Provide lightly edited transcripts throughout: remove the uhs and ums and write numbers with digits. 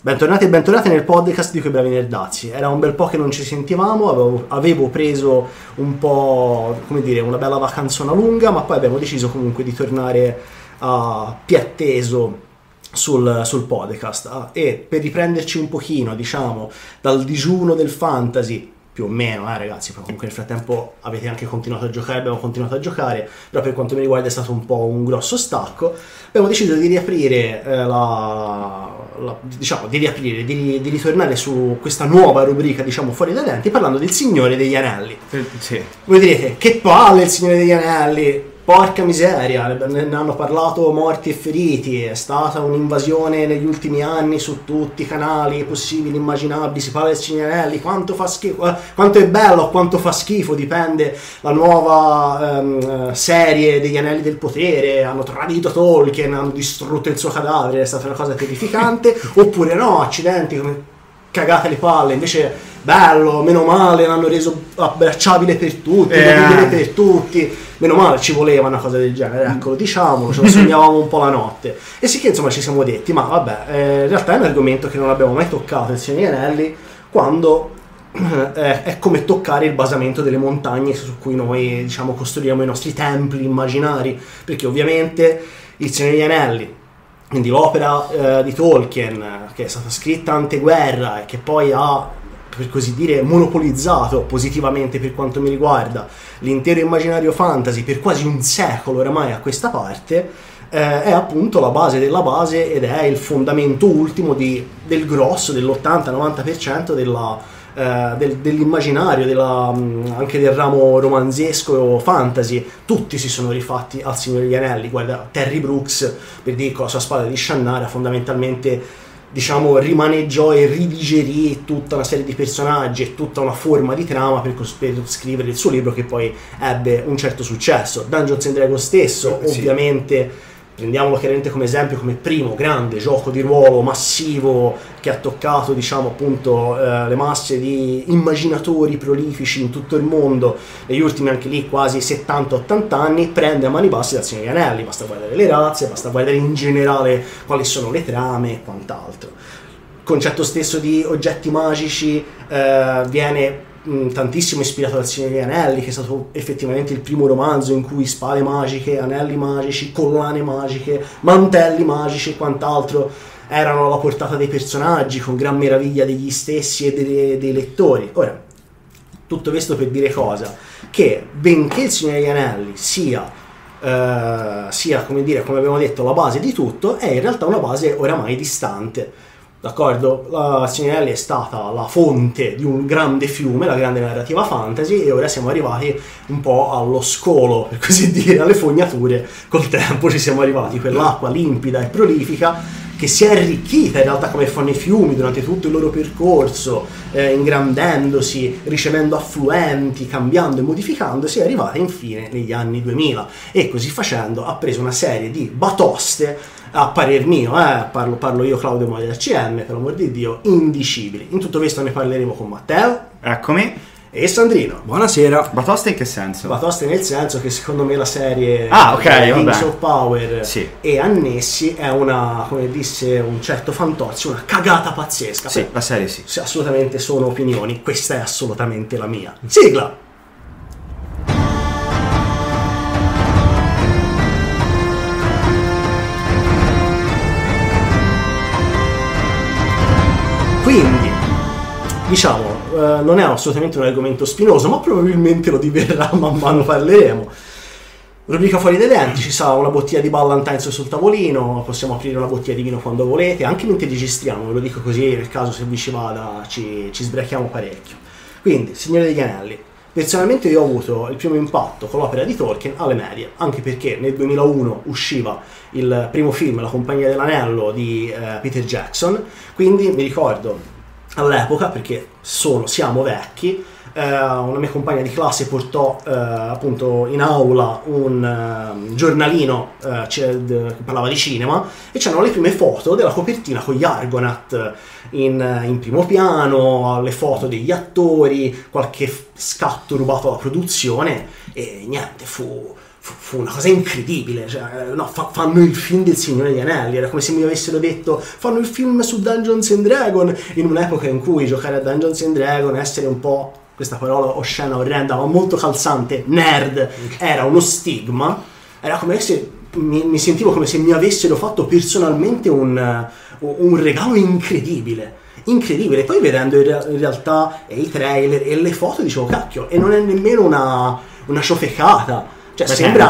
Bentornati e bentornati nel podcast di Quei Bravi Nerdazzi. Era un bel po' che non ci sentivamo, avevo preso un po', come dire, una bella vacanzona lunga, ma poi abbiamo deciso comunque di tornare a piè teso sul podcast e per riprenderci un pochino, diciamo, dal digiuno del fantasy, più o meno, ragazzi, poi comunque nel frattempo avete anche continuato a giocare, abbiamo continuato a giocare, però per quanto mi riguarda è stato un po' un grosso stacco. Abbiamo deciso di riaprire di ritornare su questa nuova rubrica, diciamo, fuori dai denti, parlando del Signore degli Anelli. Sì. Voi direte, che palle il Signore degli Anelli! Porca miseria, ne hanno parlato morti e feriti, è stata un'invasione negli ultimi anni su tutti i canali possibili, immaginabili, si parla del Signore degli Anelli, quanto fa schifo, quanto è bello, quanto fa schifo, dipende, la nuova serie degli Anelli del Potere, hanno tradito Tolkien, hanno distrutto il suo cadavere, è stata una cosa terrificante, oppure no, accidenti, come cagate le palle, invece bello, meno male, l'hanno reso abbracciabile per tutti, vedibile per tutti, meno male, ci voleva una cosa del genere, ecco, diciamolo, ce lo sognavamo un po' la notte. E sì che insomma ci siamo detti, ma vabbè, in realtà è un argomento che non abbiamo mai toccato il Signore degli Anelli, quando è come toccare il basamento delle montagne su cui noi, diciamo, costruiamo i nostri templi immaginari, perché ovviamente il Signore degli Anelli, quindi l'opera di Tolkien, che è stata scritta anteguerra e che poi ha, per così dire, monopolizzato positivamente per quanto mi riguarda l'intero immaginario fantasy per quasi un secolo oramai a questa parte, è appunto la base della base ed è il fondamento ultimo del grosso, dell'80-90% dell'immaginario, anche del ramo romanzesco fantasy. Tutti si sono rifatti al Signore degli Anelli. Guarda, Terry Brooks, per dire, con la sua spada di Shannara fondamentalmente, diciamo, rimaneggiò e ridigerì tutta una serie di personaggi e tutta una forma di trama per scrivere il suo libro, che poi ebbe un certo successo. Dungeons and Dragons stesso, sì, ovviamente, prendiamolo chiaramente come esempio, come primo grande gioco di ruolo massivo che ha toccato, diciamo, appunto le masse di immaginatori prolifici in tutto il mondo negli ultimi, anche lì, quasi 70-80 anni, prende a mani basse dal Signore degli Anelli. Basta guardare le razze, basta guardare in generale quali sono le trame e quant'altro. Il concetto stesso di oggetti magici viene tantissimo ispirato dal Signore degli Anelli, che è stato effettivamente il primo romanzo in cui spade magiche, anelli magici, collane magiche, mantelli magici e quant'altro erano alla portata dei personaggi, con gran meraviglia degli stessi e dei lettori. Ora, tutto questo per dire cosa? Che benché il Signore degli Anelli sia, come dire, come abbiamo detto, la base di tutto, è in realtà una base oramai distante. D'accordo? La Signore degli Anelli è stata la fonte di un grande fiume, la grande narrativa fantasy, e ora siamo arrivati un po' allo scolo, per così dire, alle fognature. Col tempo ci siamo arrivati, quell'acqua limpida e prolifica che si è arricchita in realtà come fanno i fiumi durante tutto il loro percorso, ingrandendosi, ricevendo affluenti, cambiando e modificandosi, è arrivata infine negli anni 2000, e così facendo ha preso una serie di batoste, a parer mio, parlo io, Claudio Mori da CM, per l'amor di Dio, indicibili. In tutto questo ne parleremo con Matteo. Eccomi. E Sandrino. Buonasera. Batoste in che senso? Batoste nel senso che secondo me la serie Rings of Power, sì, e annessi è una, come disse un certo Fantozzi, una cagata pazzesca. Sì, la serie sì. Assolutamente sono opinioni, questa è assolutamente la mia. Sigla! Quindi, diciamo, non è assolutamente un argomento spinoso, ma probabilmente lo diverrà man mano parleremo. Rubrica fuori dai denti, ci sarà una bottiglia di Ballantines sul tavolino, possiamo aprire una bottiglia di vino quando volete, anche mentre registriamo, ve lo dico così, nel caso se vi ci vada ci sbrachiamo parecchio. Quindi, Signore degli Anelli. Personalmente io ho avuto il primo impatto con l'opera di Tolkien alle medie, anche perché nel 2001 usciva il primo film, La Compagnia dell'Anello, di Peter Jackson, quindi mi ricordo all'epoca, perché siamo vecchi, una mia compagna di classe portò appunto in aula un giornalino che parlava di cinema, e c'erano le prime foto della copertina con gli Argonath in primo piano, le foto degli attori, qualche scatto rubato alla produzione, e niente, fu fu una cosa incredibile, cioè, no, fanno il film del Signore degli Anelli, era come se mi avessero detto fanno il film su Dungeons and Dragons, in un'epoca in cui giocare a Dungeons and Dragons, essere un po', questa parola oscena, orrenda, ma molto calzante, nerd, era uno stigma, era come se mi sentivo come se mi avessero fatto personalmente un regalo incredibile. Poi vedendo in realtà i trailer e le foto dicevo cacchio, e non è nemmeno una ciofecata. Cioè, sembra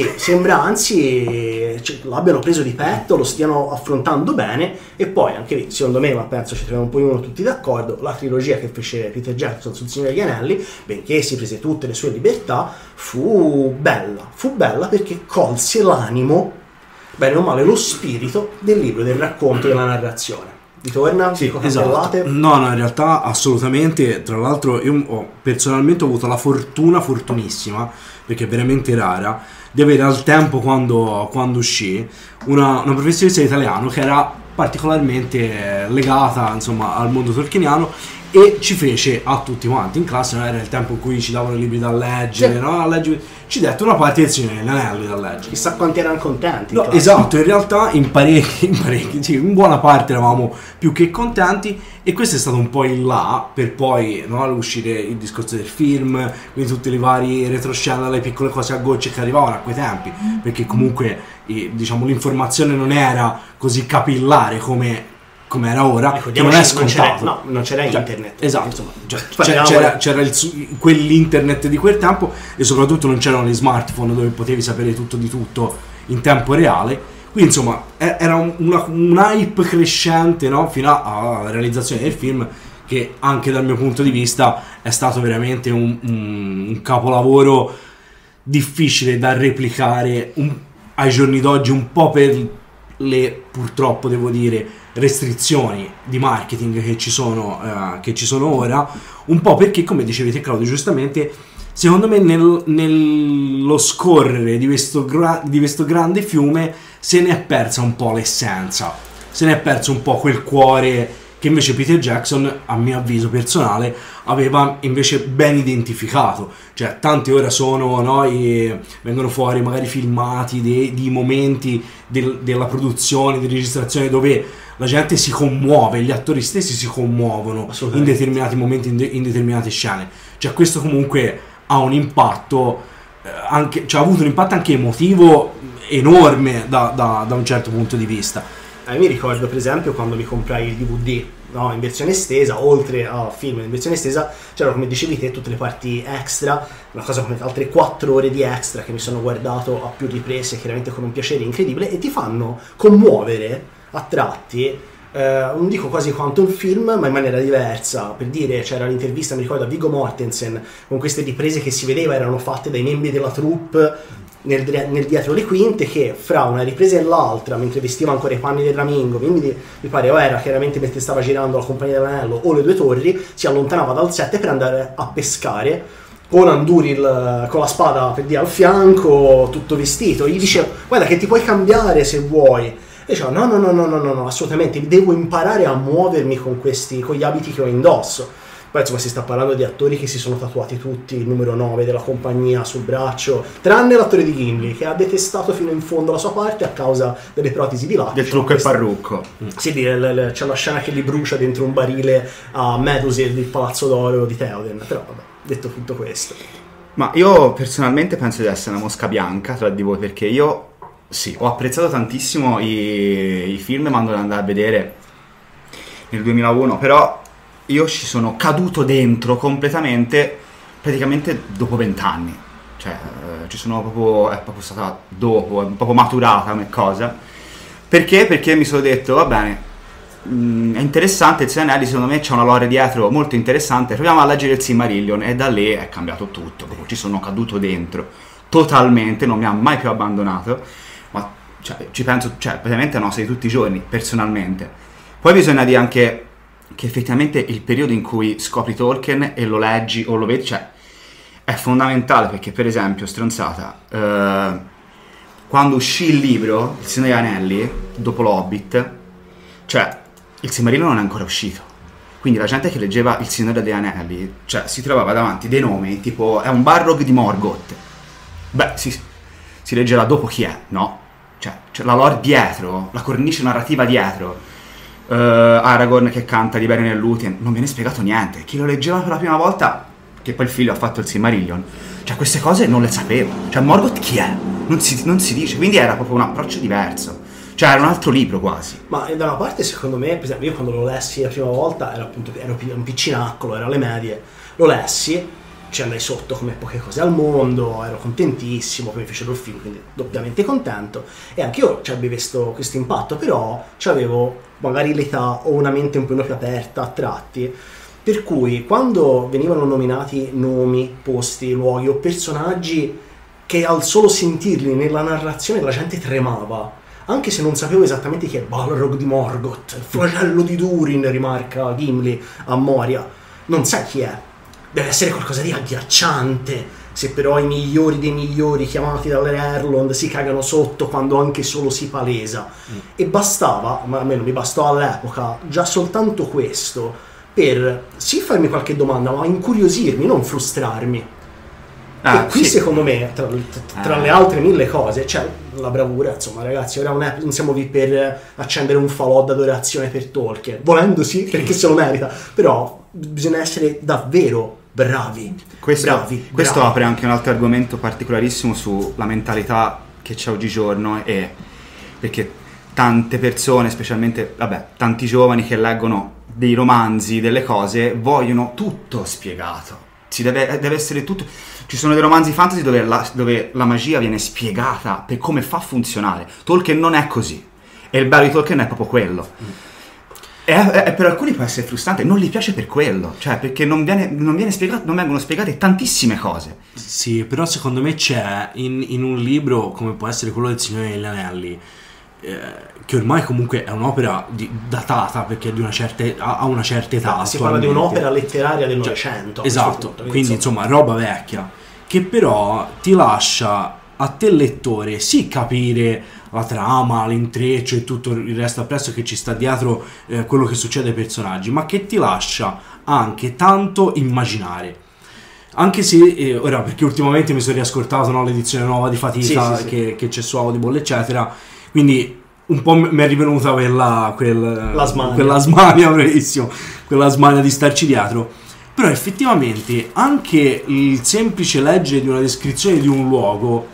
anzi l'abbiano preso di petto, lo stiano affrontando bene. E poi anche lì, secondo me, ma penso ci troviamo un po' tutti d'accordo, la trilogia che fece Peter Jackson sul Signore degli Anelli, benché si prese tutte le sue libertà, fu bella perché colse l'animo, bene o male lo spirito del libro, del racconto, della narrazione. Ritorna? Sì, esatto. No, in realtà assolutamente. Tra l'altro io personalmente ho avuto la fortunissima, perché è veramente rara, di avere al tempo, quando uscì, una professoressa di italiano che era particolarmente legata, insomma, al mondo tolkieniano, e ci fece a tutti quanti in classe, non era il tempo in cui ci davano libri da leggere, no? Ci dette una parte del Signore degli Anelli da leggere. Chissà quanti erano contenti. No, esatto, in realtà in parecchi, sì, in buona parte eravamo più che contenti, e questo è stato un po' in là, per poi, no, uscire il discorso del film, quindi tutti i vari retroscena, le piccole cose a gocce che arrivavano a quei tempi, perché comunque diciamo l'informazione non era così capillare come era ora, che non è scontato. Non c'era internet. Esatto, c'era quell'internet di quel tempo, e soprattutto non c'erano gli smartphone dove potevi sapere tutto di tutto in tempo reale. Quindi insomma era un hype crescente, no? Fino alla realizzazione del film, che anche dal mio punto di vista è stato veramente un capolavoro difficile da replicare ai giorni d'oggi, un po' per le, purtroppo devo dire, restrizioni di marketing che ci sono ora, un po' perché, come dicevi te Claudio giustamente, secondo me nello scorrere di questo grande fiume se ne è persa un po' l'essenza, se ne è perso un po' quel cuore che invece Peter Jackson, a mio avviso personale, aveva invece ben identificato. Cioè tanti ora sono, no, vengono fuori magari filmati di momenti della produzione, di registrazione, dove la gente si commuove, gli attori stessi si commuovono in determinati momenti, in determinate scene. Cioè questo comunque ha un impatto, ha avuto un impatto anche emotivo enorme da un certo punto di vista. Mi ricordo per esempio quando mi comprai il DVD, no, in versione estesa, oltre al film in versione estesa c'erano, come dicevi te, tutte le parti extra, una cosa come altre 4 ore di extra che mi sono guardato a più riprese, chiaramente con un piacere incredibile, e ti fanno commuovere a tratti, non dico quasi quanto un film, ma in maniera diversa. Per dire, c'era l'intervista, mi ricordo, a Viggo Mortensen, con queste riprese che si vedeva erano fatte dai membri della troupe nel dietro le quinte, che fra una ripresa e l'altra, mentre vestiva ancora i panni del Ramingo, quindi mi pare o era chiaramente mentre stava girando La Compagnia dell'Anello o Le Due Torri, si allontanava dal set per andare a pescare con Andúril con la spada, per dire, al fianco, tutto vestito. Gli dicevo guarda che ti puoi cambiare se vuoi, e dicevo no, assolutamente devo imparare a muovermi con gli abiti che ho indosso. Poi insomma si sta parlando di attori che si sono tatuati tutti il numero 9 della compagnia sul braccio, tranne l'attore di Gimli, che ha detestato fino in fondo la sua parte a causa delle protesi di latte. Del trucco e parrucco. Sì, c'è la scena che li brucia dentro un barile a Medusa del Palazzo d'Oro di Theoden. Però vabbè, detto tutto questo. Ma io personalmente penso di essere una mosca bianca tra di voi, perché io sì, ho apprezzato tantissimo i film, mando ad andare a vedere nel 2001, però io ci sono caduto dentro completamente praticamente dopo 20 anni. Cioè ci sono è proprio stata dopo, è proprio maturata come cosa. Perché? Perché mi sono detto va bene, è interessante il Signore degli Anelli, secondo me c'è una lore dietro molto interessante, proviamo a leggere il Silmarillion, e da lì è cambiato tutto, proprio ci sono caduto dentro totalmente, non mi ha mai più abbandonato, ma ci penso, praticamente no, sei tutti i giorni personalmente. Poi bisogna dire anche che effettivamente il periodo in cui scopri Tolkien e lo leggi o lo vedi, cioè è fondamentale, perché per esempio, stronzata, quando uscì il libro Il Signore degli Anelli dopo l'Hobbit, cioè il Silmarillion non è ancora uscito, quindi la gente che leggeva Il Signore degli Anelli, cioè si trovava davanti dei nomi tipo è un Balrog di Morgoth, beh sì, si leggerà dopo chi è, no? Cioè, c'è la lore dietro, la cornice narrativa dietro. Aragorn che canta Liberi nel Lúthien, non viene spiegato niente. Chi lo leggeva per la prima volta, che poi il figlio ha fatto il Silmarillion, cioè queste cose non le sapevo. Cioè Morgoth chi è? Non si dice, quindi era proprio un approccio diverso. Cioè era un altro libro quasi. Ma da una parte secondo me, per esempio, io quando lo lessi la prima volta ero un piccinaccolo, ero alle medie, lo lessi, ci andai sotto come poche cose al mondo, ero contentissimo, poi mi fecero il film, quindi doppiamente contento, e anche io c'avevo questo impatto, però c'avevo magari l'età o una mente un po' più aperta a tratti, per cui quando venivano nominati nomi, posti, luoghi o personaggi che al solo sentirli nella narrazione la gente tremava, anche se non sapevo esattamente chi è Balrog di Morgoth, il flagello di Durin, rimarca Gimli a Moria, non sai chi è, deve essere qualcosa di agghiacciante, se però i migliori dei migliori chiamati dall'Erlond si cagano sotto quando anche solo si palesa, e bastava, ma almeno mi bastò all'epoca, già soltanto questo per sì farmi qualche domanda, ma incuriosirmi, non frustrarmi. E qui sì. secondo me, tra le altre 1000 cose, c'è la bravura, insomma ragazzi, ora non siamo qui per accendere un falò d'adorazione per Tolkien, volendo sì, perché se lo merita, però bisogna essere davvero bravi. Questo apre anche un altro argomento particolarissimo sulla mentalità che c'è oggigiorno, e perché tante persone, specialmente, tanti giovani che leggono dei romanzi, delle cose, vogliono tutto spiegato. Deve essere tutto. Ci sono dei romanzi fantasy dove la magia viene spiegata per come fa funzionare. Tolkien non è così. E il bello di Tolkien è proprio quello. E per alcuni può essere frustrante, non gli piace per quello. Cioè, perché non vengono spiegate tantissime cose. Sì, però secondo me c'è in un libro come può essere quello del Signore degli Anelli, che ormai comunque è un'opera datata, perché ha una certa età. Si parla di un'opera letteraria del Novecento. Esatto, quindi insomma roba vecchia, che però ti lascia a te lettore sì capire la trama, l'intreccio e tutto il resto appresso che ci sta dietro, quello che succede ai personaggi, ma che ti lascia anche tanto immaginare. Anche se, ora, perché ultimamente mi sono riascoltato, no, l'edizione nuova di Fatica, sì. Che c'è su Audible eccetera, quindi un po' mi è rivenuta quella smania, bravissimo, quella smania di starci dietro. Però effettivamente anche il semplice leggere di una descrizione di un luogo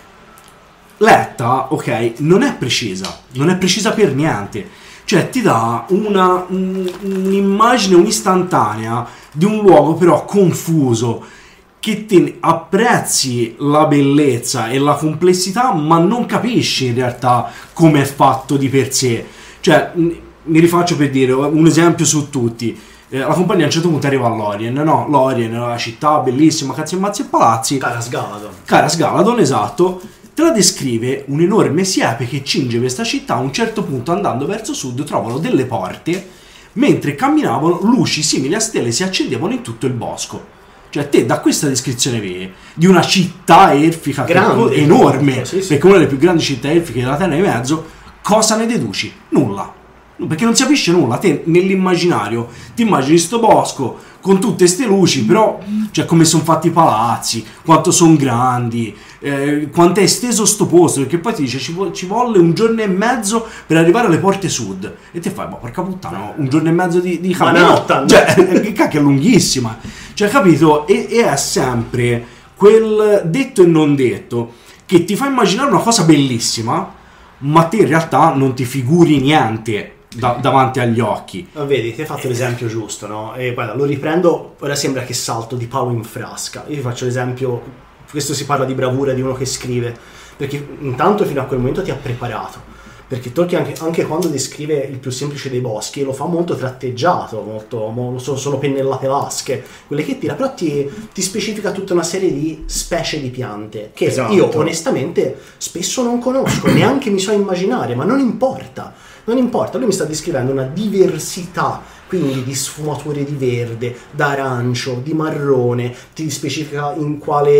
letta, ok, non è precisa per niente, cioè ti dà un'immagine, un'istantanea di un luogo però confuso, che te apprezzi la bellezza e la complessità, ma non capisci in realtà come è fatto di per sé. Cioè, mi rifaccio per dire un esempio su tutti. La compagnia a un certo punto arriva a Lorien, no? Lorien è una città bellissima, cazzi e mazzi e palazzi. Caras Galadon, esatto. Te la descrive un'enorme siepe che cinge questa città. A un certo punto, andando verso sud, trovano delle porte. Mentre camminavano, luci simili a stelle si accendevano in tutto il bosco. Cioè te da questa descrizione di una città elfica grande, enorme, sì. Perché una delle più grandi città elfiche della Terra di Mezzo, cosa ne deduci? Nulla. Perché non si capisce nulla. Te nell'immaginario ti immagini sto bosco con tutte ste luci, però cioè come sono fatti i palazzi, quanto sono grandi, quanto è esteso sto posto, perché poi ti dice ci volle 1 giorno e mezzo per arrivare alle porte sud, e te fai, ma porca puttana, 1 giorno e mezzo di cammino, cioè che cacchio, è lunghissima, cioè capito, e è sempre quel detto e non detto che ti fa immaginare una cosa bellissima, ma te in realtà non ti figuri niente davanti agli occhi. Vedi, ti hai fatto l'esempio giusto, no? E guarda, lo riprendo, ora sembra che salto di palo in frasca. Io vi faccio l'esempio, questo si parla di bravura di uno che scrive, perché intanto fino a quel momento ti ha preparato, perché Tolkien anche quando descrive il più semplice dei boschi lo fa molto tratteggiato, molto sono pennellate vasche, quelle che tira, però ti specifica tutta una serie di specie di piante che io onestamente spesso non conosco, neanche mi so immaginare, ma non importa, lui mi sta descrivendo una diversità, quindi di sfumature di verde, d'arancio, di marrone, ti specifica in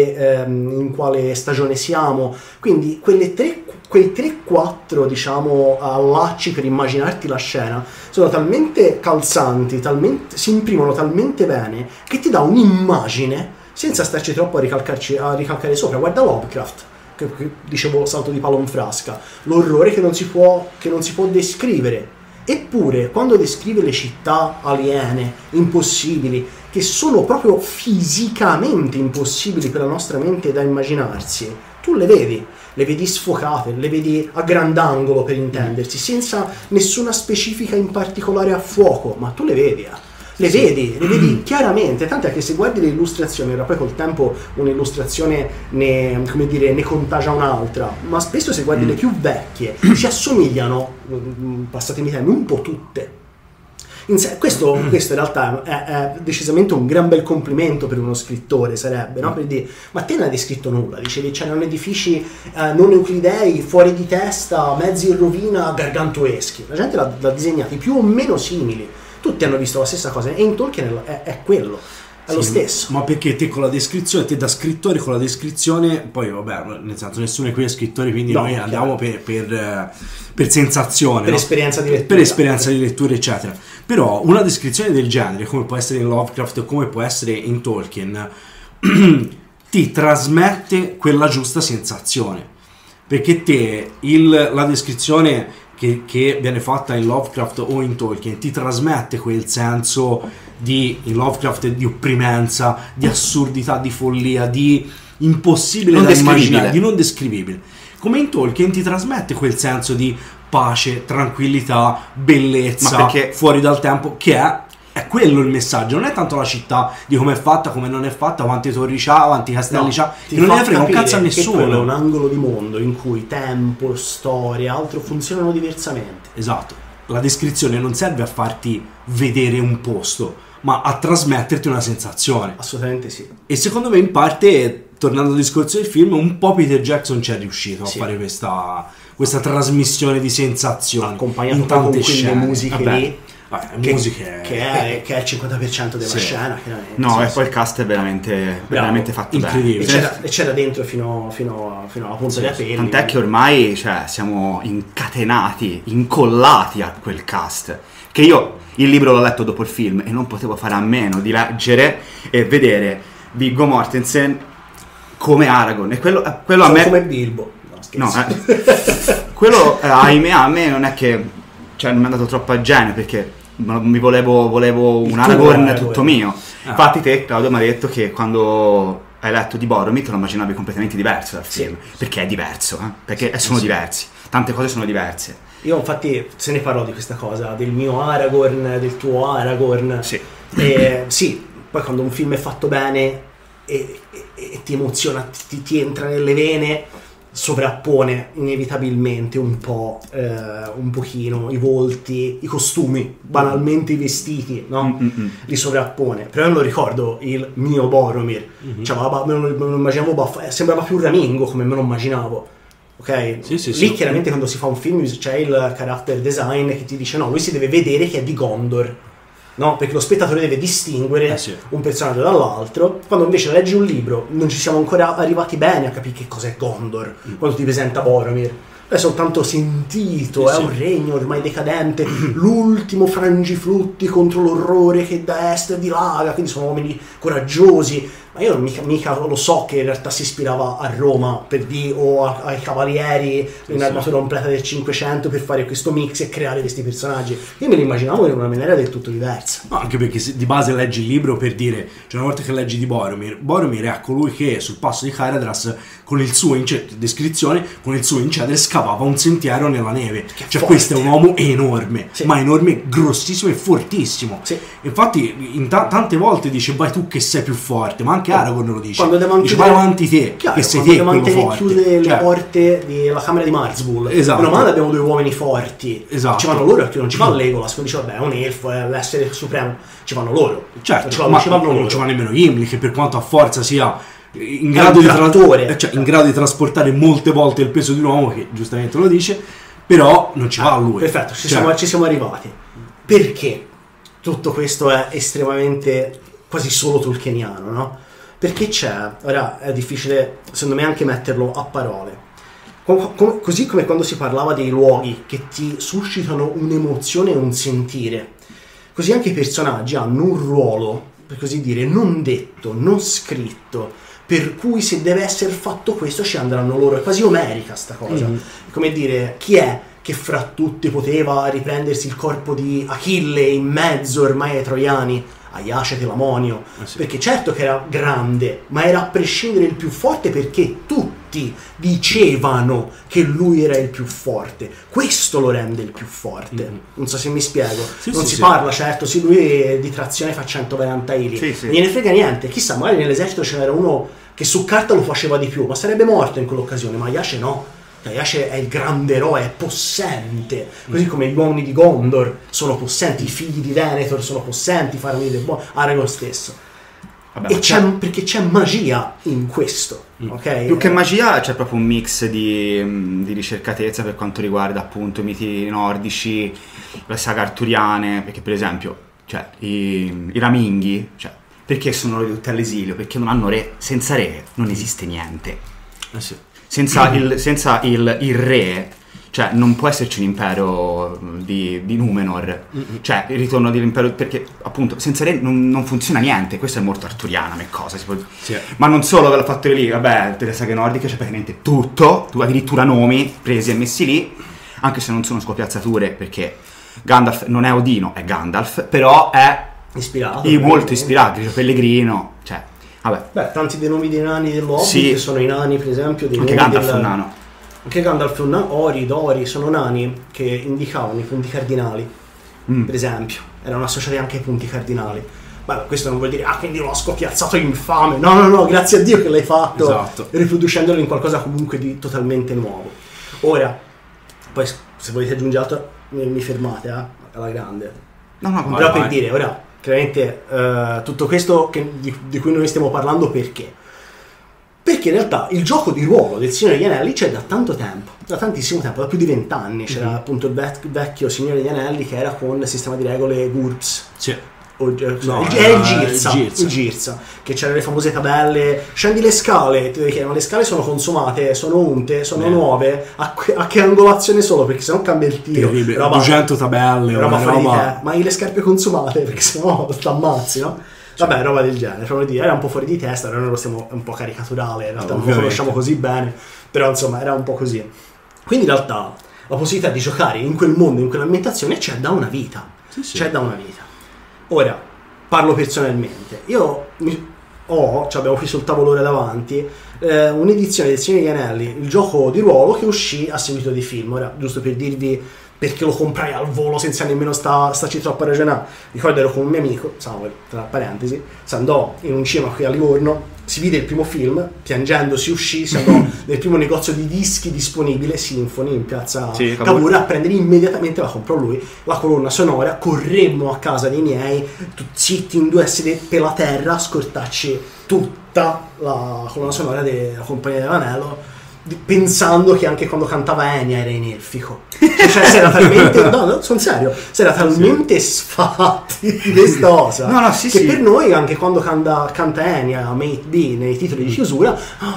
quale stagione siamo, quindi quei 3-4 diciamo allacci per immaginarti la scena sono talmente calzanti, si imprimono talmente bene che ti dà un'immagine senza starci troppo a ricalcare sopra. Guarda Lovecraft, che dicevo salto di palo in frasca, l'orrore che non si può descrivere. Eppure, quando descrive le città aliene, impossibili, che sono proprio fisicamente impossibili per la nostra mente da immaginarsi, tu le vedi sfocate, le vedi a grandangolo per intendersi, senza nessuna specifica in particolare a fuoco, ma tu le vedi. Le vedi chiaramente, tant'è che se guardi le illustrazioni, ora poi col tempo un'illustrazione ne contagia un'altra, ma spesso se guardi le più vecchie si assomigliano, passatemi i termini, un po' tutte. Questo in realtà è decisamente un gran bel complimento per uno scrittore, sarebbe, no? Per dire, ma te non hai descritto nulla, dicevi c'erano edifici non euclidei, fuori di testa, mezzi in rovina, gargantueschi, la gente l'ha disegnati più o meno simili. Tutti hanno visto la stessa cosa e in Tolkien è quello, è lo stesso. Ma perché te con la descrizione, te da scrittore con la descrizione, poi vabbè, nel senso nessuno è qui è scrittore, quindi noi andiamo per sensazione, per esperienza di lettura. Per esperienza di lettura, eccetera. Però una descrizione del genere, come può essere in Lovecraft o come può essere in Tolkien, ti trasmette quella giusta sensazione. Perché te, la descrizione che viene fatta in Lovecraft o in Tolkien ti trasmette quel senso in Lovecraft di opprimenza, di assurdità, di follia, di impossibile da immaginare, di non descrivibile. Come in Tolkien ti trasmette quel senso di pace, tranquillità, bellezza, fuori dal tempo, che è quello il messaggio. Non è tanto la città, di come è fatta, come non è fatta, quanti torri c'ha, quanti castelli c'ha, che non ne frega un cazzo a nessuno. Quello è un angolo di mondo in cui tempo, storia, altro funzionano diversamente. Esatto. La descrizione non serve a farti vedere un posto, ma a trasmetterti una sensazione. Assolutamente sì. E secondo me in parte, tornando al discorso del film, un po' Peter Jackson ci è riuscito a fare questa trasmissione di sensazioni, accompagnato in tante con quelle musiche lì. Musiche che è il 50% della scena. No, e poi il cast è veramente fatto incredibile. bene. E c'era dentro fino alla punta dei peli. Tant'è che ormai siamo incatenati, incollati a quel cast. Che io il libro l'ho letto dopo il film e non potevo fare a meno di leggere e vedere Viggo Mortensen come Aragorn. E quello a me. Come Bilbo. No, quello ahimè a me non è che non mi è andato troppo a genio, perché mi volevo un Aragorn tutto mio. Infatti te, Claudio, mi hai detto che quando hai letto di Boromir te lo immaginavi completamente diverso dal film, perché è diverso, perché sono diversi, tante cose sono diverse. Io infatti se ne parlo di questa cosa, del mio Aragorn, del tuo Aragorn. Sì. Poi quando un film è fatto bene e ti emoziona, ti entra nelle vene, sovrappone inevitabilmente un pochino i volti, i costumi, banalmente i vestiti, no? Li sovrappone. Però io non ricordo il mio Boromir, me lo immaginavo sembrava più ramingo come me lo immaginavo, ok? Lì chiaramente quando si fa un film c'è il character design che ti dice no, lui si deve vedere che è di Gondor, no? Perché lo spettatore deve distinguere un personaggio dall'altro, quando invece leggi un libro non ci siamo ancora arrivati bene a capire che cos'è Gondor quando ti presenta Boromir. È soltanto sentito, è un regno ormai decadente, l'ultimo frangiflutti contro l'orrore che da est dilaga, quindi sono uomini coraggiosi. Ma io mica lo so che in realtà si ispirava a Roma o ai cavalieri in armatura completa del 500 per fare questo mix e creare questi personaggi. Io me li immaginavo in una maniera del tutto diversa. No, anche perché se di base leggi il libro, per dire, una volta che leggi di Boromir è colui che sul passo di Caradhras con il suo descrizione, con il suo incedere scavava un sentiero nella neve. Questo è un uomo enorme, ma enorme, grossissimo e fortissimo. Infatti tante volte dice vai tu che sei più forte, ma anche Aragorn lo dice. Dice vai avanti te, che sei te quello forte. Chiude le porte della camera di Marzbull. Esatto. Meno male abbiamo due uomini forti. Esatto. Ci vanno loro, perché non ci va Legolas, quindi dice vabbè è un elfo, è l'essere supremo. Ci vanno loro. Certo, non ci va nemmeno Gimli, che per quanto a forza sia in grado di trasportare molte volte il peso di un uomo, che giustamente lo dice, però non ci va a lui. Perfetto, ci siamo arrivati. Perché tutto questo è estremamente quasi solo tolkieniano, no? Perché ora è difficile secondo me anche metterlo a parole, così come quando si parlava dei luoghi che ti suscitano un'emozione e un sentire, così anche i personaggi hanno un ruolo, per così dire, non detto, non scritto, per cui se deve essere fatto questo ci andranno loro. È quasi omerica sta cosa. Come dire, chi è che fra tutti poteva riprendersi il corpo di Achille in mezzo ormai ai troiani? Aiace Telamonio, sì. Perché certo che era grande, ma era a prescindere il più forte, perché tutti dicevano che lui era il più forte. Questo lo rende il più forte. Non so se mi spiego. Non si parla, certo, sì, lui di trazione fa 140 kg. Non gliene frega niente. Chissà, magari nell'esercito c'era uno che su carta lo faceva di più, ma sarebbe morto in quell'occasione. Ma Aiace no. Aiace è il grande eroe, è possente, così come gli uomini di Gondor sono possenti, i figli di Denethor sono possenti, Faramir, Aragorn stesso. Vabbè, perché c'è magia in questo, ok? Più che magia c'è proprio un mix di ricercatezza per quanto riguarda appunto i miti nordici, le saghe arturiane, perché per esempio, cioè, i Raminghi, cioè, perché sono tutti all'esilio? Perché non hanno re, senza re non esiste niente. Sì. Senza il re, cioè non può esserci un impero di Numenor, cioè il ritorno dell'impero, perché appunto senza re non funziona niente. Questa è molto arturiana come cosa, sì. Ma non solo quel fattore lì, vabbè, delle saghe nordiche c'è praticamente tutto, addirittura nomi presi e messi lì, anche se non sono scopiazzature, perché Gandalf non è Odino, è Gandalf, però è ispirato, molto ispirato, Grigio Pellegrino, cioè vabbè. Beh, tanti dei nomi dei nani dell'Hobbit, sì. Che sono i nani, per esempio, dei anche nomi Gandalf è un nano. Anche Gandalf è un nano. Ori, Dori, sono nani che indicavano i punti cardinali, per esempio. Erano associati anche ai punti cardinali. Beh, questo non vuol dire, quindi l'ho scopiazzato infame. No, grazie a Dio che l'hai fatto, esatto. Riproducendolo in qualcosa comunque di totalmente nuovo. Ora, poi se volete aggiungere, mi fermate, alla grande. No, però per dire, ora, chiaramente tutto questo di cui noi stiamo parlando, perché? Perché in realtà il gioco di ruolo del Signore degli Anelli c'è da tanto tempo, da tantissimo tempo, da più di 20 anni. C'era appunto il vecchio Signore degli Anelli, che era con il sistema di regole GURPS. Sì. Il Girza, che c'erano le famose tabelle, scendi le scale, ti devi chiedere, ma le scale sono consumate, sono unte, sono nuove, a che angolazione sono, perché sennò cambia il tiro. 200 tabelle, roba. Ma hai le scarpe consumate, perché sennò ti ammazzi, no? Vabbè, roba del genere, era un po' fuori di testa, noi lo stiamo un po' caricaturale, in realtà non lo conosciamo così bene, però insomma era un po' così. Quindi in realtà la possibilità di giocare in quel mondo, in quell'ambientazione c'è da una vita, c'è da una vita. Ora, parlo personalmente, abbiamo qui sul tavolo davanti, un'edizione del Signore degli Anelli, il gioco di ruolo che uscì a seguito di film. Ora, giusto per dirvi perché lo comprai al volo senza nemmeno starci troppo a ragionare, ricordo ero con un mio amico, Samuel, tra parentesi, si andò in un cinema qui a Livorno, si vide il primo film, piangendo si uscì, si andò nel primo negozio di dischi disponibile, Symphony, in piazza Cavour, a prendere immediatamente, la comprò lui, la colonna sonora. Corremmo a casa dei miei, zitti in due a sedere per la terra, a scortarci tutta la colonna sonora della Compagnia dell'Anello, pensando che anche quando cantava Enya era in elfico. Cioè si era talmente sono serio, si era talmente sfatti di questa cosa che per noi, anche quando canta Enya, Mate B, nei titoli di chiusura,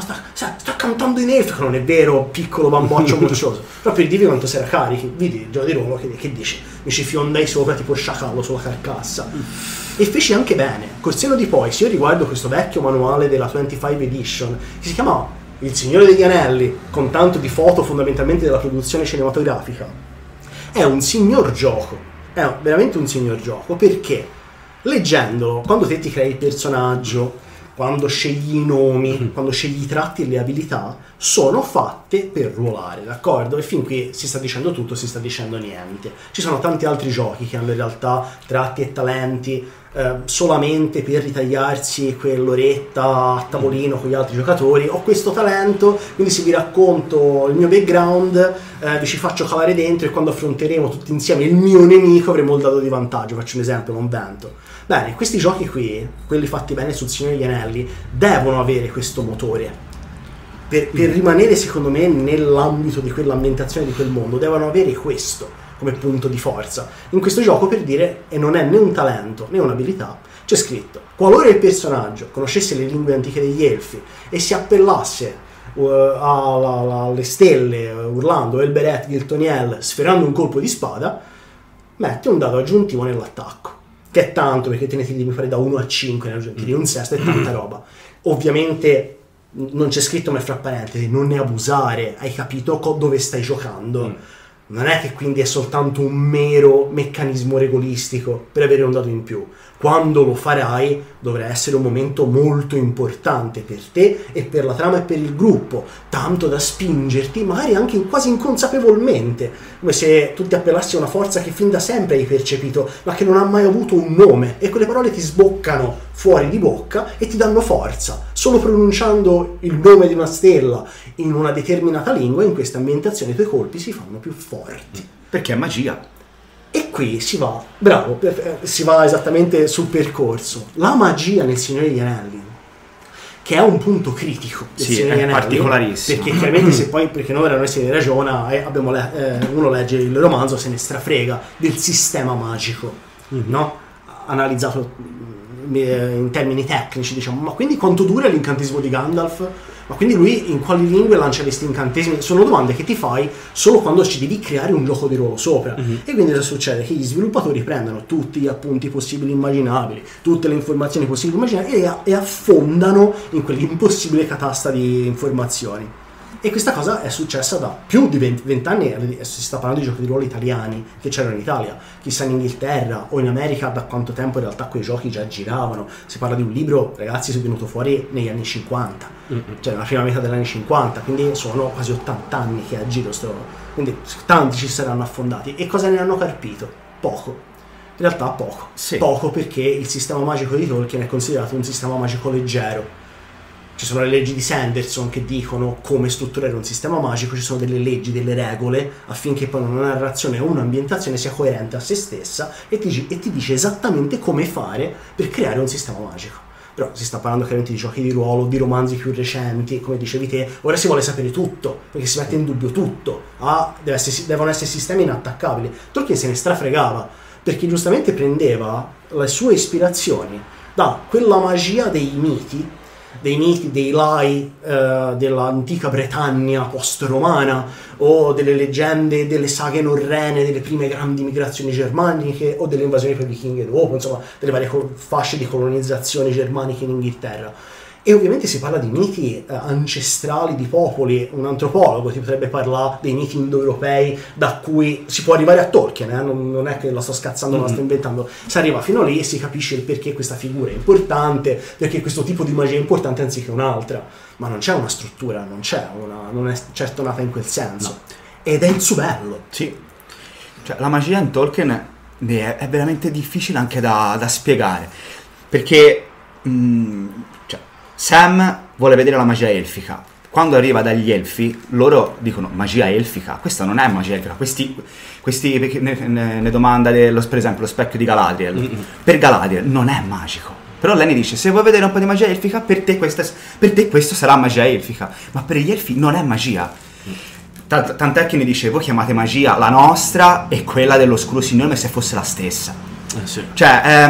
sta cantando in elfico. Non è vero, piccolo bamboccio moccioso. Però per dirvi quanto si era carichi, vedi il gioco di ruolo che dici, mi ci fiondai sopra tipo sciacallo sulla carcassa. E feci anche bene. Col senno di poi, se io riguardo questo vecchio manuale della 25 Edition, che si chiamava Il Signore degli Anelli, con tanto di foto fondamentalmente della produzione cinematografica, è un signor gioco, è veramente un signor gioco, perché leggendolo, quando te ti crei il personaggio, quando scegli i nomi, quando scegli i tratti e le abilità, sono fatte per ruolare, d'accordo? E fin qui si sta dicendo tutto, si sta dicendo niente. Ci sono tanti altri giochi che hanno in realtà tratti e talenti solamente per ritagliarsi quell'oretta a tavolino con gli altri giocatori. Ho questo talento, quindi se vi racconto il mio background, vi ci faccio calare dentro, e quando affronteremo tutti insieme il mio nemico avremo il dado di vantaggio. Faccio un esempio, non vento. Bene, questi giochi qui, quelli fatti bene sul Signore degli Anelli, devono avere questo motore. Per rimanere, secondo me, nell'ambito di quell'ambientazione, di quel mondo, devono avere questo come punto di forza. In questo gioco, per dire, e non è né un talento né un'abilità, c'è scritto: qualora il personaggio conoscesse le lingue antiche degli Elfi e si appellasse alle stelle urlando Elbereth Giltoniel, sferrando un colpo di spada, mette un dado aggiuntivo nell'attacco, che è tanto, perché te ne devi fare da 1 a 5, ne aggiunti un sesto, è tanta roba. Ovviamente non c'è scritto ma è fra parentesi, non ne abusare, hai capito dove stai giocando. Non è che quindi è soltanto un mero meccanismo regolistico per avere un dato in più. Quando lo farai dovrà essere un momento molto importante per te e per la trama e per il gruppo, tanto da spingerti, magari anche quasi inconsapevolmente, come se tu ti appellassi a una forza che fin da sempre hai percepito, ma che non ha mai avuto un nome, e quelle parole ti sboccano fuori di bocca e ti danno forza. Solo pronunciando il nome di una stella in una determinata lingua, in queste ambientazioni i tuoi colpi si fanno più forti. Perché è magia. E qui si va, bravo, si va esattamente sul percorso. La magia nel Signore degli Anelli, che è un punto critico del Sì, Signore degli è Anelli, particolarissimo. perché chiaramente se poi, perché noi ora noi se ne ragiona, uno legge il romanzo, se ne strafrega del sistema magico, no? Analizzato in termini tecnici, diciamo, ma quindi quanto dura l'incantesimo di Gandalf? Ma quindi lui in quali lingue lancia questi incantesimi? Sono domande che ti fai solo quando ci devi creare un gioco di ruolo sopra. E quindi cosa succede? Che gli sviluppatori prendono tutti gli appunti possibili e immaginabili, tutte le informazioni possibili e immaginabili e affondano in quell'impossibile catasta di informazioni. E questa cosa è successa da più di 20 anni, si sta parlando di giochi di ruolo italiani che c'erano in Italia, chissà in Inghilterra o in America da quanto tempo in realtà quei giochi già giravano. Si parla di un libro, ragazzi, è venuto fuori negli anni 50, cioè nella prima metà degli anni 50, quindi sono quasi 80 anni che è a giro quindi tanti ci saranno affondati. E cosa ne hanno carpito? Poco. In realtà poco. Sì. Poco, perché il sistema magico di Tolkien è considerato un sistema magico leggero. Ci sono le leggi di Sanderson che dicono come strutturare un sistema magico, ci sono delle leggi, delle regole affinché poi una narrazione o un'ambientazione sia coerente a se stessa e ti dice esattamente come fare per creare un sistema magico. Però si sta parlando chiaramente di giochi di ruolo, di romanzi più recenti, come dicevi te, ora si vuole sapere tutto, perché si mette in dubbio tutto. Devono essere sistemi inattaccabili. Tolkien se ne strafregava, perché giustamente prendeva le sue ispirazioni da quella magia dei miti, dei lai dell'antica Britannia post-romana, o delle leggende, delle saghe norrene, delle prime grandi migrazioni germaniche, o delle invasioni poi vichinge dopo, insomma, delle varie fasce di colonizzazione germaniche in Inghilterra. E ovviamente si parla di miti ancestrali di popoli. Un antropologo ti potrebbe parlare dei miti indoeuropei da cui si può arrivare a Tolkien, non è che la sto scazzando, la sto inventando. Si arriva fino lì e si capisce il perché questa figura è importante, perché questo tipo di magia è importante anziché un'altra. Ma non c'è una struttura, non è certo nata in quel senso. No. Ed è il suo bello. Sì. Cioè, la magia in Tolkien è veramente difficile anche da spiegare, perché Sam vuole vedere la magia elfica. Quando arriva dagli elfi, loro dicono magia elfica. Questa non è magia elfica. Questi perché ne domanda per esempio lo specchio di Galadriel. Per Galadriel non è magico. Però lei ne dice: se vuoi vedere un po' di magia elfica, per te questo sarà magia elfica. Ma per gli elfi non è magia. Tant'è che ne dice: voi chiamate magia la nostra e quella dell'oscuro signore come se fosse la stessa. Sì. Cioè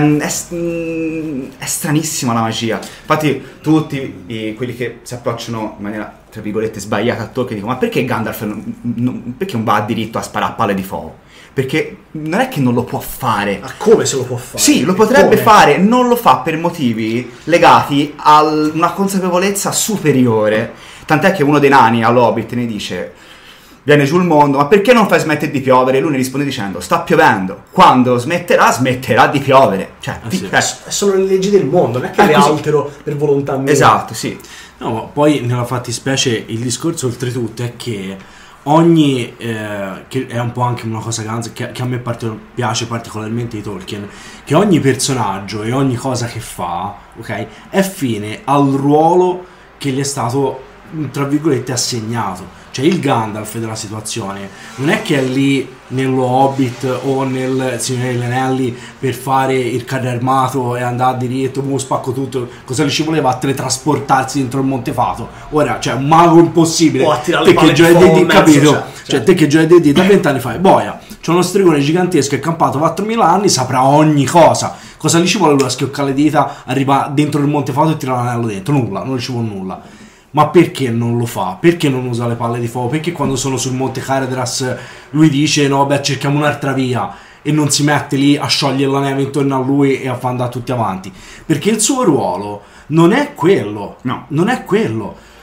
è stranissima la magia. Infatti tutti quelli che si approcciano in maniera tra virgolette sbagliata a Tolkien dicono: ma perché Gandalf perché non va diritto a sparare a palle di fuoco? Perché non è che non lo può fare. Ma come se lo può fare? Sì, lo potrebbe fare, non lo fa per motivi legati a una consapevolezza superiore. Tant'è che uno dei nani all'Hobbit ne dice: viene giù il mondo, ma perché non fai smettere di piovere? E lui ne risponde dicendo: sta piovendo, quando smetterà di piovere. Cioè, sì. Sono le leggi del mondo, non è che le altero per volontà mia. Esatto, sì. No, ma poi nella fattispecie il discorso oltretutto è che ogni che è un po' anche una cosa che a me piace particolarmente di Tolkien, che ogni personaggio e ogni cosa che fa, ok, è fine al ruolo che gli è stato, tra virgolette, assegnato. Cioè il Gandalf della situazione non è che è lì nello Hobbit o nel Signore degli Anelli per fare il carro armato e andare diritto, spacco tutto. Cosa gli ci voleva? A teletrasportarsi dentro il Montefato. Ora, cioè un mago impossibile. O a tirare le te che giochi D&D, capito? Cioè te che giochi D&D da 20 anni fa, boia, c'è uno stregone gigantesco, è campato 4.000 anni, saprà ogni cosa. Cosa gli ci vuole lui a schioccare le dita, arriva dentro il Montefato e tira l'anello dentro? Nulla, non gli ci vuole nulla. Ma perché non lo fa? Perché non usa le palle di fuoco? Perché quando sono sul Monte Caradhras lui dice: no, beh, cerchiamo un'altra via, e non si mette lì a sciogliere la neve intorno a lui e a far andare tutti avanti? Perché il suo ruolo non è quello. No. Non è quello.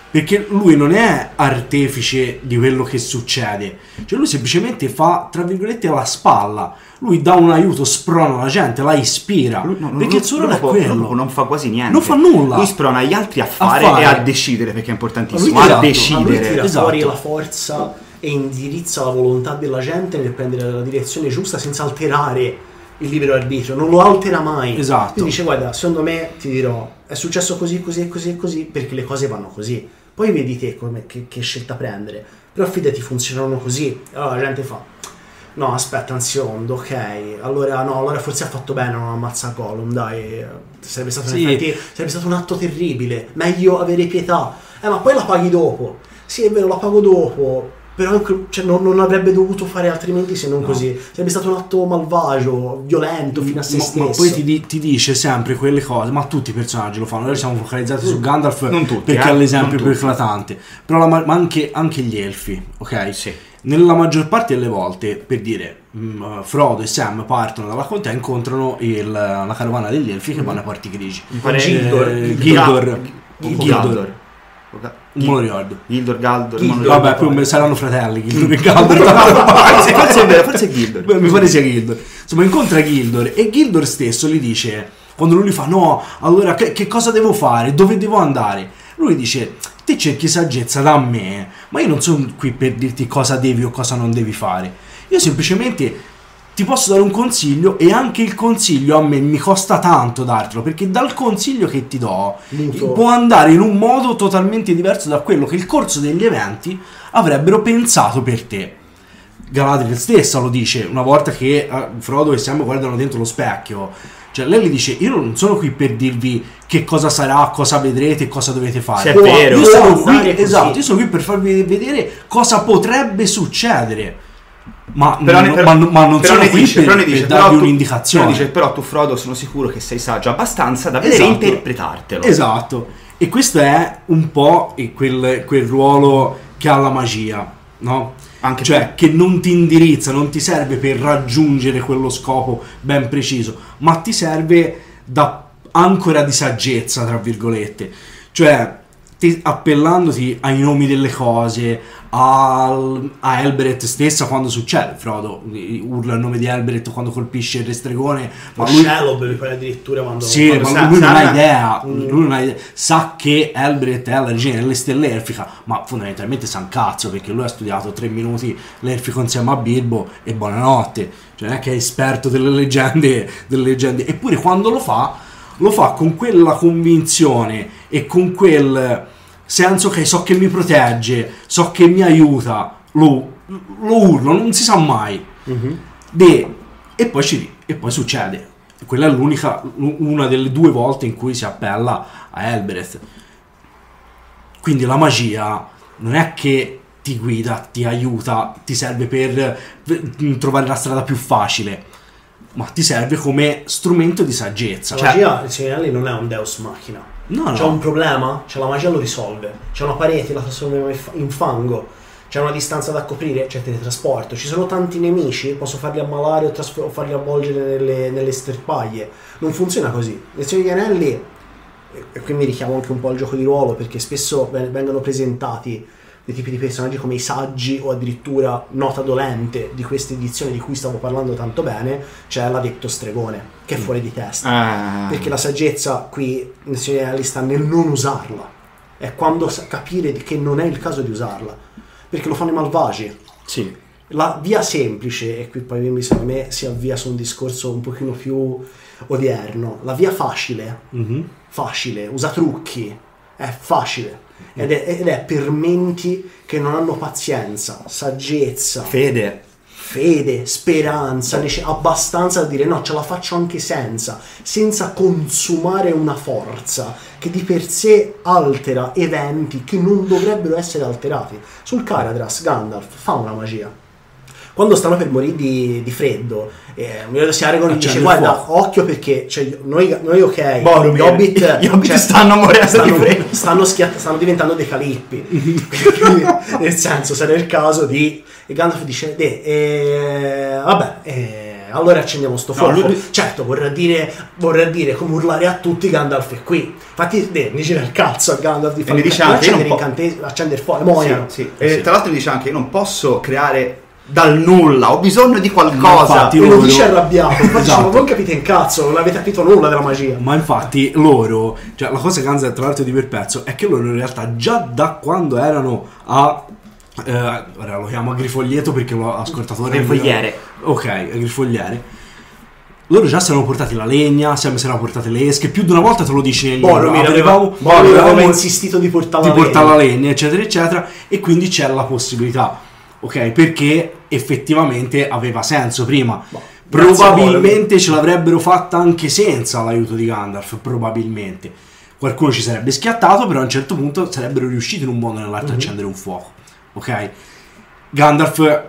perché lui non è artefice di quello che succede, cioè lui semplicemente fa, tra virgolette, la spalla, lui dà un aiuto, sprona la gente, la ispira, perché il suo ruolo è quello. Non fa quasi niente, non fa nulla, lui sprona gli altri a fare e a decidere, perché è importantissimo, esatto, a decidere, lui tira fuori la forza e indirizza la volontà della gente nel prendere la direzione giusta senza alterare il libero arbitrio, non lo altera mai. Esatto. Quindi dice: guarda, secondo me, ti dirò, è successo così, così e così e così, perché le cose vanno così. Poi vedi te che scelta prendere. Però fidati, funzionano così. Allora la gente fa: no, aspetta, un secondo, ok. Allora forse ha fatto bene non ammazza Gollum, dai. Sarebbe stato, in effetti, sarebbe stato un atto terribile. Meglio avere pietà. Ma poi la paghi dopo. Sì, è vero, la pago dopo. Però cioè, non avrebbe dovuto fare altrimenti se non così. Sarebbe stato un atto malvagio, violento fino a se stesso. Ma poi ti dice sempre quelle cose, ma tutti i personaggi lo fanno. Noi siamo focalizzati su Gandalf non tutti, perché è l'esempio più eclatante. Però ma anche gli elfi, ok? Sì. Nella maggior parte delle volte, per dire, Frodo e Sam partono dalla contea e incontrano la carovana degli elfi che vanno ai Porti Grigi. Gildor. Non me lo ricordo. Gildor. Vabbè, più saranno fratelli Gildor e Galdor. Forse è Gildor. Mi pare sia Gildor. Insomma, incontra Gildor e Gildor stesso gli dice, quando lui gli fa: no, allora che cosa devo fare? Dove devo andare? Lui dice: te cerchi saggezza da me, ma io non sono qui per dirti cosa devi o cosa non devi fare. Io semplicemente ti posso dare un consiglio, e anche il consiglio a me mi costa tanto dartelo, perché dal consiglio che ti do può andare in un modo totalmente diverso da quello che il corso degli eventi avrebbero pensato per te. Galadriel stessa lo dice una volta che Frodo e Sam guardano dentro lo specchio. Cioè lei gli dice: io non sono qui per dirvi che cosa sarà, cosa vedrete, cosa dovete fare. Se è vero. Io sono qui, esatto, io sono qui per farvi vedere cosa potrebbe succedere. Ma non sono qui per darvi un'indicazione. Però tu, Frodo, sono sicuro che sei saggio abbastanza da vedere e interpretartelo. Esatto. E questo è un po' quel ruolo che ha la magia, no? Anche cioè che non ti indirizza, non ti serve per raggiungere quello scopo ben preciso, ma ti serve da ancora di saggezza, tra virgolette. Cioè appellandoti ai nomi delle cose, a Elbereth stessa quando succede. Frodo urla il nome di Elbereth quando colpisce il re stregone, ma lui Shelob mi pare addirittura quando lui non ha idea, lui non ha idea, sa che Elbereth è la regina delle stelle elfica, ma fondamentalmente sa un cazzo, perché lui ha studiato 3 minuti l'elfico insieme a Bilbo e buonanotte, cioè non è che è esperto delle leggende, eppure quando lo fa con quella convinzione e con quel senso che so che mi protegge, so che mi aiuta, lo urlo, non si sa mai. E poi succede. Quella è una delle 2 volte in cui si appella a Elbereth. Quindi la magia non è che ti guida, ti aiuta, ti serve per trovare la strada più facile, ma ti serve come strumento di saggezza. La magia, il Signore Anelli non è un deus machina. C'è un problema, la magia lo risolve. C'è una parete, la trasformiamo in fango. C'è una distanza da coprire, c'è teletrasporto. Ci sono tanti nemici, posso farli ammalare o farli avvolgere nelle sterpaglie. Non funziona così. Il Signore Anelli, e qui mi richiamo anche un po' al gioco di ruolo, perché spesso vengono presentati dei tipi di personaggi come i saggi, o addirittura nota dolente di queste edizioni di cui stavo parlando tanto bene, c'è l'adepto stregone, che è fuori di testa. Perché la saggezza qui nel Signore Anelli sta nel non usarla, è quando capire che non è il caso di usarla, perché lo fanno i malvagi. Sì. La via semplice, e qui poi secondo me si avvia su un discorso un pochino più odierno, la via facile, usa trucchi, è facile. Ed è per menti che non hanno pazienza, saggezza, fede, speranza, abbastanza da dire no, ce la faccio anche senza consumare una forza che di per sé altera eventi che non dovrebbero essere alterati. Sul Caradhras Gandalf fa una magia. Quando stanno per morire di freddo, mi ricordo sia Aragorn dice guarda, occhio, perché noi ok, gli Hobbit stanno morendo di freddo, stanno diventando dei calippi. Nel senso, sarà il caso di... E Gandalf dice vabbè, allora accendiamo sto fuoco. lui- Certo, vorrà dire come urlare a tutti Gandalf è qui. Infatti mi gira il cazzo a Gandalf di E mi dice anche, accendere il fuoco, muoiono. E tra l'altro mi dice anche, io non posso creare dal nulla, ho bisogno di qualcosa. Infatti, E lo loro- dice arrabbiato. Infatti Esatto. diciamo, non capite un cazzo, non avete capito nulla della magia. Ma infatti loro, cioè la cosa che Hans tra l'altro di per pezzo è che loro in realtà già da quando erano a ora lo chiamo agrifoglieto perché l'ho ascoltatore Agrifogliere. ok, agrifogliere, loro già si erano portati la legna, si erano portate le esche, più di una volta te lo dici nel Boromir aveva insistito di portare la legna, eccetera eccetera, e quindi c'è la possibilità, ok, perché effettivamente aveva senso prima. Probabilmente ce l'avrebbero fatta anche senza l'aiuto di Gandalf, probabilmente. Qualcuno ci sarebbe schiattato, però a un certo punto sarebbero riusciti in un modo o nell'altro a accendere un fuoco. Ok? Gandalf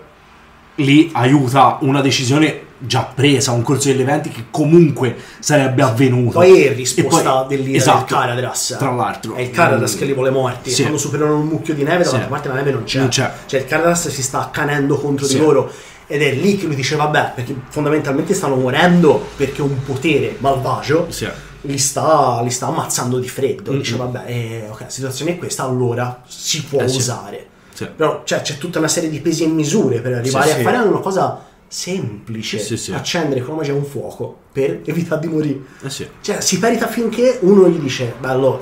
lì aiuta una decisione già presa, un corso degli eventi che comunque sarebbe avvenuto. Poi è risposta E poi- dell'ira esatto, del Caradras. tra l'altro. È il Caradras che li vuole morti. Sì. Quando superano un mucchio di neve, dall'altra Sì. parte la neve non c'è. Non c'è. Cioè il Caradras si sta accanendo contro Sì. di loro. Ed è lì che lui dice vabbè, perché fondamentalmente stanno morendo perché un potere malvagio Sì. li sta ammazzando di freddo. Dice vabbè, ok, la situazione è questa, allora si può Sì. usare. Sì. Però cioè, c'è tutta una serie di pesi e misure per arrivare Sì, a sì. fare una cosa semplice. Sì, sì. Accendere con la magia un fuoco per evitare di morire. Sì. Cioè, si perita finché uno gli dice bello,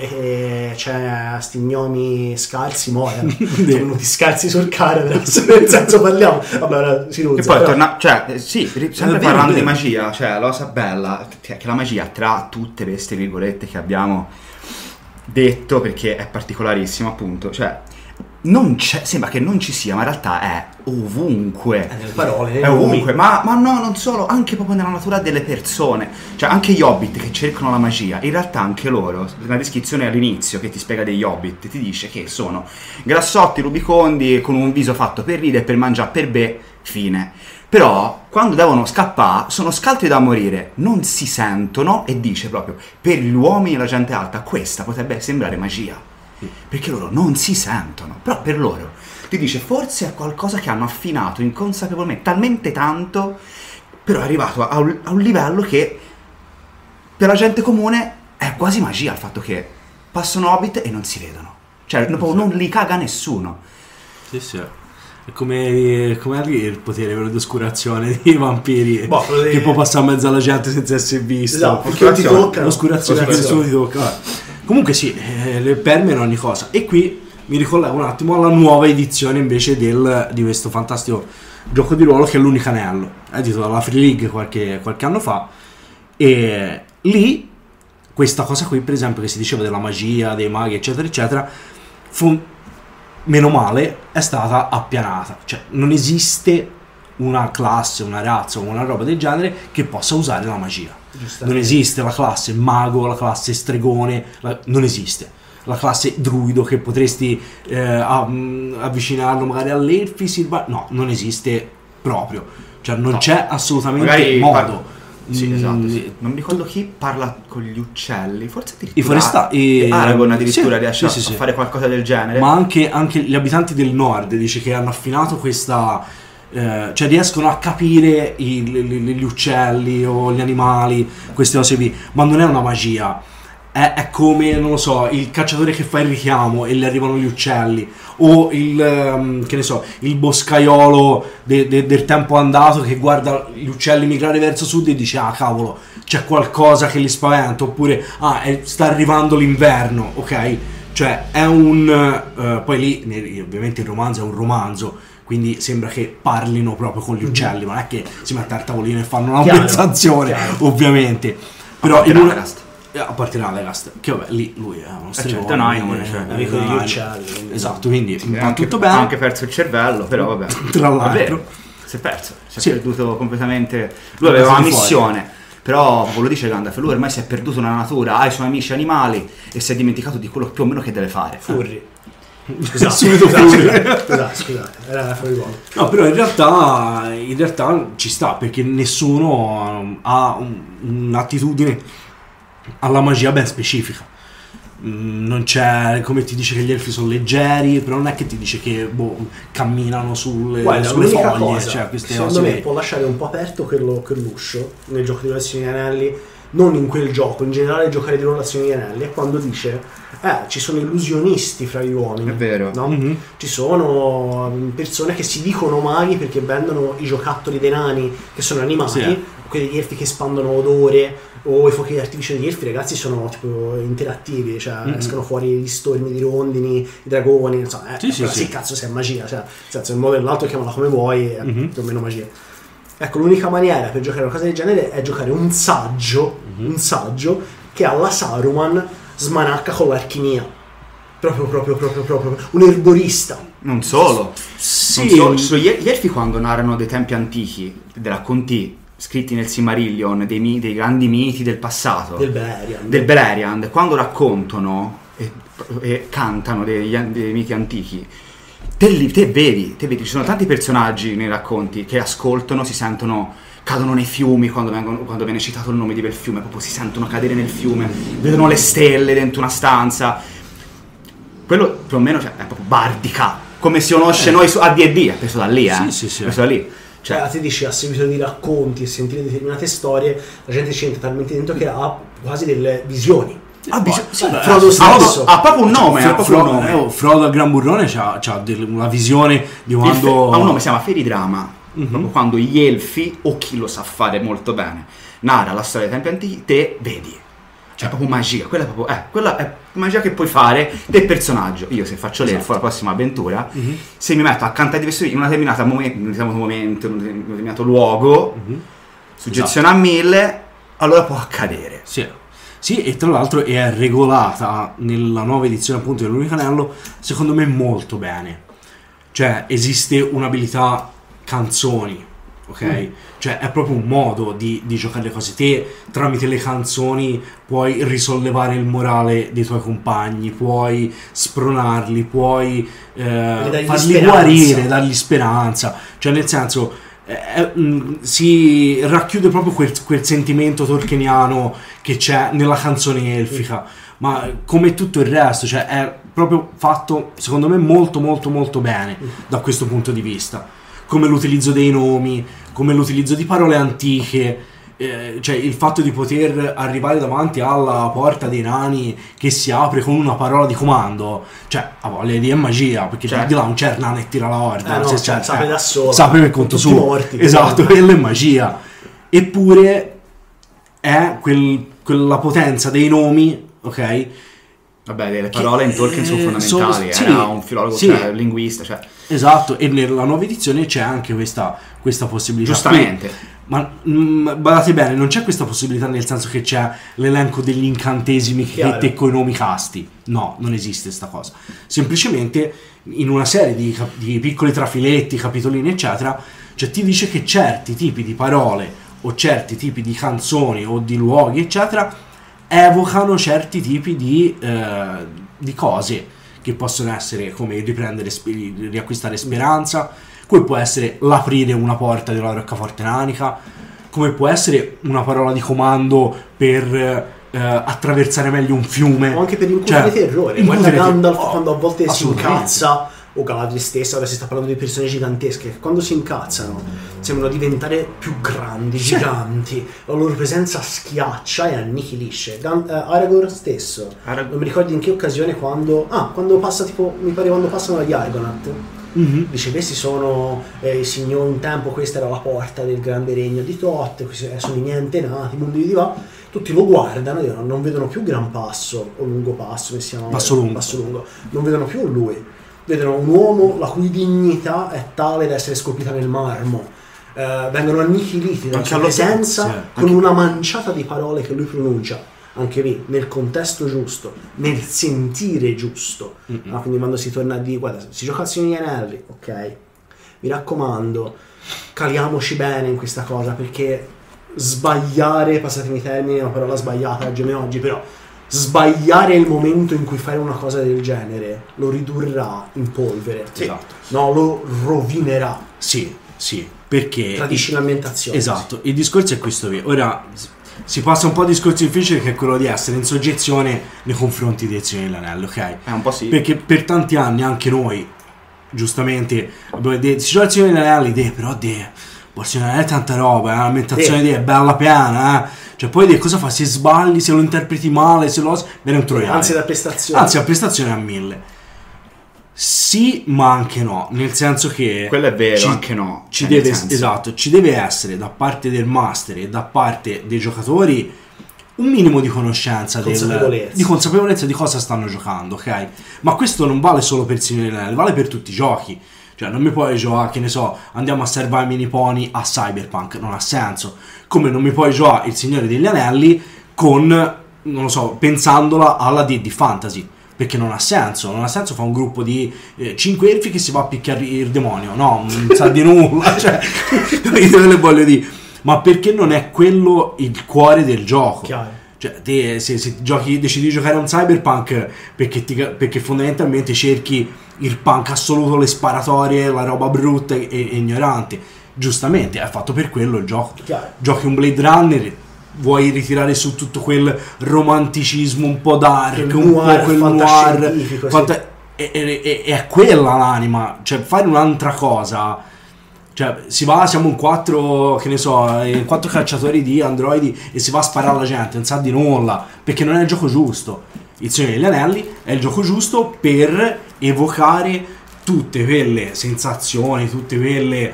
c'è sti gnomi scalzi, muoiono. Sono venuti scalzi sul Caradras. Nel senso parliamo. Vabbè, ora si Che rozza. poi però- sempre È parlando di vero. magia, cioè la cosa bella che la magia, tra tutte queste virgolette che abbiamo detto, perché è particolarissima appunto, cioè non c'è, sembra che non ci sia, ma in realtà è ovunque. nelle parole, nei È nomi. ovunque, ma no, non solo, anche proprio nella natura delle persone. Cioè anche gli hobbit che cercano la magia, in realtà anche loro, nella descrizione all'inizio che ti spiega degli hobbit, ti dice che sono grassotti, rubicondi, con un viso fatto per ridere, per mangiare, per bere, fine. Però quando devono scappare sono scaltri da morire, non si sentono, e dice proprio, per gli uomini e la gente alta questa potrebbe sembrare magia, perché loro non si sentono, però per loro ti dice forse è qualcosa che hanno affinato inconsapevolmente talmente tanto, però è arrivato a un livello che per la gente comune è quasi magia il fatto che passano hobbit e non si vedono, cioè proprio non li caga nessuno. Sì, sì. È come lì il potere quello di oscurazione dei vampiri, Boh, quello che di- può passare in mezzo alla gente senza essere visto. Esatto, perché non ti toccano. L'oscurazione che nessuno ti tocca. Vabbè. Comunque sì, le permane ogni cosa. E qui mi ricollego un attimo alla nuova edizione invece di questo fantastico gioco di ruolo che è l'Unico Anello, edito dalla Free League qualche anno fa. E lì questa cosa qui, per esempio, che si diceva della magia, dei maghi, eccetera eccetera, meno male è stata appianata. Cioè non esiste una classe, una razza o una roba del genere che possa usare la magia. Non esiste la classe mago, la classe stregone, non esiste la classe druido che potresti avvicinarlo magari all'elfi, no, non esiste proprio, cioè non c'è assolutamente Magari modo. Sì, esatto, sì. Non mi ricordo chi parla con gli uccelli, forse I forestali, Aragorn addirittura sì, riesce sì, a sì. fare qualcosa del genere. Ma anche gli abitanti del nord dice che hanno affinato questa, cioè riescono a capire gli uccelli o gli animali, queste cose qui, ma non è una magia. È come, non lo so, il cacciatore che fa il richiamo e gli arrivano gli uccelli, o il che ne so, il boscaiolo del tempo andato che guarda gli uccelli migrare verso sud e dice ah cavolo, c'è qualcosa che li spaventa, oppure sta arrivando l'inverno, ok? Cioè è poi lì ovviamente il romanzo è un romanzo, quindi sembra che parlino proprio con gli uccelli, ma non è che si mette al tavolino e fanno una Chiaro, conversazione, chiaro. ovviamente. Però parte Radagast. a parte Radagast, che vabbè, lì lui è uno stregone, certo, Naimon, cioè, amico degli Naimon. uccelli, quindi- Esatto, quindi va Anche- tutto bene. Ha anche perso il cervello, però vabbè. Tra l'altro. È vero, si è perso, si Sì. è perduto completamente. Lui aveva una missione, però lo dice Gandalf, lui ormai si è perduto nella natura, ha i suoi amici animali e si è dimenticato di quello più o meno che deve fare. Furri. Scusate, Subito scusate, scusate, era fuori luogo. No, però in realtà ci sta, perché nessuno ha un'attitudine alla magia ben specifica. non c'è, come ti dice che gli elfi sono leggeri, però non è che ti dice che camminano sulle foglie, cosa, cioè, queste secondo me può lasciare un po' aperto quell'uscio nel gioco di ruolo degli anelli, non in quel gioco, in generale giocare di ruolo degli anelli, è quando dice ci sono illusionisti fra gli uomini, è vero, no? Ci sono persone che si dicono maghi perché vendono i giocattoli dei nani che sono animati, quelli di elfi che espandono odore, o i fuochi d'artificio degli elfi, ragazzi, sono tipo interattivi, cioè escono fuori gli stormi di rondini, i dragoni, insomma, sì, cazzo, se è magia, cioè, nel senso, in modo o nell'altro chiamala come vuoi, è più o meno magia. Ecco, l'unica maniera per giocare una cosa del genere è giocare un saggio che alla Saruman smanacca con l'alchimia. Proprio un erborista. Non solo. Sì. Gli elfi quando narrano dei tempi antichi, dei racconti scritti nel Silmarillion, dei grandi miti del passato, del Beleriand, quando raccontano e cantano dei miti antichi, te vedi, ci sono tanti personaggi nei racconti che ascoltano, si sentono, cadono nei fiumi quando viene citato il nome di quel fiume, proprio si sentono cadere nel fiume, vedono le stelle dentro una stanza. Quello più o meno, cioè, è proprio bardica, come si conosce noi a D&D, è preso da lì, Sì. preso da lì. Cioè, ti dici, a seguito di racconti e sentire determinate storie, la gente ci entra talmente dentro che ha quasi delle visioni. Frodo stesso ha proprio un nome, Frodo al Gran Burrone c'ha una visione di quando ha un nome, si chiama Feridrama, proprio quando gli elfi, o chi lo sa fare molto bene, narra la storia dei tempi antichi, te vedi, cioè è proprio magia, quella è magia che puoi fare del personaggio. Io se faccio l'elfo la prossima avventura, se mi metto accanto ai diversi in un determinato momento, in un determinato luogo, suggezione a 1000, allora può accadere. Sì, e tra l'altro è regolata nella nuova edizione appunto dell'Unico Anello, secondo me molto bene. Cioè esiste un'abilità canzoni, ok? Cioè è proprio un modo di giocare le cose. Te tramite le canzoni puoi risollevare il morale dei tuoi compagni, puoi spronarli, puoi farli guarire, dargli speranza. Cioè nel senso si racchiude proprio quel sentimento tolkieniano che c'è nella canzone elfica, ma come tutto il resto, cioè è proprio fatto secondo me molto molto molto bene da questo punto di vista, come l'utilizzo dei nomi, come l'utilizzo di parole antiche, cioè il fatto di poter arrivare davanti alla porta dei nani che si apre con una parola di comando, cioè a voglia di magia, perché di là un Cernan e tira la orda, sapere da solo, sapere per conto suo, morti, esatto, quella è magia. Eppure è quella potenza dei nomi, ok? Vabbè, le parole in Tolkien sono fondamentali, era un filologo, cioè linguista, cioè. Esatto, e nella nuova edizione c'è anche questa possibilità. Giustamente. Ma badate bene, non c'è questa possibilità nel senso che c'è l'elenco degli incantesimi che te coi nomi casti. No, non esiste sta cosa. Semplicemente in una serie di piccoli trafiletti, capitolini, eccetera, cioè ti dice che certi tipi di parole o certi tipi di canzoni o di luoghi, eccetera, evocano certi tipi di cose che possono essere come riacquistare speranza, come può essere l'aprire una porta della roccaforte nanica, come può essere una parola di comando per attraversare meglio un fiume, o anche per incutere terrore. Guarda Gandalf quando a volte si incazza, o Galadriel stessa, ora si sta parlando di persone gigantesche, quando si incazzano sembrano diventare più grandi, giganti, la loro presenza schiaccia e annichilisce. Aragorn stesso, non mi ricordo in che occasione, quando passa, tipo mi pare quando passano dagli Argonath, dice questi sono i signori, un tempo questa era la porta del grande regno di Tot, sono i niente nati, mondi di va. Tutti lo guardano e dicono, non vedono più Gran Passo o Lungo Passo, che si chiama Passo Lungo, non vedono più lui, vedono un uomo la cui dignità è tale da essere scolpita nel marmo. Vengono annichiliti dalla sua presenza con una manciata di parole che lui pronuncia, anche lì nel contesto giusto, nel sentire giusto. Quindi quando si torna a dire, guarda, si gioca al Signore degli Anelli, ok, mi raccomando, caliamoci bene in questa cosa, perché sbagliare, passatemi i termini, è una parola sbagliata oggi, però sbagliare il momento in cui fare una cosa del genere lo ridurrà in polvere. Esatto. No, lo rovinerà. Sì, perché tradisci l'ambientazione. Esatto, il discorso è questo qui. Ora si passa un po' a discorso difficile, che è quello di essere in soggezione nei confronti del Signore degli Anelli, ok? Un po' sì. Perché per tanti anni anche noi, giustamente, si gioca il Signore degli Anelli, però il Signore degli Anelli è tanta roba, l'ambientazione è bella piena, cioè poi cosa fa? Se sbagli, se lo interpreti male, se lo... viene un troiano. Anzi la prestazione a 1000. Sì, ma anche no, nel senso che quello è vero, anche no. Ci deve essere da parte del master e da parte dei giocatori un minimo di conoscenza, di consapevolezza di cosa stanno giocando, ok? Ma questo non vale solo per Signore degli Anelli, vale per tutti i giochi. Cioè non mi puoi giocare, che ne so, andiamo a servare mini pony a Cyberpunk, non ha senso. Come non mi puoi giocare il Signore degli Anelli con, non lo so, pensandola alla D&D Fantasy, perché non ha senso fa un gruppo di 5 elfi che si va a picchiare il demonio, no, non sa di nulla, cioè, capite le voglio dire, ma perché non è quello il cuore del gioco. Chiaro. Cioè, te, se decidi di giocare a un Cyberpunk perché fondamentalmente cerchi il punk assoluto, le sparatorie, la roba brutta e ignorante, giustamente è fatto per quello il gioco. Chiaro. Giochi un Blade Runner, vuoi ritirare su tutto quel romanticismo un po' dark, un po' quel noir, è quella l'anima, cioè fare un'altra cosa. Cioè, siamo in 4, che ne so, 4 cacciatori di androidi e si va a sparare alla gente, non sa di nulla, perché non è il gioco giusto. Il Signore degli Anelli è il gioco giusto per evocare tutte quelle sensazioni, tutte quelle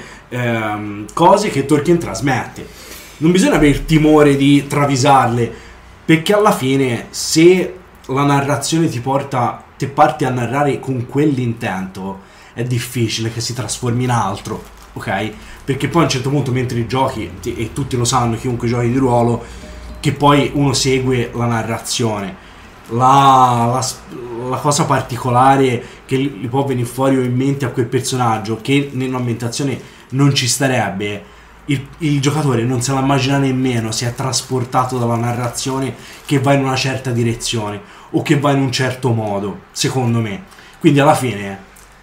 cose che Tolkien trasmette. Non bisogna aver timore di travisarle, perché alla fine, se la narrazione ti parte a narrare con quell'intento, è difficile che si trasformi in altro. Ok? Perché poi a un certo punto, mentre giochi, e tutti lo sanno, chiunque giochi di ruolo, che poi uno segue la narrazione, la cosa particolare che gli può venire fuori o in mente a quel personaggio che nell'ambientazione non ci starebbe, il giocatore non se la immagina nemmeno, si è trasportato dalla narrazione che va in una certa direzione o che va in un certo modo, secondo me. Quindi alla fine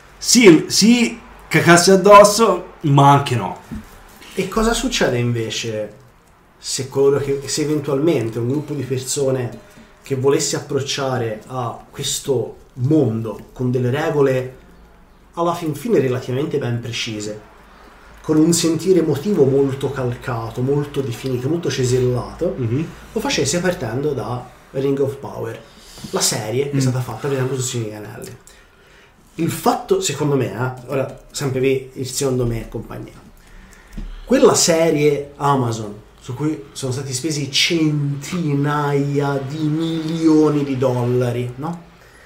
sì cacassi addosso, ma anche no. E cosa succede invece se eventualmente un gruppo di persone che volesse approcciare a questo mondo con delle regole alla fin fine relativamente ben precise, con un sentire emotivo molto calcato, molto definito, molto cesellato, lo facesse partendo da Ring of Power, la serie che è stata fatta per esempio su Signore degli Anelli. Il fatto, secondo me, ora sempre il secondo me compagnia, quella serie Amazon su cui sono stati spesi centinaia di milioni di dollari, no?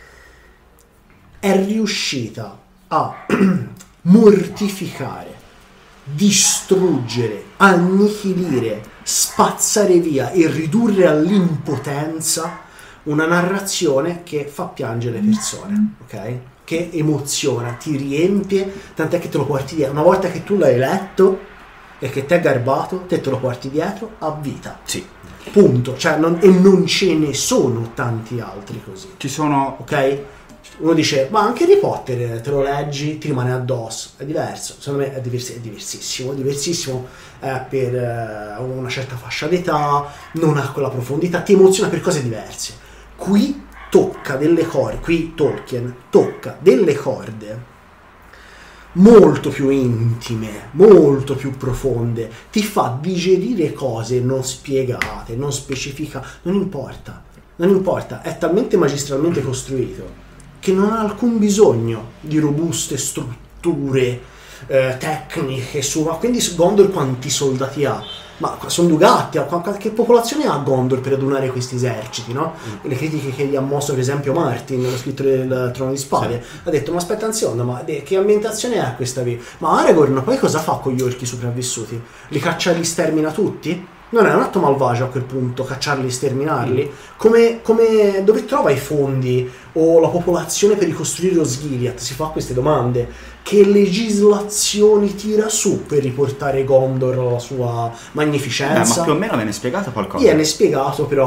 È riuscita a mortificare, distruggere, annichilire, spazzare via e ridurre all'impotenza una narrazione che fa piangere le persone, ok? Che emoziona, ti riempie, tant'è che te lo porti dietro. Una volta che tu l'hai letto e che ti è garbato, te lo porti dietro a vita. Sì. Punto. Cioè, non ce ne sono tanti altri così. Ci sono... Ok? Uno dice, ma anche Harry Potter te lo leggi, ti rimane addosso. È diverso. Secondo me è diversissimo. È diversissimo per una certa fascia d'età, non ha quella profondità, ti emoziona per cose diverse. Qui tocca delle corde, qui Tolkien tocca delle corde molto più intime, molto più profonde, ti fa digerire cose non spiegate, non specificate, non importa, è talmente magistralmente costruito che non ha alcun bisogno di robuste strutture tecniche quindi Gondor quanti soldati ha? Ma sono Dugatti, che popolazione ha Gondor per adunare questi eserciti, no? Le critiche che gli ha mosso per esempio Martin, lo scrittore del Trono di Spade, ha detto, ma aspetta anziano, ma che ambientazione è questa qui? Ma Aragorn poi cosa fa con gli orchi sopravvissuti? Li caccia e li stermina tutti? Non è un atto malvagio a quel punto cacciarli e sterminarli? Dove trova i fondi o la popolazione per ricostruire Osgiliath? Si fa queste domande. Che legislazioni tira su per riportare Gondor alla sua magnificenza? Ma più o meno viene spiegato qualcosa. Viene spiegato, però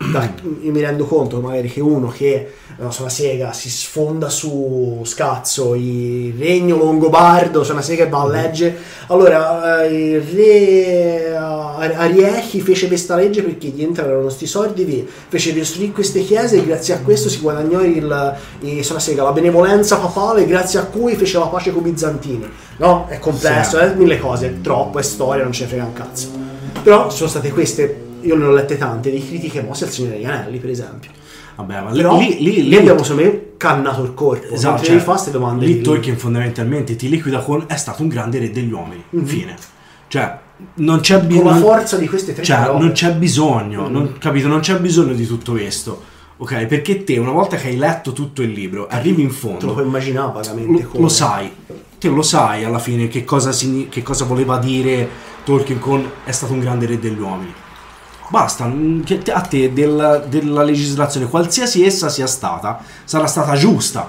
io mi rendo conto magari che uno che su una sega si sfonda su scazzo il regno longobardo, su una sega e va a legge, allora il re Ariechi fece questa legge perché gli entrarono sti soldi, fece ricostruire queste chiese e grazie a questo si guadagnò su una sega la benevolenza papale, grazie a cui fece la pace con i bizantini. No? È complesso, mille cose, troppo, è storia, non ce ne frega un cazzo. Però sono state queste, io ne ho lette tante, di critiche mosse al Signore degli Anelli, per esempio. Vabbè, ma però lì abbiamo secondo me cannato il corpo. Esatto, non ce ne fa queste domande. Lì Tolkien fondamentalmente ti liquida con è stato un grande re degli uomini. Fine. Cioè, non c'è bisogno. Con la forza di queste tre parole. Non c'è bisogno, capito? Non c'è bisogno di tutto questo. Ok? Perché te, una volta che hai letto tutto il libro, arrivi in fondo. Te lo puoi immaginare vagamente come. Lo sai. Te lo sai alla fine che cosa voleva dire Tolkien con è stato un grande re degli uomini. Basta, a te della legislazione, qualsiasi essa sia stata, sarà stata giusta,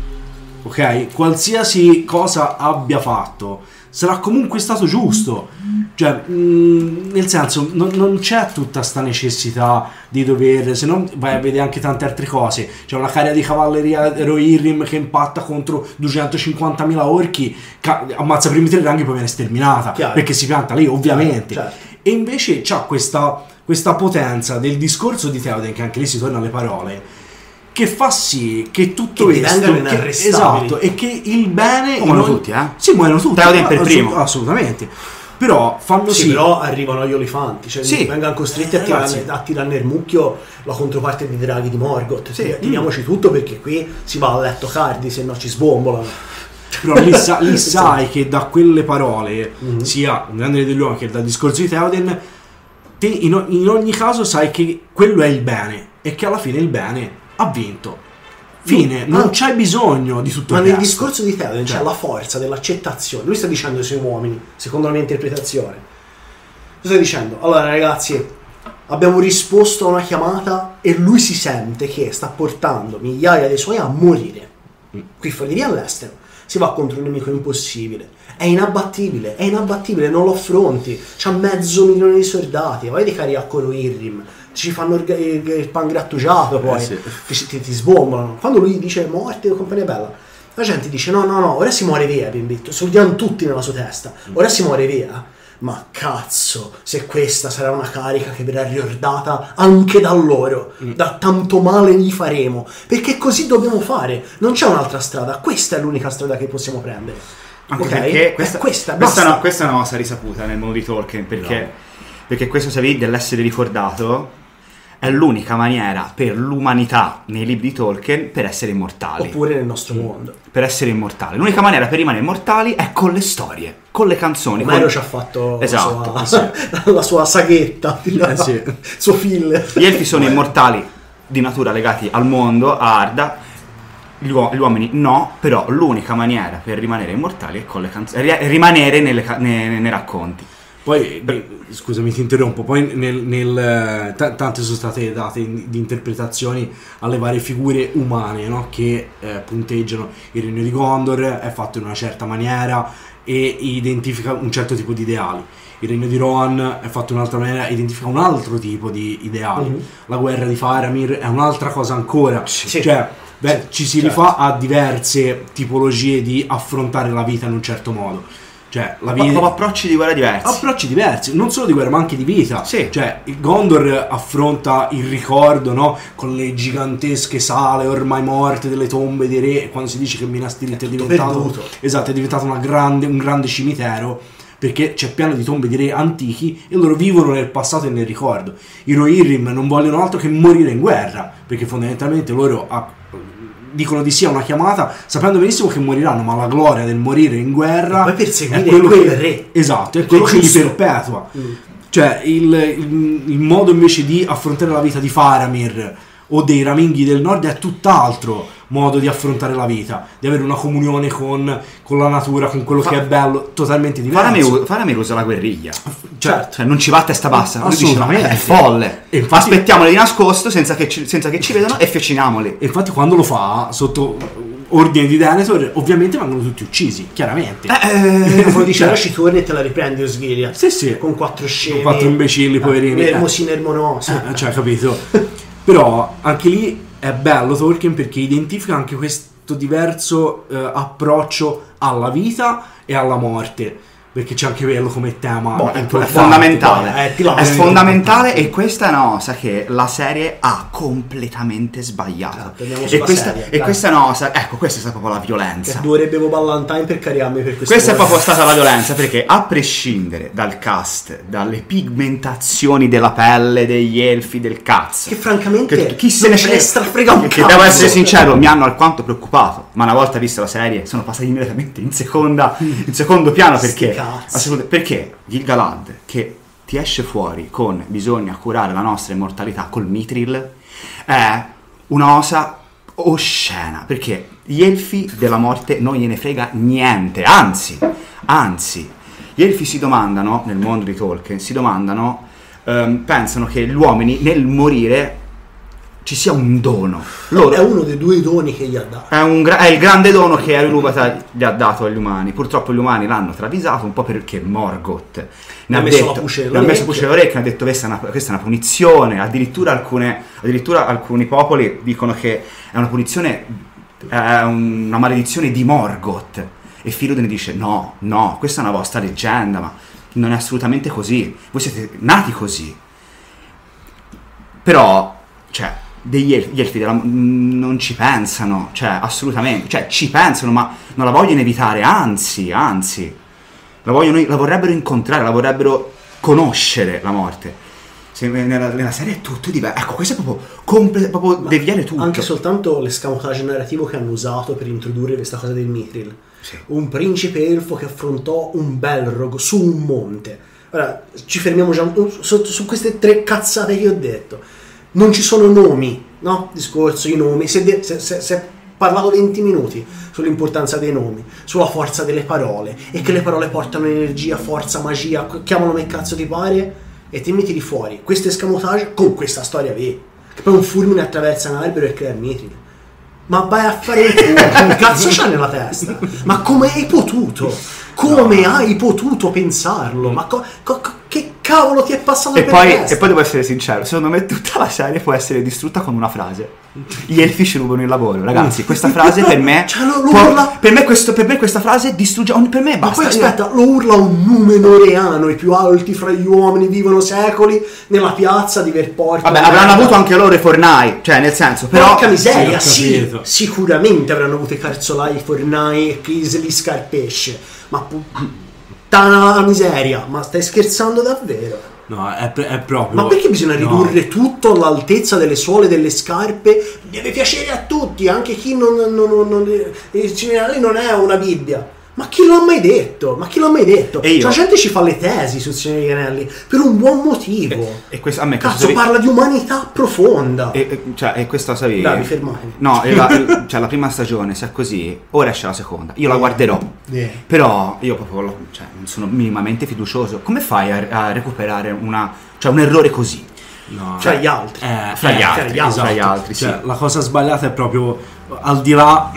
ok? Qualsiasi cosa abbia fatto, sarà comunque stato giusto. Cioè, nel senso, non c'è tutta sta necessità di dover, se no vai a vedere anche tante altre cose. C'è una carica di cavalleria Rohirrim che impatta contro 250.000 orchi, ammazza i primi 3 ranghi e poi viene sterminata. Chiaro. Perché si pianta lì, ovviamente. Certo. E invece c'ha questa potenza del discorso di Theoden, che anche lì si torna alle parole, che fa sì che tutto che questo esatto, e che il bene muoiono tutti, sì, muoiono tutti, Theoden per primo, assolutamente, però fanno sì, però arrivano gli olifanti, cioè sì, vengono costretti a tirare nel mucchio la controparte dei draghi di Morgoth. Sì, tiriamoci tutto perché qui si va a letto cardi, se no ci sbombolano. Però lì sai che da quelle parole, sia un grande degli uomini che dal discorso di Theoden, te in ogni caso sai che quello è il bene e che alla fine il bene ha vinto. Fine, non c'è bisogno di tutto ma il nel resto. discorso di Theoden c'è la forza dell'accettazione. Lui sta dicendo ai suoi uomini, secondo la mia interpretazione, sta dicendo: allora ragazzi, abbiamo risposto a una chiamata e lui si sente che sta portando migliaia dei suoi a morire qui fuori lì all'estero. Si va contro un nemico impossibile, è inabbattibile, non lo affronti, c'ha 500.000 di soldati, vai di cari a Rohirrim, ci fanno il pan grattugiato, poi sì. ti sbombolano. Quando lui dice morte o compagnia bella, la gente dice no, ora si muore via, bimbetto, soldiamo tutti nella sua testa, ora si muore via. Ma cazzo, se questa sarà una carica che verrà riordata anche da loro, da tanto male gli faremo, perché così dobbiamo fare, non c'è un'altra strada, questa è l'unica strada che possiamo prendere. Anche okay? perché questa è una cosa risaputa nel mondo di Tolkien, perché questo, sapete, dell'essere ricordato è l'unica maniera per l'umanità nei libri di Tolkien per essere immortali. Oppure nel nostro mondo. Per essere immortali. L'unica maniera per rimanere immortali è con le storie, con le canzoni. Omero ci ha fatto esatto, la sua saghetta, suo filler. Gli elfi sono immortali di natura legati al mondo, a Arda. Gli uomini no, però l'unica maniera per rimanere immortali è con le canzoni, rimanere nei racconti. Poi, scusami ti interrompo, poi tante sono state date di interpretazioni alle varie figure umane, no? Che punteggiano. Il regno di Gondor è fatto in una certa maniera e identifica un certo tipo di ideali. Il regno di Rohan è fatto in un'altra maniera e identifica un altro tipo di ideali. La guerra di Faramir è un'altra cosa ancora. Sì. Cioè, ci si rifà a diverse tipologie di affrontare la vita in un certo modo. Cioè, approcci di guerra diversi. Approcci diversi, non solo di guerra ma anche di vita. Sì. Cioè, il Gondor affronta il ricordo, no? Con le gigantesche sale ormai morte delle tombe dei re. Quando si dice che Minas Tirith è diventato un grande cimitero, perché c'è pieno di tombe di re antichi e loro vivono nel passato e nel ricordo. I Rohirrim non vogliono altro che morire in guerra, perché fondamentalmente loro dicono di sì a una chiamata sapendo benissimo che moriranno, ma la gloria del morire in guerra poi perseguire è quello quel che, re. Esatto, è quello che li perpetua. Cioè il modo invece di affrontare la vita di Faramir o dei Raminghi del Nord è tutt'altro modo di affrontare la vita, di avere una comunione con la natura, con quello che è bello, totalmente diverso. Faramir usa la guerriglia, cioè non ci va a testa bassa, assolutamente, è folle. E infatti, aspettiamoli di nascosto senza che ci vedano e fiociniamoli. E infatti quando lo fa sotto ordine di Denethor ovviamente vengono tutti uccisi, chiaramente. Come dice, ora ci torni e te la riprendi Osgiliath. Sì. Con 4 scemi, con 4 imbecilli, poverini. Nermosi nermonosi. Cioè, capito? Però anche lì è bello Tolkien perché identifica anche questo diverso approccio alla vita e alla morte, perché c'è anche quello come tema è fondamentale, è fondamentale, e questa è una cosa che la serie ha completamente sbagliato. E questa è una cosa, ecco, questa è stata proprio la violenza. Dovrebbe Valentine per cariarmi per questo. Questa è proprio stata la violenza, perché a prescindere dal cast, dalle pigmentazioni della pelle degli elfi, del cazzo, che francamente chi se ne frega un cazzo, che devo essere sincero, mi hanno alquanto preoccupato, ma una volta vista la serie sono passati immediatamente in secondo piano, perché Gil-galad che ti esce fuori con bisogna curare la nostra immortalità col Mithril è una cosa oscena, perché gli elfi della morte non gliene frega niente, anzi gli elfi si domandano, nel mondo di Tolkien, pensano che gli uomini nel morire ci sia un dono. È uno dei due doni che gli ha dato. È il grande dono che Ilúvatar gli ha dato agli umani. Purtroppo gli umani l'hanno travisato un po' perché Morgoth ne ha messo la puce all'orecchio, ha detto questa è una punizione. Addirittura alcuni popoli dicono che è una punizione, è una maledizione di Morgoth. E Fírodin dice no, questa è una vostra leggenda, ma non è assolutamente così. Voi siete nati così. Però, cioè, gli elfi non ci pensano, cioè assolutamente, cioè ci pensano, ma non la vogliono evitare, anzi la vorrebbero incontrare, la vorrebbero conoscere la morte. Nella serie è tutto diverso. Ecco, questo è proprio deviare tutto. Anche soltanto l'escamotage narrativo che hanno usato per introdurre questa cosa del Mithril. Sì. Un principe elfo che affrontò un Belrog su un monte. Ora ci fermiamo già su queste 3 cazzate che ho detto. Non ci sono nomi, no? Discorso, i nomi. Si è parlato 20 minuti sull'importanza dei nomi, sulla forza delle parole, e che le parole portano energia, forza, magia, chiamano come cazzo ti pare, e ti metti di fuori questo escamotage con questa storia che poi un fulmine attraversa un albero e crea il Mithril. Ma vai a fare il culo, che cazzo c'ha nella testa? Ma come hai potuto? Hai potuto pensarlo? Ma che cavolo ti è passato per testa? E poi devo essere sincero, secondo me tutta la serie può essere distrutta con una frase. Gli elfi ci rubano il lavoro, ragazzi. Questa frase per me per me questa frase distrugge, per me basta. Ma poi aspetta, lo urla un numenoreano, i più alti fra gli uomini vivono secoli, nella piazza di Verport. Vabbè, avranno avuto anche loro i fornai, cioè nel senso, però porca miseria, sì, sicuramente avranno avuto i carzolai, i fornai e chi se li scarpesce. Ma puttana miseria, ma stai scherzando davvero? No, è proprio. Ma perché bisogna ridurre tutto all'altezza delle suole delle scarpe? Deve piacere a tutti, anche chi il Cinerenelli non è una Bibbia. Ma chi l'ha mai detto? Cioè, la gente ci fa le tesi sul Signore degli Anelli per un buon motivo. E questo, a me cazzo, parla di umanità profonda. E questo sapevi? Dai, mi fermai. No, cioè la prima stagione, se è così, ora esce la seconda. Io la guarderò. Però io proprio non sono minimamente fiducioso. Come fai a recuperare un errore così? No, fra gli altri. Fra gli altri, sì. Cioè, la cosa sbagliata è proprio al di là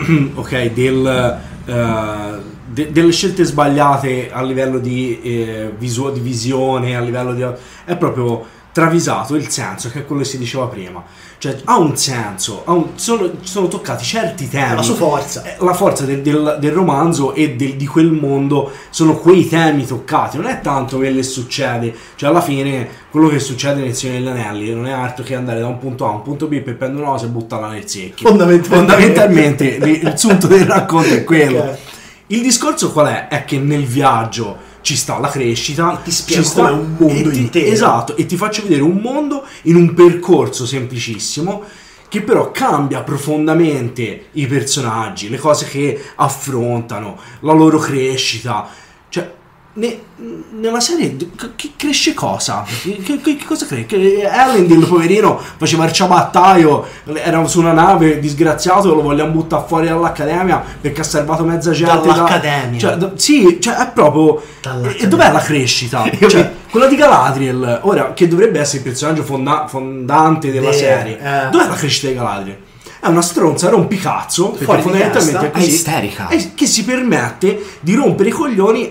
delle scelte sbagliate a livello di visione, a livello di è proprio travisato il senso, che è quello che si diceva prima. Cioè ha un senso, sono toccati certi temi. La sua forza. La forza del romanzo e di quel mondo sono quei temi toccati, non è tanto quello che succede. Cioè alla fine quello che succede nel Signore degli Anelli non è altro che andare da un punto A a un punto B per prendere una cosa e buttarla nel secchio. Fondamentalmente il sunto del racconto è quello. Okay. Il discorso qual è? È che nel viaggio ci sta la crescita, ti spiego come un mondo intero. Esatto, e ti faccio vedere un mondo in un percorso semplicissimo che però cambia profondamente i personaggi, le cose che affrontano, la loro crescita. Cioè, nella serie che cresce cosa? Che cosa cresce? Che Elendil, poverino, faceva il ciabattaio, era su una nave disgraziato, lo vogliamo buttare fuori dall'accademia perché ha salvato mezza gente dall'accademia. Sì, cioè è proprio. E dov'è la crescita? Cioè, quella di Galadriel, ora che dovrebbe essere il personaggio fondante della serie, dov'è la crescita di Galadriel? è una stronza rompicazzo, perché Fuori di fondamentalmente testa. È isterica. che si permette di rompere i coglioni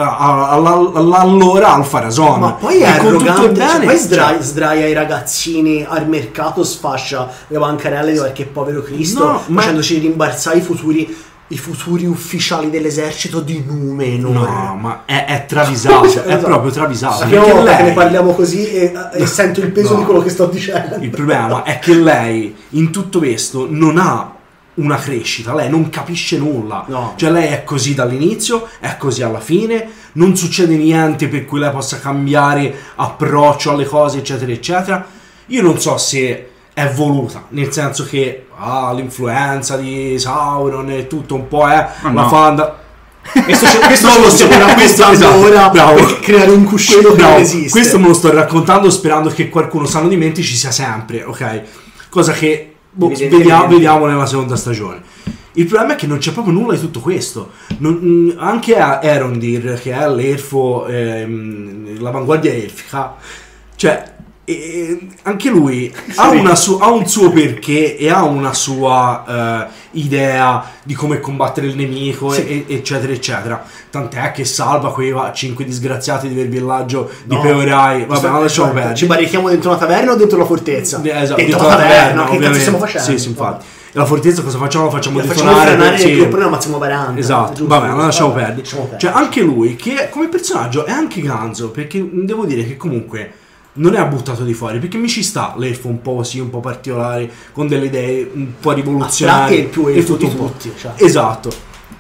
all'allora Alfa Rason. Ma poi è E con tutto il arrogante, cioè, bene, poi sdraia i ragazzini al mercato, sfascia le bancarelle di qualche povero Cristo, No, ma- facendoci rimbalzare i futuri ufficiali dell'esercito di Numenor. no, ma è travisato, è proprio travisato. La prima Perché volta che lei- ne parliamo così e sento il peso No. di quello che sto dicendo. Il problema è che lei in tutto questo non ha una crescita, lei non capisce nulla. No. Cioè lei è così dall'inizio, è così alla fine, non succede niente per cui lei possa cambiare approccio alle cose, eccetera, eccetera. Io non so se è voluta, nel senso che l'influenza di Sauron e tutto un po' è Ma la no. fanda. Questo Non lo stiamo raccontando esatto, ora bravo. per creare un cuscino che No, non esiste. questo me lo sto raccontando sperando che qualcuno sano di mente ci sia sempre, ok? Cosa che Evidentemente. vediamo nella seconda stagione. Il problema è che non c'è proprio nulla di tutto questo. Anche a Erondir, che è l'elfo, l'avanguardia elfica, cioè anche lui ha un suo perché e ha una sua idea di come combattere il nemico, Sì. eccetera eccetera, tant'è che salva quei 5 disgraziati del villaggio di No. Peorai. Vabbè, non lasciamo perdere. Ci barrichiamo dentro una taverna o dentro la fortezza? Esatto, dentro la taverna, che ovviamente. cazzo stiamo facendo? Sì, sì, infatti. E la fortezza cosa facciamo? La facciamo La facciamo detonare, frenare sì. e poi ne ammazziamo 40. Esatto, giusto? vabbè, non lasciamo Vabbè, perdere. lasciamo perdere. Cioè, anche lui, che come personaggio è anche ganzo, perché devo dire che comunque non è buttato di fuori, perché mi ci sta l'elfo un po' così, un po' particolare, con delle idee un po' rivoluzionarie. Astratti è il più e elfo tutto di un po'. tutti, cioè. Esatto.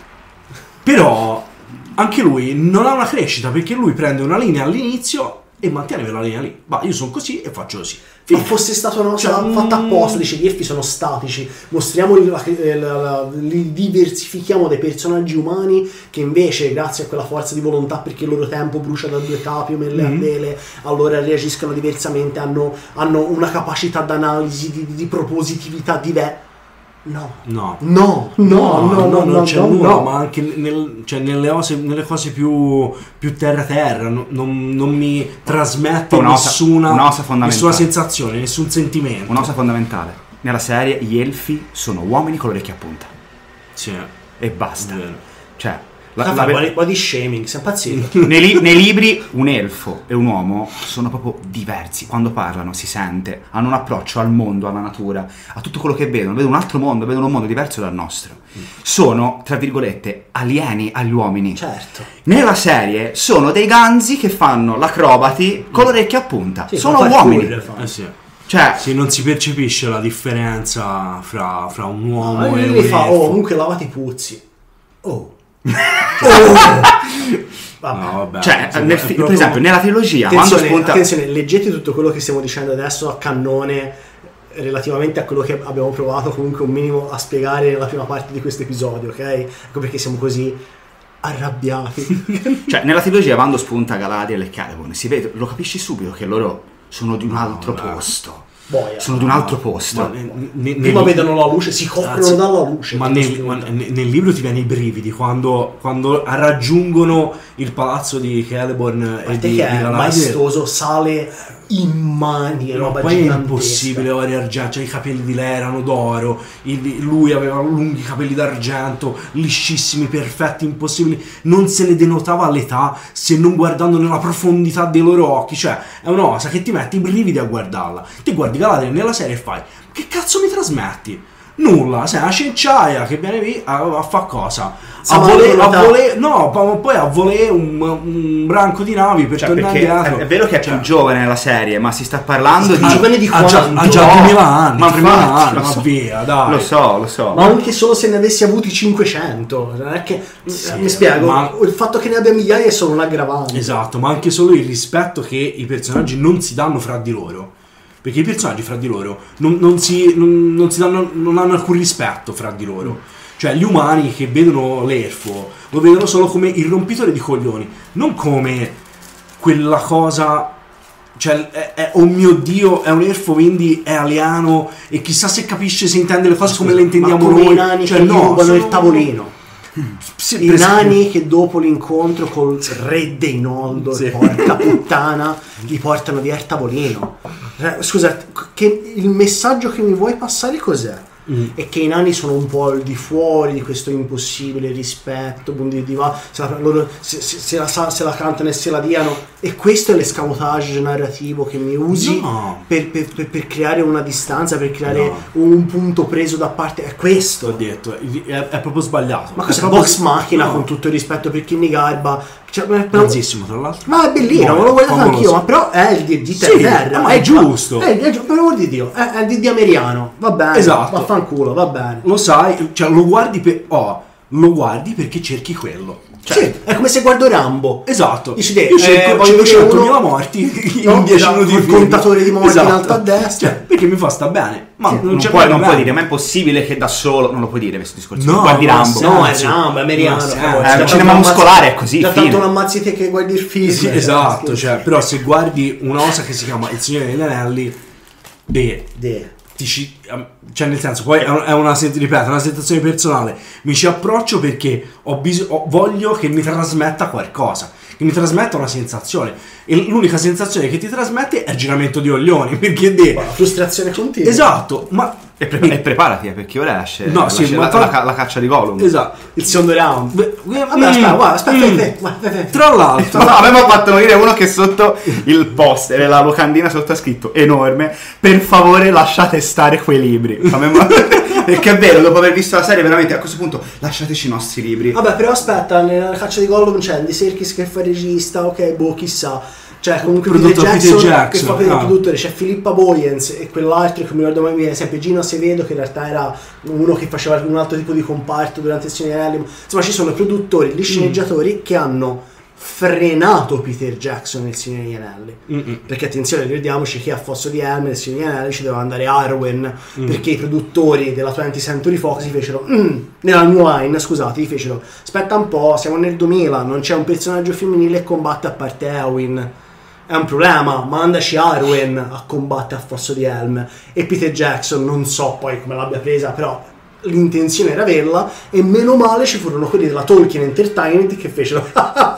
Però anche lui non ha una crescita, perché lui prende una linea all'inizio e mantiene quella linea lì. Ma io sono così e faccio così. Ma fosse stata una cosa Cioè, fatta apposta, dice gli elfi sono statici, mostriamo li diversifichiamo dei personaggi umani che invece grazie a quella forza di volontà, perché il loro tempo brucia da 2 capi o le vele, allora reagiscono diversamente, hanno una capacità d'analisi, di propositività diversa. No, non c'è nulla, no. ma anche nelle cose più terra, non mi trasmette un'osa fondamentale. nessuna sensazione, nessun sentimento. Un'osa fondamentale. Nella serie gli elfi sono uomini con le orecchie a punta. Sì, E basta. vero. Cioè, Body shaming, sei impazzito. nei libri un elfo e un uomo sono proprio diversi. Quando parlano si sente, hanno un approccio al mondo, alla natura, a tutto quello che vedono un altro mondo, vedono un mondo diverso dal nostro. Sono, tra virgolette, alieni agli uomini. Certo. Nella serie sono dei ganzi che fanno l'acrobati con le orecchie a punta. Sì, sono fa uomini. parkour, Sì. Cioè, Sì, non si percepisce la differenza fra un uomo e un lui fa, elfo. comunque lavati i puzzi. Vabbè. No, vabbè, cioè, insomma, per è proprio- esempio, nella trilogia, quando spunta... Attenzione, leggete tutto quello che stiamo dicendo adesso a cannone relativamente a quello che abbiamo provato comunque un minimo a spiegare nella prima parte di questo episodio, ok? Ecco perché siamo così arrabbiati. Cioè, nella trilogia, quando spunta Galadriel e Celeborn, si vede, lo capisci subito che loro sono di un altro vabbè. posto. Boia. Sono di un altro posto. Ma Prima vedono la luce, si coprono Anzi, dalla luce. Ma quando nel libro ti viene i brividi quando raggiungono il palazzo di Celeborn e parte di che è Galadriel. maestoso, sale in mani, No, roba poi è gigantesca. impossibile, ore argento, cioè, i capelli di lei erano d'oro, lui aveva lunghi capelli d'argento, liscissimi, perfetti, impossibili, non se ne denotava l'età se non guardando nella profondità dei loro occhi, cioè è una cosa che ti metti i brividi a guardarla. Ti guardi Galadriel nella serie e fai, che cazzo mi trasmetti? Nulla, sei una cinciaia che viene lì a fa cosa? A volere, no, poi a volere un branco di navi per Cioè, tornare perché indietro. è vero che è più giovane nella serie, ma si sta parlando di... giovane di ha già quanto? 2000 anni, Ma 3000 infatti, anni, lo ma so. via, dai. Lo so. Ma anche solo se ne avessi avuti 500, non è che mi spiego, ma- il fatto che ne abbia migliaia è solo un aggravante. Esatto, ma anche solo il rispetto che i personaggi non si danno fra di loro. Perché i personaggi fra di loro non hanno alcun rispetto fra di loro. Cioè gli umani che vedono l'elfo lo vedono solo come il rompitore di coglioni, non come quella cosa, cioè oh mio Dio, è un elfo quindi è alieno e chissà se capisce, se intende le cose come le intendiamo ma come noi. i nani Cioè che gli no, rubano sono- il tavolino. Sì, I nani che dopo l'incontro col re dei Noldor, Sì. porca puttana, gli portano via il tavolino. Scusa, che il messaggio che mi vuoi passare cos'è? e che i nani sono un po' al di fuori di questo impossibile rispetto, se la cantano e se la diano, e questo è l'escamotage narrativo che mi usi per creare una distanza, per creare un punto preso da parte. È questo. Ho detto, è proprio sbagliato. Ma cos'è Vox Machina, con tutto il rispetto per Kenny Garba? Bellissimo, tra l'altro. Ma è bellino, non lo voglio anch'io, ma però è il di terra, ma è giusto. Per l'amor di Dio, è il di americano, va bene, esatto. Vaffanculo, va bene. Lo sai, cioè lo guardi perché cerchi quello. Cioè, sì, è come se guardo Rambo. Esatto. Dici io cerco 100.000 morti in 10 minuti il contatore di morti in alto a destra. Cioè, perché mi fa sta bene. Ma sì, non puoi dire, ma è possibile che da solo non lo puoi dire questo discorso. No, guardi Rambo. No, è Rambo, è americano. Il cinema muscolare è così. Già tanto non ammazzi te che guardi il film. Sì, esatto, cioè, però se guardi una cosa che si chiama Il Signore degli Anelli, cioè nel senso, poi è una sensazione personale, mi ci approccio perché voglio che mi trasmetta qualcosa, che mi trasmetta una sensazione, e l'unica sensazione che ti trasmette è il giramento di coglioni, perché la frustrazione continua. Esatto, ma e preparati, perché ora esce la caccia di Gollum. Esatto, il secondo round. Aspetta. Tra l'altro, a me mi ha fatto morire uno che sotto il poster, la locandina sotto ha scritto enorme: per favore lasciate stare quei libri. Perché è vero, dopo aver visto la serie, veramente a questo punto lasciateci i nostri libri. Vabbè, però aspetta, nella caccia di Gollum c'è Andy Serkis che fa il regista, ok, chissà. Cioè, comunque Peter Jackson che fa per il produttore, c'è Filippa Boyens e quell'altro che mi ricordo mai bene, sempre Gino Acevedo, che in realtà era uno che faceva un altro tipo di comparto durante il Signore degli Anelli. Insomma, ci sono i produttori, gli sceneggiatori che hanno frenato Peter Jackson nel Signore degli Anelli. Perché attenzione, ricordiamoci che a Fosso di Helm nel Signore degli Anelli ci doveva andare Arwen, perché i produttori della 20th Century Fox si fecero nella New Line, scusate, gli fecero aspetta un po', siamo nel 2000, non c'è un personaggio femminile che combatte a parte Eowyn, è un problema, mandaci Arwen a combattere a Fosso di Helm. E Peter Jackson, non so poi come l'abbia presa, però l'intenzione era averla, e meno male ci furono quelli della Tolkien Entertainment che fecero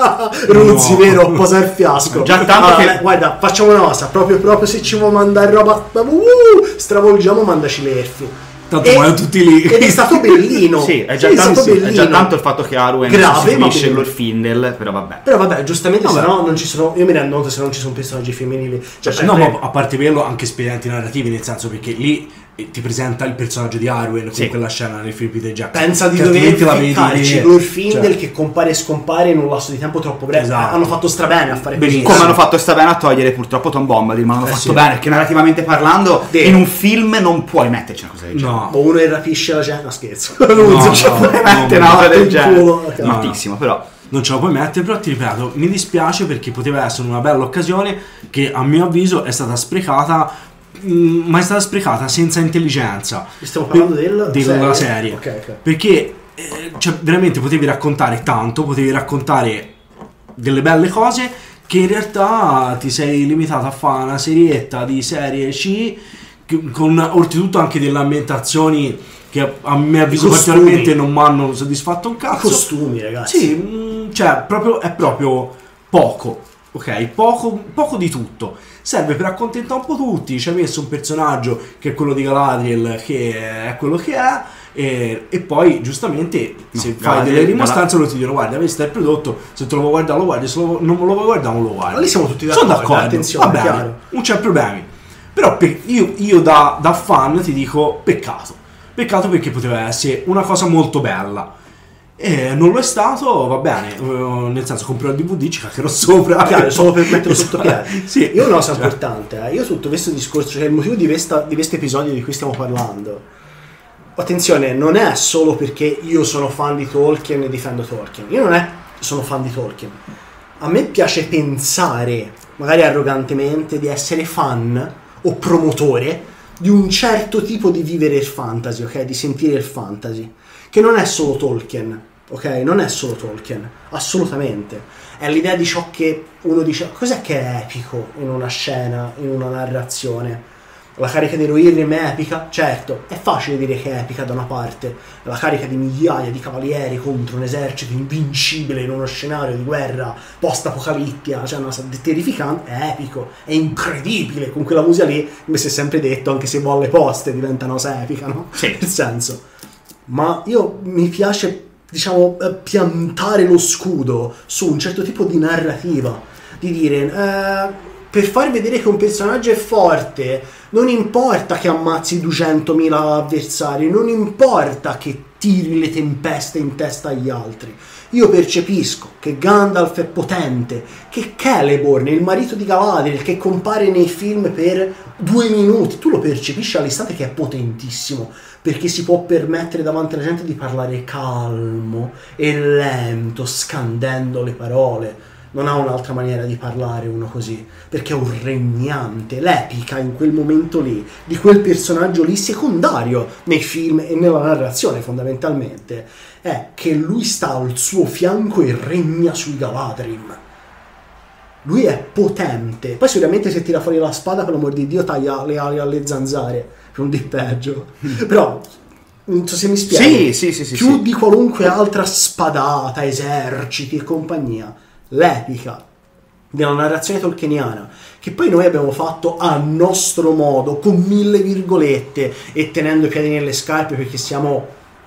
Ruzzi, vero, posa il fiasco. Già tanto che guarda, facciamo una cosa, proprio se ci vuoi mandare roba stravolgiamo, mandaci le elfi. Tanto tutti lì. Ed è stato bellino. Sì, è già tanto il fatto che Arwen sostituisce Glorfindel, però vabbè, giustamente, se no non ci sono. Io mi rendo conto se non ci sono personaggi femminili. Cioè, no, ma a parte quello, anche espedienti narrativi, nel senso, perché lì ti presenta il personaggio di Arwen con quella scena nel film Peter Jackson. Pensa di dover ficcarci Glorfindel che compare e scompare in un lasso di tempo troppo breve. Esatto. Hanno fatto strabene a fare così. Come hanno fatto strabene a togliere purtroppo Tom Bombadil, ma hanno fatto bene, perché narrativamente parlando in un film non puoi metterci una cosa del genere. O uno che rapisce la gente, no scherzo. Non ce la puoi mettere una cosa del genere. Matissimo, però non ce la puoi mettere, però ti ripeto, mi dispiace perché poteva essere una bella occasione che a mio avviso è stata sprecata, ma è stata sprecata senza intelligenza. Stiamo parlando della serie. Okay. Perché cioè, veramente potevi raccontare tanto, potevi raccontare delle belle cose, che in realtà ti sei limitato a fare una serietta di serie C con oltretutto anche delle ambientazioni che a mio avviso particolarmente non mi hanno soddisfatto un cazzo. I costumi, ragazzi. Sì, cioè è proprio poco. Ok, poco di tutto. Serve per accontentare un po' tutti. Ci hai messo un personaggio che è quello di Galadriel, che è quello che è, e poi giustamente se fai delle rimostranze lo ti dicono: guarda, questo è il prodotto, se te lo vuoi guardare lo guardi, se non me lo vuoi guardare non lo guardi. Ma lì siamo tutti d'accordo. Sono d'accordo, attenzione, va bene, non c'è problemi. Però io da fan ti dico peccato perché poteva essere una cosa molto bella. E non lo è stato, va bene, nel senso comprerò il DVD, ci caccherò sopra. Chiaro, solo per metterlo sotto piede. Sì. Io ho una cosa importante, io tutto questo discorso, cioè il motivo di questo episodio di cui stiamo parlando, attenzione, non è solo perché io sono fan di Tolkien e difendo Tolkien. Io non sono fan di Tolkien. A me piace pensare, magari arrogantemente, di essere fan o promotore di un certo tipo di vivere il fantasy, ok? Di sentire il fantasy, che non è solo Tolkien, ok? Non è solo Tolkien, assolutamente. È l'idea di ciò che uno dice, cos'è che è epico in una scena, in una narrazione? La carica di Rohirrim è epica? Certo, è facile dire che è epica da una parte. La carica di migliaia di cavalieri contro un esercito invincibile in uno scenario di guerra post-apocalittica, cioè una terrificante, è epico, è incredibile. Con quella musica lì, come si è sempre detto, anche se bolle poste diventa una cosa epica, no? Sì. Nel senso. Ma mi piace, diciamo, piantare lo scudo su un certo tipo di narrativa, di dire... per far vedere che un personaggio è forte, non importa che ammazzi 200.000 avversari, non importa che tiri le tempeste in testa agli altri. Io percepisco che Gandalf è potente, che Celeborn, il marito di Galadriel, che compare nei film per 2 minuti, tu lo percepisci all'istante che è potentissimo, perché si può permettere davanti alla gente di parlare calmo e lento, scandendo le parole. Non ha un'altra maniera di parlare uno così, perché è un regnante. L'epica in quel momento lì, di quel personaggio lì secondario nei film e nella narrazione fondamentalmente, è che lui sta al suo fianco e regna sui Galadrim. Lui è potente. Poi sicuramente se tira fuori la spada, per l'amor di Dio, taglia le ali alle zanzare, per un di peggio. Però... non so se mi spiego. Sì. Più di qualunque altra spadata, eserciti e compagnia, l'epica della narrazione tolkieniana, che poi noi abbiamo fatto a nostro modo, con 1000 virgolette e tenendo i piedi nelle scarpe, perché siamo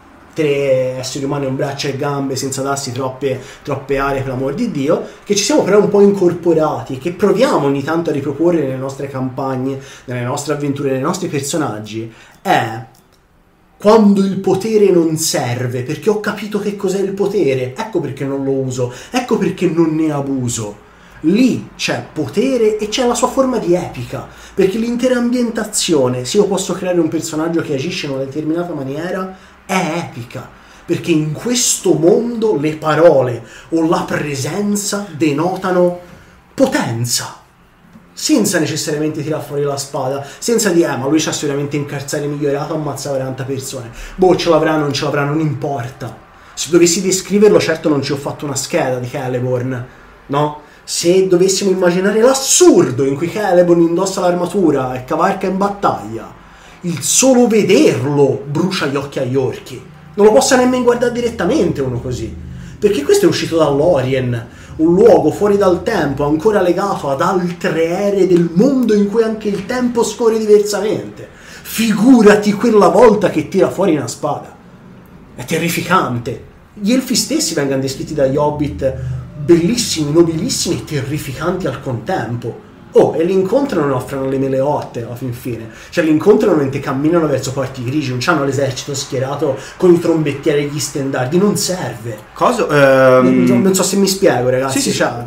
3 esseri umani, un braccio e gambe, senza darsi troppe aree, per l'amor di Dio, che ci siamo però un po' incorporati, che proviamo ogni tanto a riproporre nelle nostre campagne, nelle nostre avventure, nei nostri personaggi, è quando il potere non serve, perché ho capito che cos'è il potere, ecco perché non lo uso, ecco perché non ne abuso. Lì c'è potere e c'è la sua forma di epica, perché l'intera ambientazione, se io posso creare un personaggio che agisce in una determinata maniera, è epica, perché in questo mondo le parole o la presenza denotano potenza. Senza necessariamente tirare fuori la spada, senza dire ma lui c'ha sicuramente un calzare migliorato, ammazza 40 persone. Boh, ce l'avrà, non ce l'avrà, non importa. Se dovessi descriverlo, certo non ci ho fatto una scheda di Celeborn, no? Se dovessimo immaginare l'assurdo in cui Celeborn indossa l'armatura e cavalca in battaglia, il solo vederlo brucia gli occhi agli orchi. Non lo possa nemmeno guardare direttamente uno così, perché questo è uscito dall'Orien, un luogo fuori dal tempo, ancora legato ad altre ere del mondo in cui anche il tempo scorre diversamente. Figurati quella volta che tira fuori una spada. È terrificante. Gli elfi stessi vengono descritti dagli Hobbit bellissimi, nobilissimi e terrificanti al contempo. Oh, e li incontrano e offrono le meleotte alla fin fine. Cioè li incontrano mentre camminano verso Porti Grigi, non c'hanno l'esercito schierato con i trombettieri e gli stendardi, non serve. Cosa? Non so se mi spiego, ragazzi. Sì. Cioè...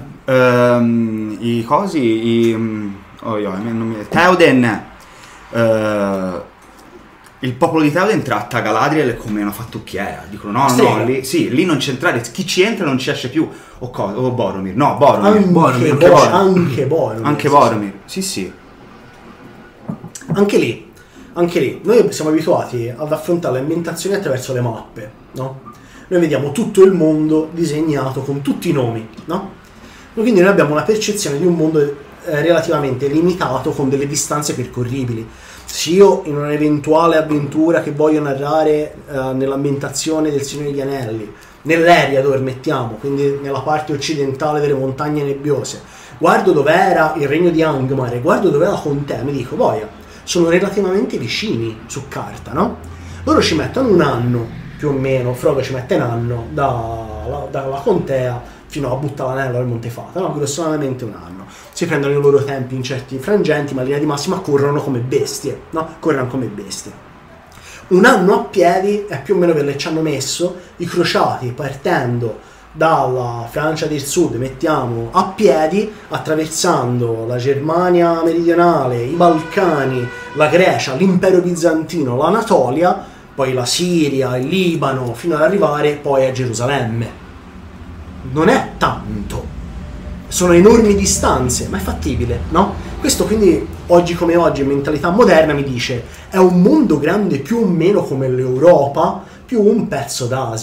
I cosi, Theoden, il popolo di Theoden tratta Galadriel come una fattucchiera. Dicono no, lì non c'entrare, chi ci entra non ci esce più. O Boromir, no, Boromir. Anche Boromir, sì. Anche lì, noi siamo abituati ad affrontare le ambientazioni attraverso le mappe, no? Noi vediamo tutto il mondo disegnato con tutti i nomi, no? Quindi noi abbiamo una percezione di un mondo relativamente limitato, con delle distanze percorribili. Se io in un'eventuale avventura che voglio narrare nell'ambientazione del Signore degli Anelli, nell'Eriador mettiamo, quindi nella parte occidentale delle montagne nebbiose, guardo dov'era il regno di Angmar e guardo dov'è la contea, mi dico, boia, sono relativamente vicini su carta, no? Loro ci mettono un anno, più o meno, Frodo ci mette un anno dalla contea fino a buttare l'anello al Monte Fata, no? Grossolanamente un anno. Si prendono i loro tempi in certi frangenti, ma in linea di massima corrono come bestie, no? Corrono come bestie. Un anno a piedi è più o meno quello che ci hanno messo i crociati, partendo dalla Francia del Sud, mettiamo a piedi, attraversando la Germania meridionale, i Balcani, la Grecia, l'impero bizantino, l'Anatolia, poi la Siria, il Libano, fino ad arrivare poi a Gerusalemme. Non è tanto, sono enormi distanze, ma è fattibile, no? Questo quindi, oggi come oggi, in mentalità moderna, mi dice è un mondo grande più o meno come l'Europa, più un pezzo d'Asia.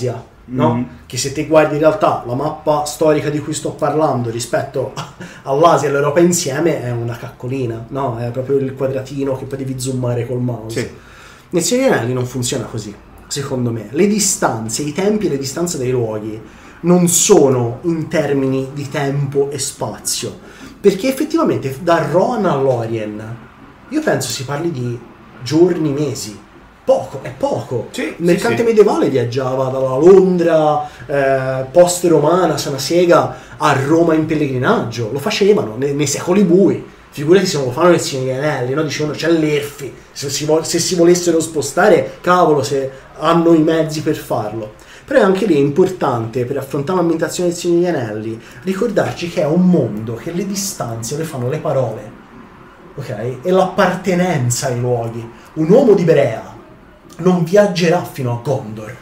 no? Che se te guardi in realtà la mappa storica di cui sto parlando rispetto all'Asia e all'Europa insieme è una caccolina, no? È proprio il quadratino che potevi zoomare col mouse. Sì. Nel Signore degli Anelli non funziona così, secondo me. Le distanze, i tempi e le distanze dei luoghi non sono in termini di tempo e spazio, perché effettivamente da Rohan a Lorien io penso si parli di giorni, mesi. Poco, è poco. Sì, Il mercante medievale viaggiava dalla Londra post-romana, Sana Sega, a Roma in pellegrinaggio. Lo facevano nei secoli bui. Figurati se non lo fanno nel Signore degli Anelli, no? Dicevano c'è l'Erfi. Se si volessero spostare, cavolo, se hanno i mezzi per farlo. Però anche lì è importante, per affrontare l'ambientazione del Signore degli Anelli, ricordarci che è un mondo che le distanze le fanno le parole, ok? E l'appartenenza ai luoghi. Un uomo di Berea non viaggerà fino a Gondor,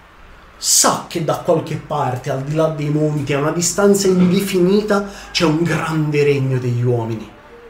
sa che da qualche parte, al di là dei monti, a una distanza indefinita, c'è un grande regno degli uomini,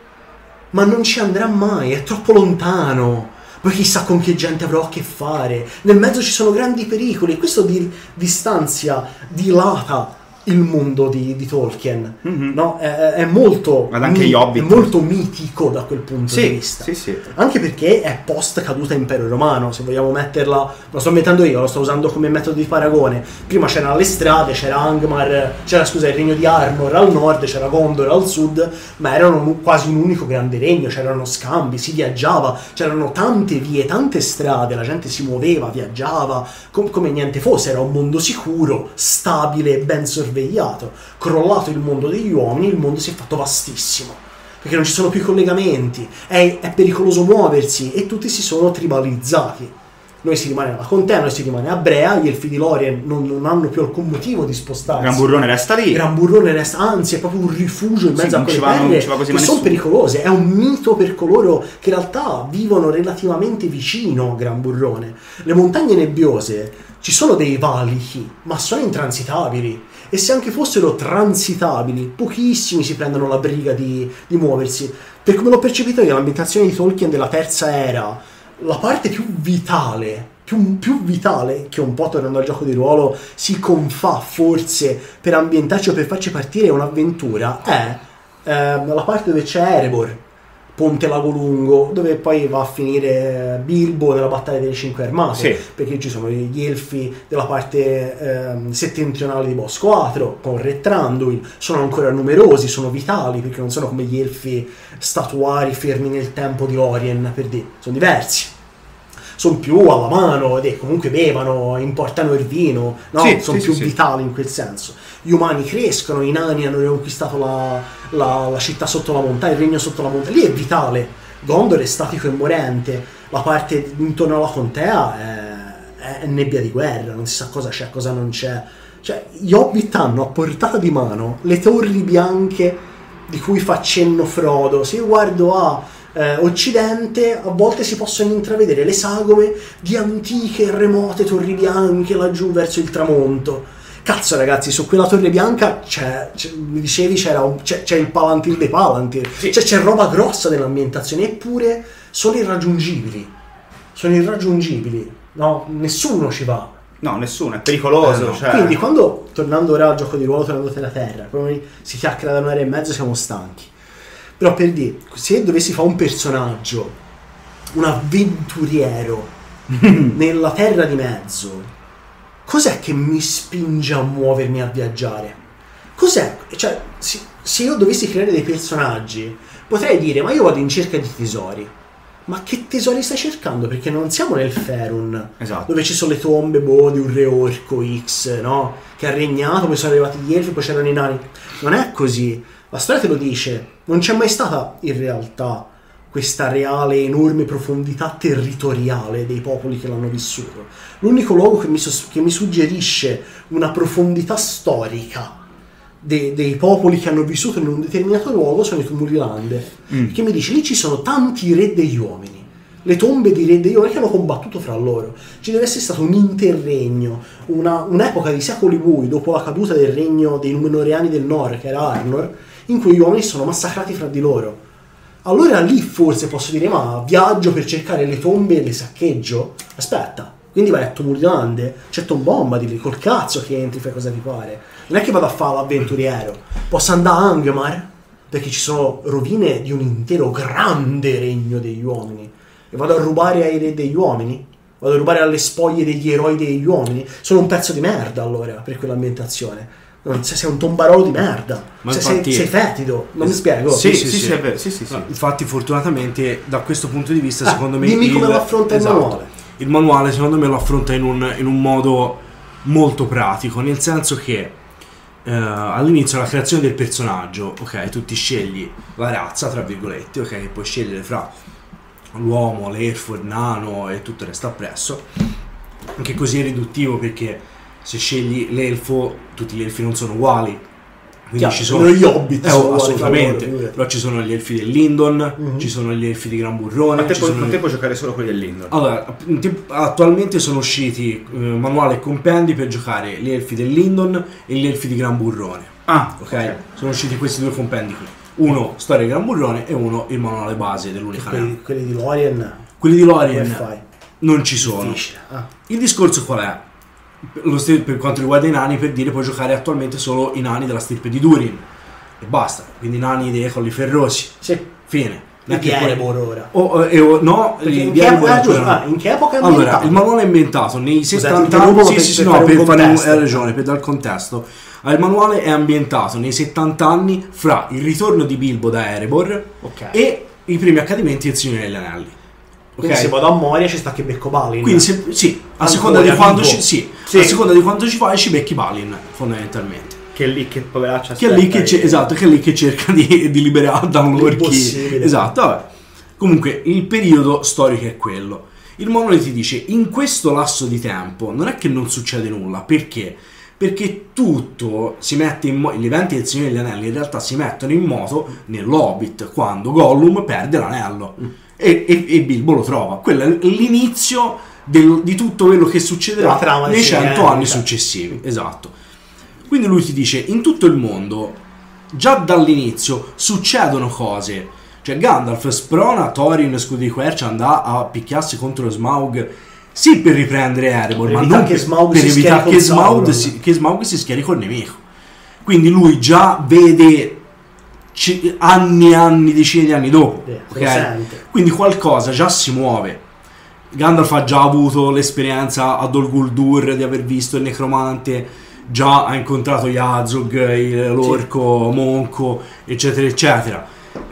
ma non ci andrà mai, è troppo lontano, poi chissà con che gente avrò a che fare, nel mezzo ci sono grandi pericoli. Questo distanzia, dilata il mondo di Tolkien, no? È molto, ma anche gli Hobbit, è molto mitico da quel punto di vista. Sì. Anche perché è post caduta impero romano, se vogliamo metterla, lo sto mettendo io, lo sto usando come metodo di paragone. Prima c'erano le strade, c'era Angmar, c'era il regno di Arnor al nord, c'era Gondor al sud, ma erano quasi un unico grande regno, c'erano scambi, si viaggiava, c'erano tante vie, tante strade, la gente si muoveva, viaggiava come niente fosse, era un mondo sicuro, stabile, ben sorvegliato. Crollato il mondo degli uomini, il mondo si è fatto vastissimo, perché non ci sono più collegamenti, è pericoloso muoversi e tutti si sono tribalizzati. Noi si rimane a Contea, noi si rimane a Brea, gli elfi di Lorien non hanno più alcun motivo di spostarsi. Gran Burrone resta lì. Gran Burrone resta, anzi è proprio un rifugio in mezzo a quelle terre che sono pericolose. È un mito per coloro che in realtà vivono relativamente vicino a Gran Burrone. Le montagne nebbiose, ci sono dei valichi, ma sono intransitabili. E se anche fossero transitabili, pochissimi si prendono la briga di muoversi. Per come l'ho percepito io, l'ambientazione di Tolkien della terza era, la parte più vitale, più vitale, che un po' tornando al gioco di ruolo si confà forse per ambientarci o per farci partire un'avventura, è la parte dove c'è Erebor, Ponte Lago Lungo, dove poi va a finire Bilbo nella battaglia delle Cinque Armate, sì. Perché ci sono gli elfi della parte settentrionale di Bosco Atro con Re Thranduil, sono ancora numerosi, sono vitali, perché non sono come gli elfi statuari fermi nel tempo di Lorien, per dire, sono diversi, sono più alla mano e comunque bevono, importano il vino, no? Sì, sono più vitali in quel senso. Gli umani crescono, i nani hanno riconquistato la città sotto la montagna, il regno sotto la montagna, lì è vitale. Gondor è statico e morente, la parte intorno alla contea è nebbia di guerra, non si sa cosa c'è, cosa non c'è. Cioè, gli Hobbit hanno a portata di mano le torri bianche di cui fa cenno Frodo. Se io guardo a occidente, a volte si possono intravedere le sagome di antiche e remote torri bianche laggiù verso il tramonto. Cazzo ragazzi, su quella torre bianca mi dicevi c'è il Palantir dei Palantir, sì. C'è roba grossa nell'ambientazione, eppure sono irraggiungibili, no? Nessuno ci va. No, nessuno, è pericoloso. No. Cioè... Quindi quando, tornando ora al gioco di ruolo, tornando a terra, poi si chiacchiera da un'ora e mezzo, siamo stanchi. Però per dire, se dovessi fare un personaggio, un avventuriero nella terra di mezzo, cos'è che mi spinge a muovermi, a viaggiare? Cos'è? Cioè, se io dovessi creare dei personaggi, potrei dire, ma io vado in cerca di tesori. Ma che tesori stai cercando? Perché non siamo nel Faerun, esatto. Dove ci sono le tombe di un re orco X, no? Che ha regnato, poi sono arrivati gli elfi, poi c'erano i nani. Non è così. La storia te lo dice. Non c'è mai stata, in realtà, questa reale, enorme profondità territoriale dei popoli che l'hanno vissuto. L'unico luogo che mi suggerisce una profondità storica dei popoli che hanno vissuto in un determinato luogo sono i tumuli Lande, che mi dice lì ci sono tanti re degli uomini, le tombe di re degli uomini che hanno combattuto fra loro. Ci deve essere stato un interregno, un'epoca di secoli bui dopo la caduta del regno dei Numenoreani del Nord, che era Arnor, in cui gli uomini sono massacrati fra di loro. Allora lì forse posso dire, ma viaggio per cercare le tombe e le saccheggio? Aspetta, Quindi vai a Tomuriande, c'è Tom Bombadil, col cazzo che entri, fai cosa ti pare. Non è che vado a fare l'avventuriero. Posso andare a Angmar, perché ci sono rovine di un intero grande regno degli uomini. E vado a rubare ai re degli uomini? Vado a rubare alle spoglie degli eroi degli uomini? Sono un pezzo di merda allora, per quell'ambientazione. Sei un tombarolo di merda. Ma sei fetido, non mi spiego. Sì. No, infatti fortunatamente da questo punto di vista secondo me dimmi come lo affronta il manuale. Il manuale secondo me lo affronta in un modo molto pratico, nel senso che all'inizio la creazione del personaggio, ok, tu ti scegli la razza tra virgolette, ok, puoi scegliere fra l'uomo, l'elfo, il nano e tutto il resto appresso. Anche così è riduttivo, perché se scegli l'elfo, tutti gli elfi non sono uguali, quindi ci sono gli hobbit, assolutamente, però ci sono gli elfi del Lindon, ci sono gli elfi di Gran Burrone. Ma te puoi giocare solo quelli del Lindon. Allora, attualmente sono usciti manuale e compendi per giocare gli elfi del Lindon e gli elfi di Gran Burrone. Ok? Sono usciti questi due compendi qui. Uno storia di Gran Burrone e uno il manuale base dell'unica nave. Quelli di Lorien. Quelli di Lorien non ci sono. Il discorso qual è? Per quanto riguarda i nani, per dire, puoi giocare attualmente solo i nani della stirpe di Durin e basta, quindi i nani dei colli ferrosi. Sì. Fine. Di Erebor ora. No, in che epoca è ambientato? Allora, il manuale è ambientato nei 70 anni. Per dare il contesto. Il manuale è ambientato nei 70 anni fra il ritorno di Bilbo da Erebor e i primi accadimenti del Signore degli Anelli. Quindi se vado a Moria ci sta che becco Balin. Quindi a seconda di quando ci fai ci becchi Balin, fondamentalmente. Che è lì che poveraccia che è lì che cerca di liberare da un orchi. Esatto, vabbè. Comunque il periodo storico è quello. Il manuale ti dice: in questo lasso di tempo non è che non succede nulla, perché? Perché tutto si mette in moto. Gli eventi del Signore degli Anelli in realtà si mettono in moto nell'Hobbit, quando Gollum perde l'anello e Bilbo lo trova. Quello è l'inizio di tutto quello che succederà nei 100 anni successivi. Esatto. Quindi lui ti dice: in tutto il mondo, già dall'inizio, succedono cose. Cioè Gandalf sprona Thorin, scudo di quercia, andà a picchiarsi contro Smaug, sì, per riprendere Erebor, ma non per evitare che Smaug si schieri col nemico. Quindi lui già vede anni, decine di anni dopo, okay? Quindi qualcosa già si muove. Gandalf ha già avuto l'esperienza a Dol Guldur di aver visto il necromante, già ha incontrato Yazog, l'orco, Monco, eccetera eccetera.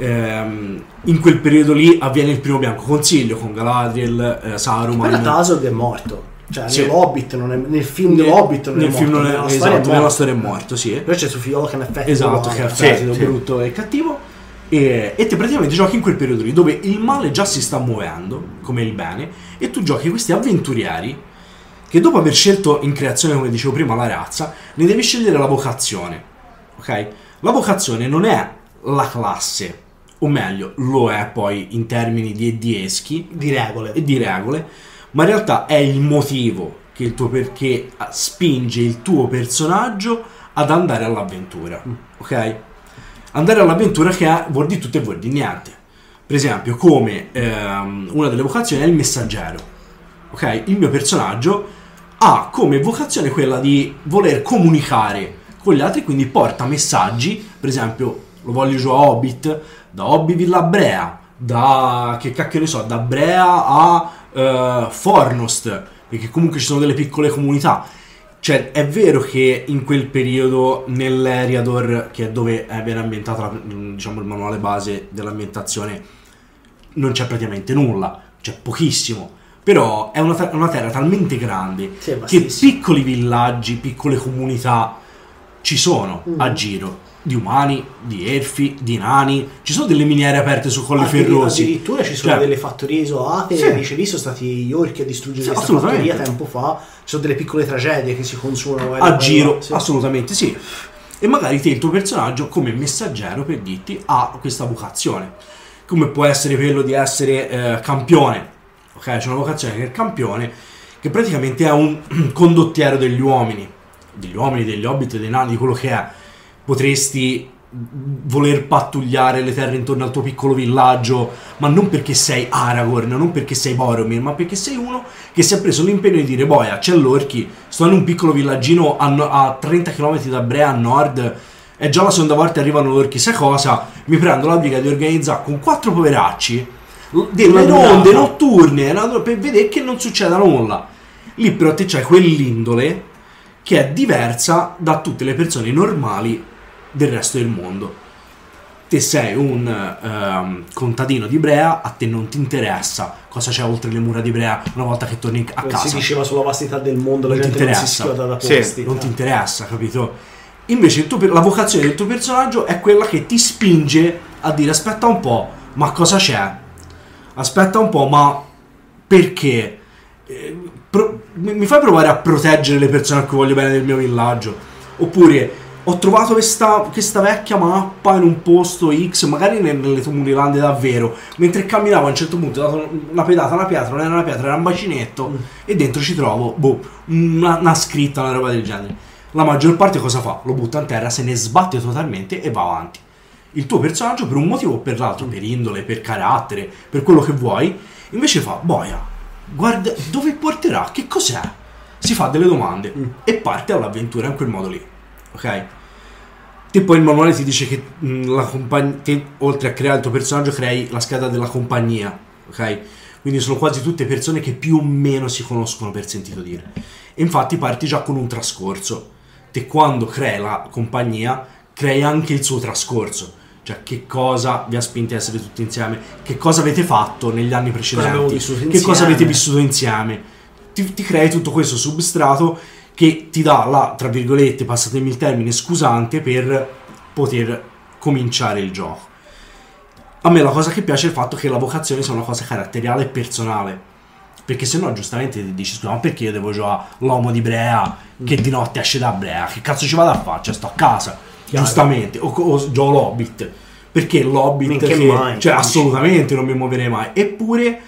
In quel periodo lì avviene il primo bianco consiglio con Galadriel, Saruman. Ma Azog è morto, cioè nell'Hobbit non è, nel film dell'Hobbit non è morto, nella storia è morto, sì. Però c'è suo figlio che è un effetto, esatto, che è fetido, brutto e cattivo, e te praticamente giochi in quel periodo lì dove il male già si sta muovendo come il bene, e tu giochi questi avventurieri che dopo aver scelto in creazione, come dicevo prima, la razza, ne devi scegliere la vocazione, ok? La vocazione non è la classe, o meglio lo è poi in termini di eschi, di regole, ma in realtà è il motivo perché spinge il tuo personaggio ad andare all'avventura, ok? Andare all'avventura che vuol dire tutto e vuol dire niente. Per esempio, come una delle vocazioni è il messaggero, ok? Il mio personaggio ha come vocazione quella di voler comunicare con gli altri, quindi porta messaggi. Per esempio, lo voglio giocare a Hobbit, da Hobbitville a Brea, da Brea a Fornost, perché comunque ci sono delle piccole comunità. Cioè è vero che in quel periodo nell'Eriador, che è dove viene ambientata diciamo il manuale base dell'ambientazione, non c'è praticamente nulla, c'è pochissimo, però è una terra talmente grande che piccoli villaggi, piccole comunità ci sono a giro, di umani, di elfi, di nani. Ci sono delle miniere aperte su colli ferrosi, addirittura ci sono delle fattorie isolate. Dicevi, sono stati gli orchi a distruggere questa fattoria tempo fa. Ci sono delle piccole tragedie che si consumano a giro, assolutamente sì. E magari te, il tuo personaggio, come messaggero, per dirti, ha questa vocazione, come può essere quello di essere campione, ok? C'è una vocazione che è il campione, che praticamente è un condottiero degli uomini, degli hobbit, dei nani, di quello che è. Potresti voler pattugliare le terre intorno al tuo piccolo villaggio, ma non perché sei Aragorn, non perché sei Boromir, ma perché sei uno che si è preso l'impegno di dire boia, c'è l'Orchi, sto in un piccolo villaggino a 30 km da Brea a nord, è già la seconda volta che arrivano l'Orchi, sai cosa? Mi prendo la briga di organizzare con 4 poveracci delle ronde notturne per vedere che non succeda nulla. Lì però te c'hai quell'indole che è diversa da tutte le persone normali del resto del mondo. Te sei un contadino di Brea, a te non ti interessa cosa c'è oltre le mura di Brea una volta che torni a casa. Si diceva sulla vastità del mondo, la gente non si schioda da posti. Non ti interessa, capito? Invece la vocazione del tuo personaggio è quella che ti spinge a dire aspetta un po', ma cosa c'è? Aspetta un po', ma perché? Mi fai provare a proteggere le persone a cui voglio bene del mio villaggio? Oppure ho trovato questa vecchia mappa in un posto X, magari nelle Tumulilande davvero, mentre camminavo a un certo punto ho dato una pedata a una pietra, non era una pietra, era un bacinetto, e dentro ci trovo una scritta, una roba del genere. La maggior parte cosa fa? Lo butta in terra, se ne sbatte totalmente e va avanti. Il tuo personaggio, per un motivo o per l'altro, per indole, per carattere, per quello che vuoi, invece fa boia, guarda dove porterà, che cos'è? Si fa delle domande e parte all'avventura in quel modo lì, ok? Te poi il manuale ti dice che te, oltre a creare il tuo personaggio, crei la scheda della compagnia, ok? Quindi sono quasi tutte persone che più o meno si conoscono per sentito dire. E infatti parti già con un trascorso. Te quando crei la compagnia, crei anche il suo trascorso. Cioè che cosa vi ha spinti a essere tutti insieme, che cosa avete fatto negli anni precedenti, che cosa avete vissuto insieme. Ti crei tutto questo substrato che ti dà la, tra virgolette, passatemi il termine, scusante per poter cominciare il gioco. A me la cosa che piace è il fatto che la vocazione sia una cosa caratteriale e personale, perché se no giustamente ti dici scusa, ma perché io devo giocare l'uomo di Brea che di notte esce da Brea, che cazzo ci vado a fare? Cioè sto a casa, giustamente, o gioco l'Hobbit, perché l'Hobbit cioè assolutamente non mi muoverei mai. Eppure,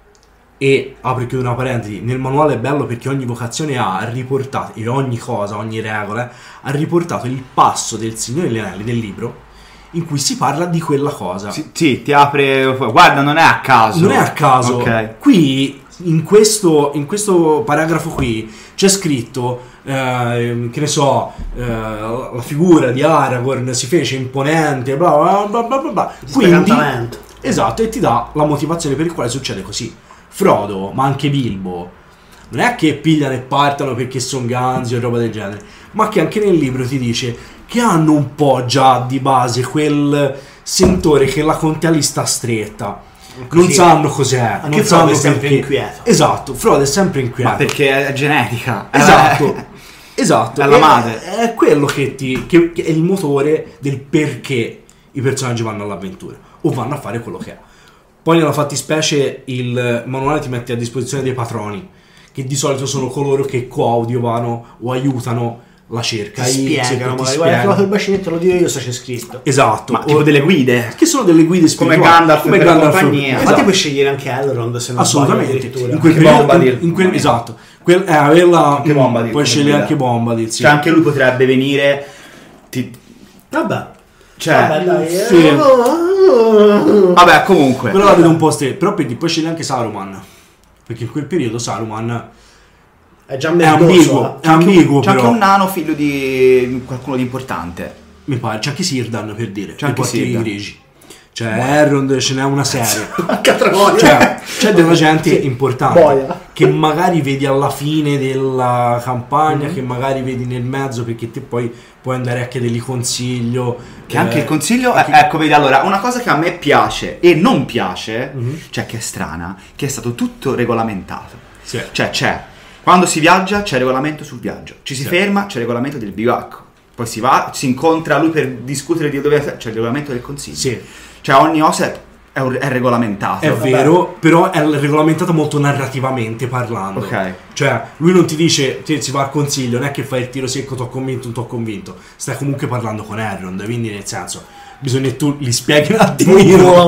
e apro e chiudo una parentesi, nel manuale è bello perché ogni vocazione ha riportato, e ogni cosa, ogni regola ha riportato il passo del Signore degli Anelli del libro in cui si parla di quella cosa. Sì, ti apre, guarda, non è a caso. Non è a caso. Okay. Qui in questo paragrafo qui c'è scritto che ne so, la figura di Aragorn si fece imponente, bla bla bla bla bla bla. Quindi, esatto, e ti dà la motivazione per il quale succede così. Frodo, ma anche Bilbo, non è che pigliano e partono perché sono ganzi o roba del genere, ma che anche nel libro ti dice che hanno un po' già di base quel sentore che la contea lì sta stretta. Così, non sanno cos'è, anche non Frodo sanno è sempre perché. inquieto. Esatto, Frodo è sempre inquieto. Ma perché è genetica. Esatto. Esatto. È la madre. È quello che è il motore del perché i personaggi vanno all'avventura o vanno a fare quello che è. Poi nella fattispecie il manuale ti mette a disposizione dei patroni, che di solito sono coloro che coadiuvano o aiutano la cerca. Ti spiegano, guarda, hai trovato il bacinetto, lo dico io se c'è scritto. Esatto. Ma tipo delle guide. Che sono delle guide spirituali. Come Gandalf per compagnia. Esatto. Ma ti puoi scegliere anche Elrond se non assolutamente. Sbaglio, in quel periodo, esatto. Anche Bombadil. Puoi scegliere anche Bombadil, sì. Cioè anche lui potrebbe venire. Vabbè. Cioè, vabbè, dai. Sì. Vabbè, comunque. Però la vedo un po' però poi scegli anche Saruman. Perché in quel periodo Saruman è già ambiguo. È ambiguo, c'è anche un nano figlio di qualcuno di importante. Mi pare, c'è anche Sirdan per dire. C'è anche Sirdan. grigi. Cioè Elrond ce n'è una serie. Cioè, c'è della gente importante Boia. che magari vedi alla fine della campagna, che magari vedi nel mezzo, perché te poi puoi andare a chiedergli consiglio. Che anche il consiglio ecco, vedi, allora, una cosa che a me piace e non piace, cioè che è strana, che è stato tutto regolamentato. Sì. Cioè c'è, quando si viaggia c'è regolamento sul viaggio, ci si ferma, c'è regolamento del bivacco, poi si va, si incontra lui per discutere di dove c'è il regolamento del consiglio. Sì. Cioè ogni cosa è regolamentato. È vero, però è regolamentato molto narrativamente parlando. Ok. Cioè, lui non ti dice si va al consiglio, non è che fai il tiro secco, t'ho convinto, non t'ho convinto. Stai comunque parlando con Elrond, quindi nel senso bisogna che tu gli spieghi un attimino.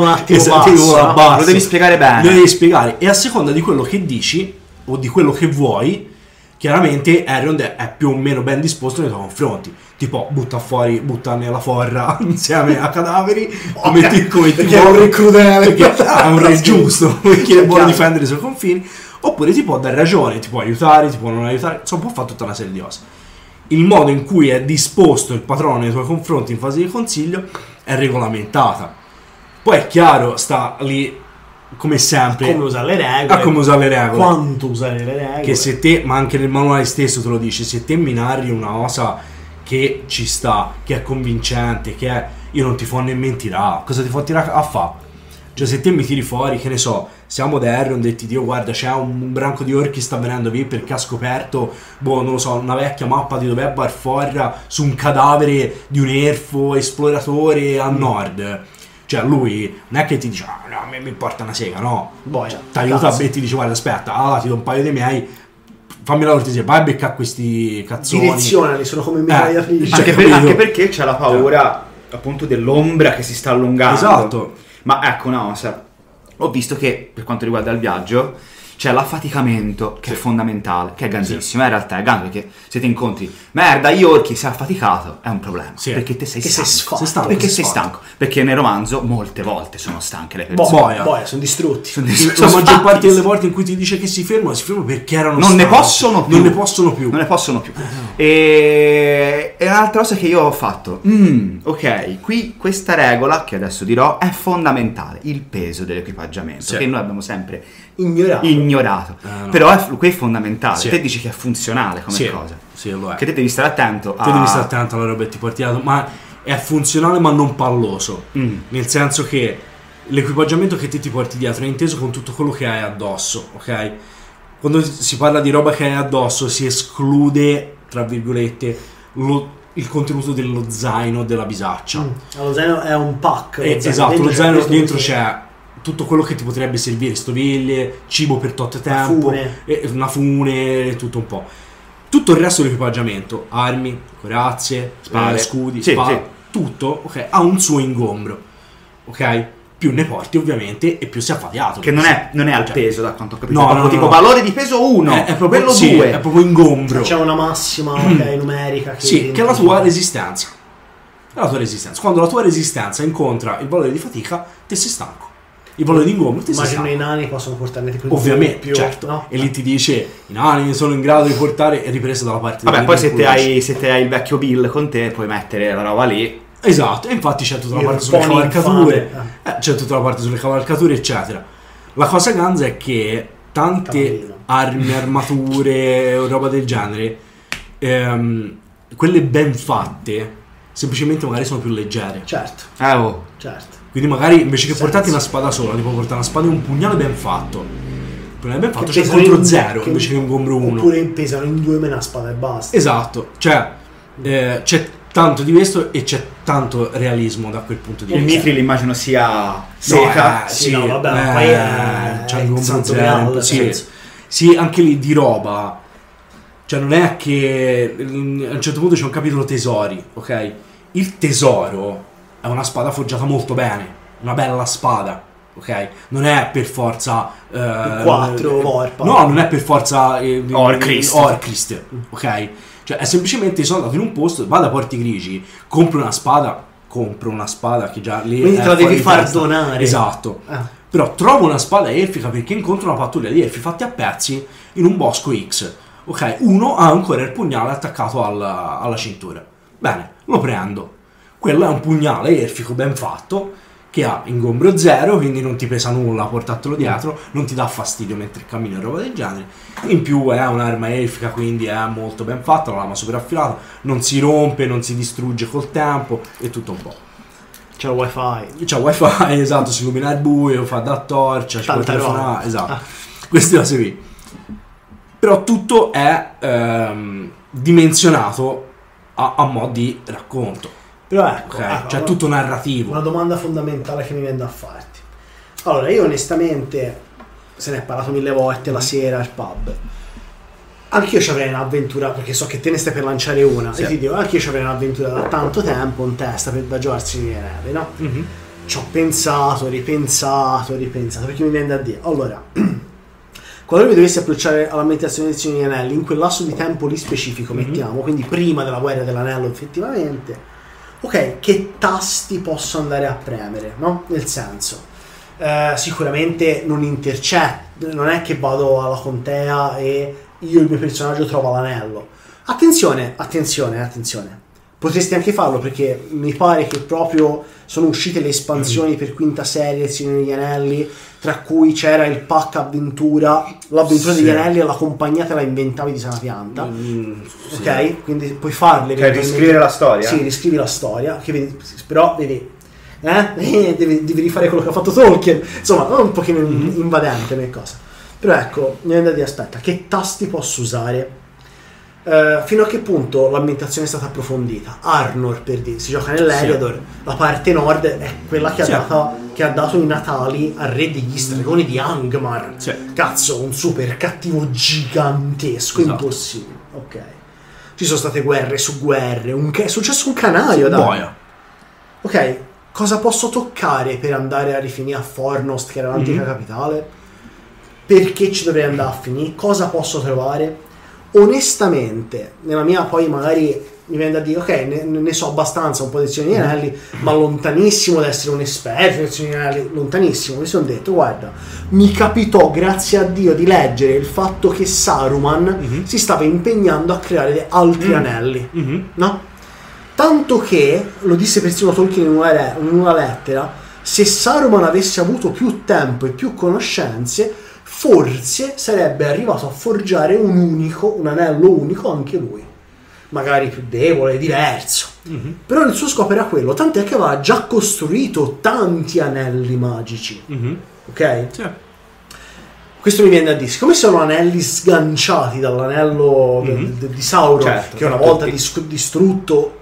Lo devi spiegare bene. Lo devi spiegare. E a seconda di quello che dici o di quello che vuoi, chiaramente Elrond è più o meno ben disposto nei tuoi confronti, tipo butta nella forra insieme a cadaveri, come ti perché è un re crudele, perché è un re giusto, perché vuole difendere i suoi confini, oppure ti può dare ragione, ti può aiutare, ti può non aiutare, insomma può fare tutta una serie di cose. Il modo in cui è disposto il patrono nei tuoi confronti in fase di consiglio è regolamentata. Poi è chiaro, sta lì come sempre come usare le regole, a come usare le regole, quanto usare le regole, che se te, ma anche nel manuale stesso te lo dice, se te mi narri una cosa che ci sta, che è convincente, che è, io non ti fo né mentirà, cosa ti fo tirare a fa? Cioè se te mi tiri fuori, che ne so, siamo da Elrond e ti dico guarda c'è un branco di orchi sta venendo via perché ha scoperto, boh non lo so, una vecchia mappa di dov'è Barforra su un cadavere di un elfo esploratore a nord. Cioè lui non è che ti dice no, a me mi importa una sega, no, cioè, ti aiuta e ti dice guarda aspetta, allora ti do un paio dei miei, fammi la cortesia, vai a beccare questi cazzoni, direzionali, sono come migliaia anche perché c'è la paura appunto dell'ombra che si sta allungando. Esatto. Ma ecco una cosa, ho visto che per quanto riguarda il viaggio c'è l'affaticamento che è fondamentale, che è grandissimo, in realtà è grande perché se ti incontri merda, io orchi sei affaticato è un problema, perché te sei stanco, perché sei stanco, perché nel romanzo molte volte sono stanche le persone, boia, sono distrutti, la maggior parte delle volte in cui ti dice che si fermano perché erano non stanchi, non ne possono più. E un'altra cosa che io ho fatto, ok, qui questa regola che adesso dirò è fondamentale, il peso dell'equipaggiamento, che noi abbiamo sempre ignorato. Però qui è fondamentale. Te dici che è funzionale come cosa, lo è. Che te devi stare attento te devi stare attento alla roba che ti porti dato, ma è funzionale ma non palloso, nel senso che l'equipaggiamento che te ti porti dietro è inteso con tutto quello che hai addosso, ok? Quando si parla di roba che hai addosso si esclude tra virgolette il contenuto dello zaino della bisaccia. Lo zaino è un pack, esatto, lo zaino dentro c'è tutto quello che ti potrebbe servire, stoviglie, cibo per tot tempo, una fune, tutto un po'. Tutto il resto dell'equipaggiamento, armi, corazze, spade, scudi, tutto, ok, ha un suo ingombro, ok? Più ne porti ovviamente e più sei affaticato. Che non è al peso, da quanto ho capito. No, tipo valore di peso 1, è proprio quello 2. È proprio ingombro. C'è una massima numerica che che è la tua resistenza. È la tua resistenza. Quando la tua resistenza incontra il valore di fatica, te sei stanco. Il valore di ingombro ti sei stanco. Immagino i nani possono portarne tipo ovviamente, più, certo. No? E lì ti dice i nani sono in grado di portare e riprese dalla parte vabbè, poi se te hai il vecchio Bill con te, puoi mettere la roba lì. Esatto, e infatti c'è tutta la parte sulle cavalcature, c'è tutta la parte sulle cavalcature, eccetera. La cosa ganza è che tante armi, armature o roba del genere, quelle ben fatte, semplicemente magari sono più leggere. Certo. Certo. Quindi magari invece che portarti una spada sola, ti puoi portare una spada e un pugnale ben fatto. Un pugnale ben fatto, c'è contro 0 invece che un gombro 1. Oppure pesano in 2 me una spada e basta. Esatto, cioè c'è tanto di questo e c'è tanto realismo da quel punto di vista. Il Mithril immagino sia seca. No, vabbè, poi c'è un gombro 0. Sì, anche lì di roba. Cioè non è che a un certo punto c'è un capitolo tesori, ok? Il tesoro è una spada forgiata molto bene, una bella spada, ok? Non è per forza 4 Vorpal. No, non è per forza Orcrist, ok? Cioè è semplicemente sono andato in un posto, vado a Porti Grigi, compro una spada che già lì quindi te la devi far donare. Esatto. Però trovo una spada elfica perché incontro una pattuglia di elfi fatti a pezzi in un bosco X. Ok, uno ha ancora il pugnale attaccato alla cintura. Bene, lo prendo. Quello è un pugnale elfico ben fatto che ha ingombro 0, quindi non ti pesa nulla portartelo dietro, non ti dà fastidio mentre cammini e roba del genere. In più è un'arma elfica, quindi è molto ben fatta, una lama super affilata, non si rompe, non si distrugge col tempo e tutto un po'. C'è il wifi. C'è il wifi, esatto, si illumina il buio, fa da torcia, ci puoi telefonare, esatto. Queste cose qui. Però tutto è dimensionato a mo' di racconto. Però ecco, cioè tutto narrativo. Una domanda fondamentale che mi viene da farti. Allora, io onestamente, se ne è parlato 1000 volte la sera al pub, anch'io ci avrei un'avventura, perché so che te ne stai per lanciare una, e ti dico, anch'io ci avrei un'avventura da tanto tempo in testa da giocarsi in neve, no? Ci ho pensato, ripensato, perché mi viene da dire, allora, qualora vi dovessi approcciare all'ambientazione dei Signori degli Anelli in quel lasso di tempo lì specifico, mettiamo, quindi prima della guerra dell'anello effettivamente, ok, che tasti posso andare a premere, no? Nel senso, sicuramente non intercetto, non è che vado alla contea e io il mio personaggio trova l'anello. Attenzione, potreste anche farlo, perché mi pare che proprio sono uscite le espansioni per quinta serie del Signore degli Anelli, tra cui c'era il pack l'avventura degli Anelli, e la compagnia te la inventavi di sana pianta, ok? Quindi puoi farle, cioè riscrivere la storia? Sì, riscrivi la storia, però vedi, devi rifare quello che ha fatto Tolkien, insomma, un pochino invadente nel cosa. Però ecco, mi viene da dire, aspetta, che tasti posso usare? Fino a che punto l'ambientazione è stata approfondita? Arnor, per dire, si gioca nell'Eriador, la parte nord è quella che ha dato i natali al re degli stregoni di Angmar. Cazzo, un super cattivo gigantesco, impossibile. Ok, ci sono state guerre su guerre, è successo un canario, dai. Ok, cosa posso toccare per andare a rifinire a Fornost, che era l'antica capitale? Perché ci dovrei andare a finire? Cosa posso trovare? Onestamente, nella mia, poi magari mi viene da dire, ok, ne so abbastanza un po' dei Signori degli Anelli, ma lontanissimo da essere un esperto dei Signori degli Anelli, lontanissimo. Mi sono detto, guarda, mi capitò, grazie a Dio, di leggere il fatto che Saruman si stava impegnando a creare altri anelli, no? Tanto che, lo disse persino Tolkien in una lettera, se Saruman avesse avuto più tempo e più conoscenze, forse sarebbe arrivato a forgiare un anello unico anche lui, magari più debole, diverso, però il suo scopo era quello, tant'è che aveva già costruito tanti anelli magici, ok? Questo mi viene da dire, siccome sono anelli sganciati dall'anello di Sauron, che una volta distrutto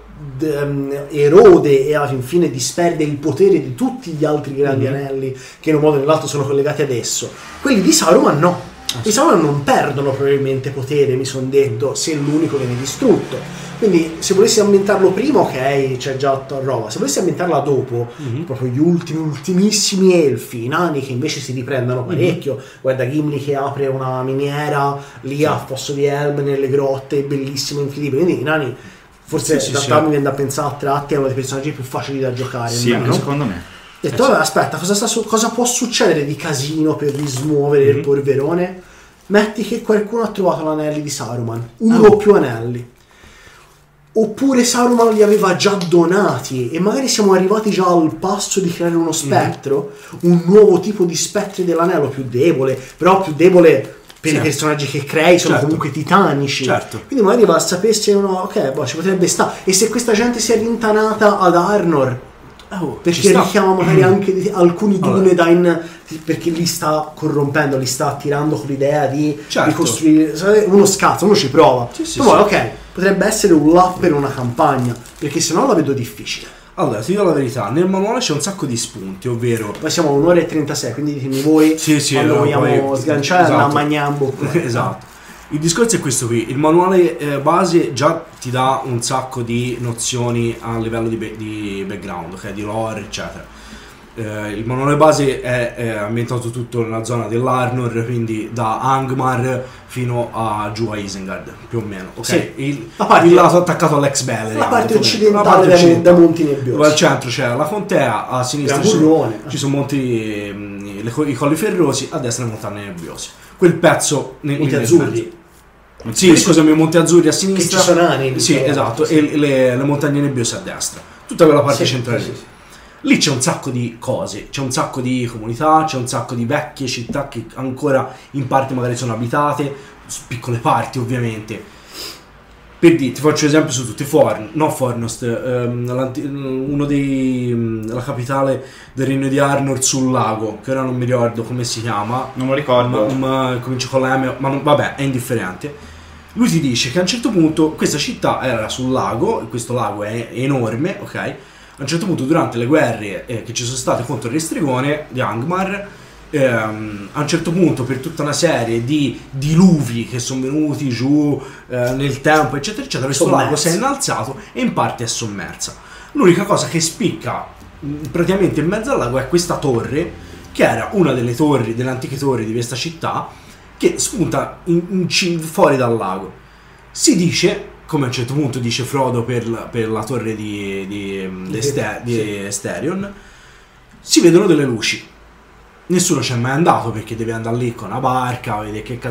erode e alla fine disperde il potere di tutti gli altri grandi anelli che in un modo o nell'altro sono collegati ad esso, quelli di Saruman no. I Sauron non perdono probabilmente potere, mi sono detto, se l'unico viene distrutto. Quindi se volessi ambientarlo prima, ok, c'è già roba. Se volessi ambientarla dopo, proprio gli ultimissimi elfi, i nani che invece si riprendono parecchio. Guarda Gimli che apre una miniera lì a Fosso di Helm nelle grotte, bellissimo, incredibile. Quindi i nani, forse mi viene da pensare a tratti, è uno dei personaggi più facili da giocare. Sì, anche secondo me. Ho detto, aspetta, cosa può succedere di casino per rismuovere il polverone? Metti che qualcuno ha trovato l'anelli di Saruman, uno o più anelli. Oppure Saruman li aveva già donati e magari siamo arrivati già al passo di creare uno spettro, un nuovo tipo di spettri dell'anello più debole, però più debole per i personaggi che crei, sono comunque titanici. Quindi magari va a sapere se ci potrebbe stare. E se questa gente si è rintanata ad Arnor, perché richiama magari anche alcuni Dunedain, perché li sta corrompendo, li sta attirando con l'idea di ricostruire. Uno scazzo, uno ci prova. Ok, potrebbe essere un là per una campagna, perché sennò la vedo difficile. Allora, ti dico la verità, nel manuale c'è un sacco di spunti, ovvero... Poi siamo a 1 ora e 36, quindi ditemi voi quando vogliamo sganciare la magnambo. Esatto. Il discorso è questo qui, il manuale base già ti dà un sacco di nozioni a livello di background, okay, di lore, eccetera. Il manuale base è ambientato tutto nella zona dell'Arnor, quindi da Angmar fino a giù a Isengard, più o meno. Okay? Sì. Il lato attaccato all'ex Beleriand, la parte occidentale dai Monti Nebbiosi. Al centro c'è la contea, a sinistra ci sono monti, i colli ferrosi, a destra le montagne nebbiose. Quel pezzo Monti Azzurri. Sì, scusami, Monti Azzurri a sinistra. Che ci sono anni. Sì, esatto, e le montagne nebbiose a destra. Tutta quella parte centrale. Sì. Lì c'è un sacco di cose, c'è un sacco di comunità, c'è un sacco di vecchie città che ancora in parte magari sono abitate, piccole parti ovviamente. Per dire, ti faccio esempio su tutti, Fornost, la capitale del regno di Arnor sul lago, che ora non mi ricordo come si chiama. Non lo ricordo. Comincia con la M, ma vabbè, è indifferente. Lui ti dice che a un certo punto questa città era sul lago, e questo lago è enorme, ok? A un certo punto durante le guerre che ci sono state contro il re stregone di Angmar, a un certo punto per tutta una serie di diluvi che sono venuti giù nel tempo eccetera eccetera, questo lago si è innalzato e in parte è sommersa. L'unica cosa che spicca praticamente in mezzo al lago è questa torre, che era una delle antiche torri di questa città, che spunta fuori dal lago. Si dice, come a un certo punto dice Frodo per la torre di Esterion, si vedono delle luci. Nessuno ci è mai andato perché deve andare lì con una barca, vedere che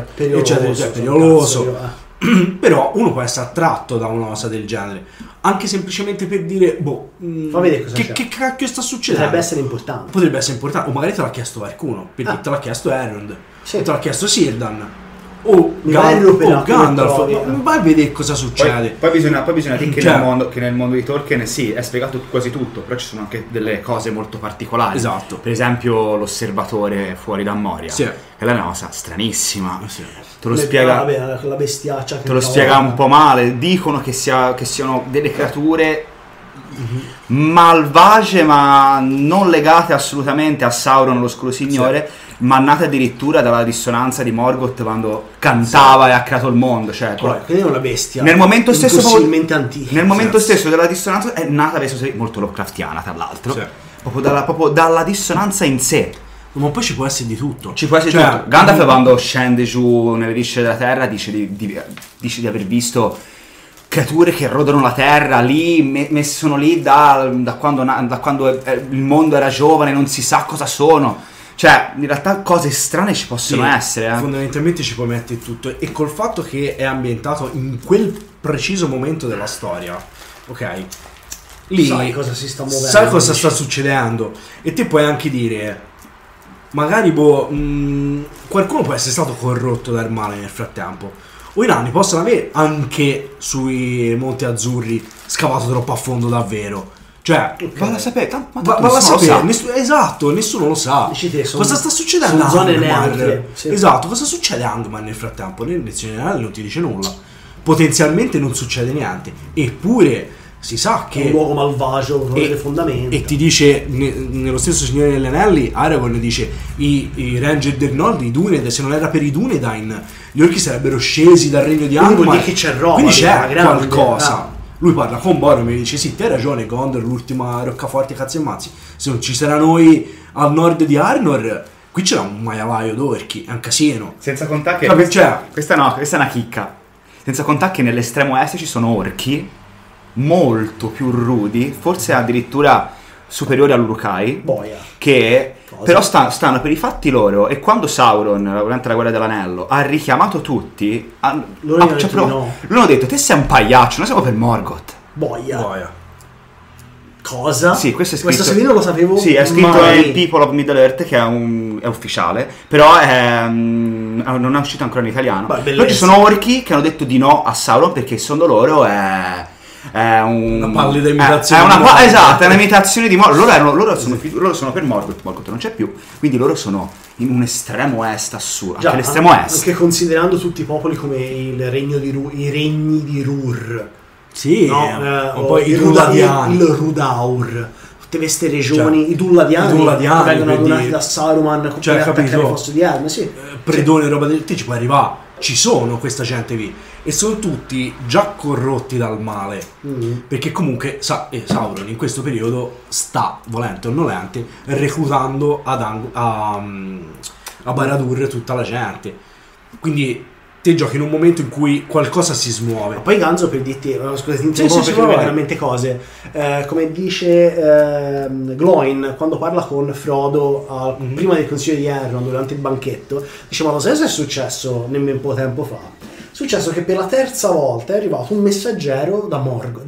pericoloso. Però uno può essere attratto da una cosa del genere, anche semplicemente per dire fa vedere cosa che cacchio sta succedendo. Potrebbe essere importante, o magari te l'ha chiesto qualcuno, perché te l'ha chiesto Elrond, sì. te l'ha chiesto Círdan o Gandalf, vai a vedere cosa succede. Poi bisogna dire che nel mondo di Tolkien sì, è spiegato quasi tutto, però ci sono anche delle cose molto particolari. Esatto. Per esempio l'osservatore fuori da Moria, sì. È una cosa stranissima. Sì. Te lo spiega, la bestiaccia te lo spiega un po' male. Dicono che siano delle creature malvagie, ma non legate assolutamente a Sauron, l'oscuro signore, ma nate addirittura dalla dissonanza di Morgoth quando cantava e ha creato il mondo. Cioè, quindi è una bestia nel momento stesso, possibilmente antica. Nel momento stesso della dissonanza è nata molto Lovecraftiana, tra l'altro, proprio dalla dissonanza in sé. Ma poi ci può essere di tutto. Tutto. Gandalf quando scende giù nelle viscere della terra dice di aver visto creature che rodano la terra lì, sono lì da quando il mondo era giovane, non si sa cosa sono. Cioè, in realtà cose strane ci possono essere. Fondamentalmente ci puoi mettere tutto. E col fatto che è ambientato in quel preciso momento della storia, ok? Lì sai cosa si sta muovendo. Sai cosa sta succedendo. E te puoi anche dire, magari qualcuno può essere stato corrotto dal male nel frattempo. O i nani possono avere anche sui Monti Azzurri scavato troppo a fondo davvero. Cioè, valla a sapere, esatto, nessuno lo sa. Cosa sta succedendo a Angmar? Sì. Esatto, cosa succede a Angmar nel frattempo? Nelle lezioni generali non ti dice nulla. Potenzialmente non succede niente. Eppure si sa che è un luogo malvagio con le fondamenta. E ti dice nello stesso Signore degli Anelli, Aragorn dice i Ranger del Nord, i Dúnedain, se non era per i Dúnedain gli orchi sarebbero scesi dal regno di Angmar. Quindi vuol dire che c'è roba, quindi c'è qualcosa. Lui parla con Boromir e dice sì, te hai ragione, Gondor, l'ultima roccaforte cazzo e mazzi. Se non ci sarà noi al nord di Arnor, qui c'era un maialaio d'orchi, è un casino. Senza contare che questa è una chicca. Senza contare che nell'estremo est ci sono orchi molto più rudi, forse addirittura superiori all'Uruk-hai, che però stanno per i fatti loro. E quando Sauron durante la guerra dell'anello ha richiamato tutti, loro hanno detto te sei un pagliaccio, noi siamo per Morgoth. Boia. Cosa? Sì, questo è scritto. Questo se non lo sapevo. Sì, è scritto in People of Middle Earth, che è ufficiale, però non è uscito ancora in italiano. Poi ci sono orchi che hanno detto di no a Sauron perché secondo loro è una pallida imitazione. Esatto, è un'imitazione di Morgoth. Loro sono per Morgoth non c'è più, quindi loro sono in un estremo est assurdo. Anche l'estremo est. Anche considerando tutti i popoli come il regno i regni di Rur. Sì, poi il Rudaur. Tutte queste regioni, i Dulladiani vengono adunati da Saruman per attaccare il posto di Helm. Predone e roba del te ci puoi arrivare. Ci sono questa gente qui e sono tutti già corrotti dal male, perché comunque Sauron in questo periodo sta, volente o nolente, reclutando a Barad-dûr tutta la gente. Quindi te giochi in un momento in cui qualcosa si smuove. Ma poi Ganzo, per dirti, scusate, perché mi vengono in mente cose, come dice Gloin quando parla con Frodo prima del consiglio di Elrond durante il banchetto, dice ma lo sai cosa è successo nemmeno un po' tempo fa? È successo che per la terza volta è arrivato un messaggero da Morgoth.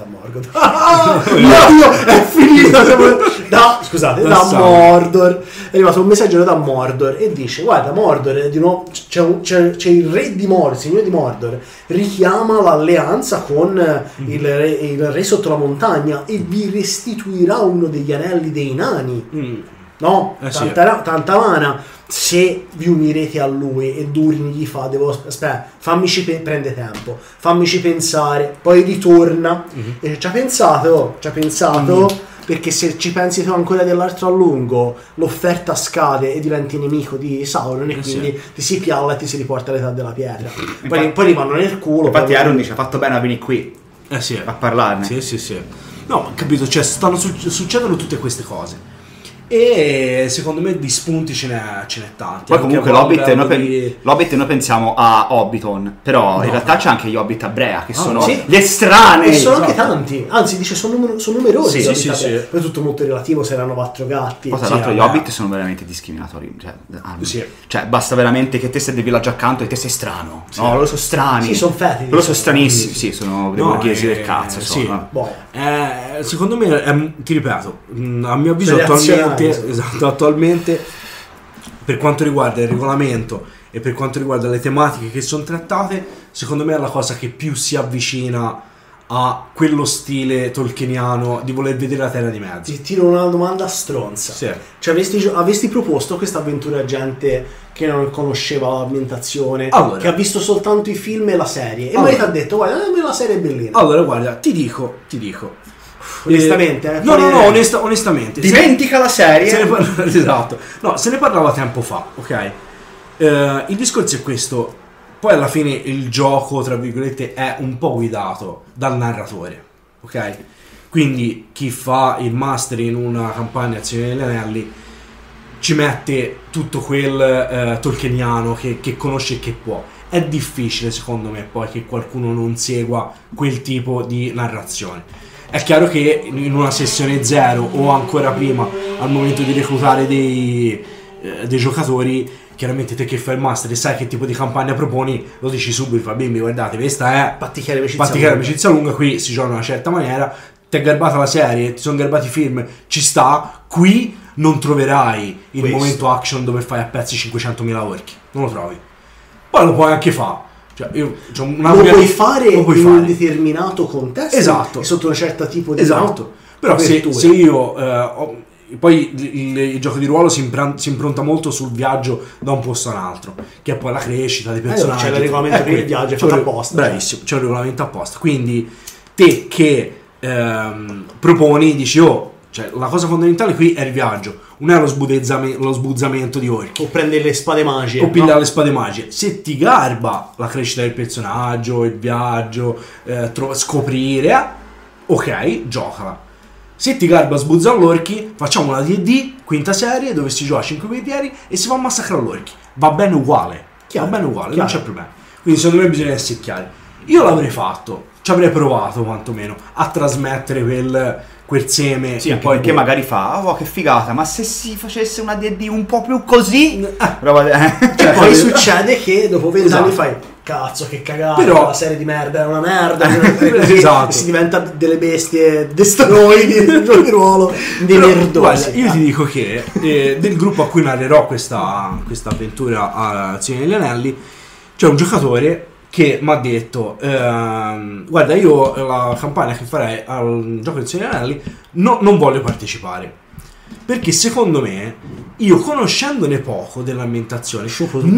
È finito. Da Mordor. È arrivato un messaggero da Mordor e dice guarda, Mordor di nuovo c'è il re di Mordor, il signore di Mordor, richiama l'alleanza con il re sotto la montagna e vi restituirà uno degli anelli dei nani. No? Tanta mana. Se vi unirete a lui. E Durin gli fa prende tempo, fammici pensare. Poi ritorna e ci ha pensato perché se ci pensi tu ancora dell'altro a lungo, l'offerta scade e diventi nemico di Sauron e quindi ti si pialla e ti si riporta all'età della pietra. Poi rimanno nel culo. Infatti Aaron dice ha fatto bene a venire qui a parlarne. Sì. No, capito, cioè succedono tutte queste cose. E secondo me di spunti ce n'è tanti. Poi comunque l'Hobbit noi pensiamo a Hobbiton, però in realtà c'è anche gli Hobbit a Brea, che sono gli estranei. E sono anche tanti, anzi dice sono numerosi. Sì. Poi è tutto molto relativo, se erano 4 gatti. Poi tra l'altro gli Hobbit sono veramente discriminatori, cioè basta veramente che te sei del villaggio accanto e te sei strano. No, loro sono strani. Sì, sono feti. Loro sono stranissimi, sì, sono dei borghesi del cazzo. Sì. Secondo me, ti ripeto, a mio avviso attualmente per quanto riguarda il regolamento e per quanto riguarda le tematiche che sono trattate, secondo me è la cosa che più si avvicina a quello stile tolkieniano di voler vedere la terra di mezzo. Ti tiro una domanda stronza. Sì. Cioè avresti proposto questa avventura a gente che non conosceva l'ambientazione, che ha visto soltanto i film e la serie, e magari ti ha detto guarda, la serie è bellina. Allora guarda, ti dico onestamente, onestamente dimentica la serie. Esatto. No, se ne parlava tempo fa, ok? Il discorso è questo. Poi alla fine il gioco, tra virgolette, è un po' guidato dal narratore, ok? Quindi chi fa il master in una campagna Signore degli Anelli ci mette tutto quel tolkieniano che conosce e che può. È difficile secondo me poi che qualcuno non segua quel tipo di narrazione. È chiaro che in una sessione 0 o ancora prima, al momento di reclutare dei giocatori, chiaramente te che fai il master e sai che tipo di campagna proponi, lo dici subito, fa bimbi guardate, questa è Pattichiere amicizia lunga, qui si gioca in una certa maniera, ti è garbata la serie, ti sono garbati i film, ci sta, qui non troverai il momento action dove fai a pezzi 500.000 orchi, non lo trovi. Poi lo puoi anche fare. Cioè, lo puoi fare in un determinato contesto, esatto, sotto una certa tipo di però se io poi il gioco di ruolo si impronta molto sul viaggio da un posto a un altro, che è poi la crescita dei personaggi. C'è il regolamento per il viaggio, è fatto apposta. Bravissimo, c'è un regolamento apposta. Quindi te che proponi, dici cioè, la cosa fondamentale qui è il viaggio, non è lo sbuzzamento di orchi. O prendere le spade magiche. O pigliare le spade magiche. Se ti garba la crescita del personaggio, il viaggio, scoprire, ok, giocala. Se ti garba sbuzzare l'orchi, facciamo una D&D, quinta serie, dove si gioca a 5 guerrieri e si va a massacrare l'orchi. Va bene uguale. Non c'è problema. Quindi secondo me bisogna essere chiari. Io l'avrei fatto, ci avrei provato quantomeno a trasmettere quel seme. Sì, poi che magari fa, che figata, ma se si facesse una D&D un po' più così, cioè, poi succede che dopo 20 anni fai cazzo che cagata, però la serie di merda è una merda. Esatto. Si diventa delle bestie destroidi nel gioco di ruolo, dei nerdosi. Io ti dico che del gruppo a cui narrerò questa avventura a Signore degli Anelli c'è un giocatore che mi ha detto guarda, io la campagna che farei al gioco del Signore degli Anelli non voglio partecipare, perché secondo me io, conoscendone poco dell'ambientazione,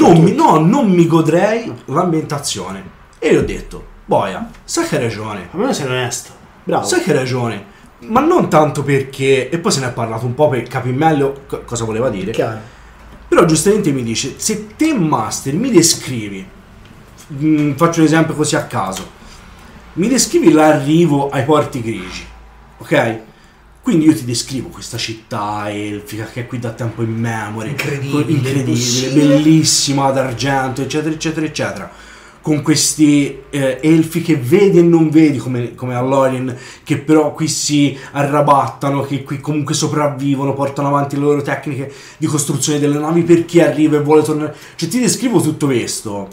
non mi godrei l'ambientazione. E gli ho detto boia, sai che hai ragione, a me sei onesto, bravo, sai che hai ragione, ma non tanto perché, e poi se ne è parlato un po' per capire meglio cosa voleva dire. Chiaro. Però giustamente mi dice, se te master mi descrivi, faccio un esempio così a caso, mi descrivi l'arrivo ai Porti Grigi, ok? Quindi io ti descrivo questa città elfica che è qui da tempo immemore, incredibile, bellissima, d'argento, eccetera eccetera eccetera, con questi elfi che vedi e non vedi come a Lorien, che però qui si arrabattano, che qui comunque sopravvivono, portano avanti le loro tecniche di costruzione delle navi per chi arriva e vuole tornare. Cioè ti descrivo tutto questo.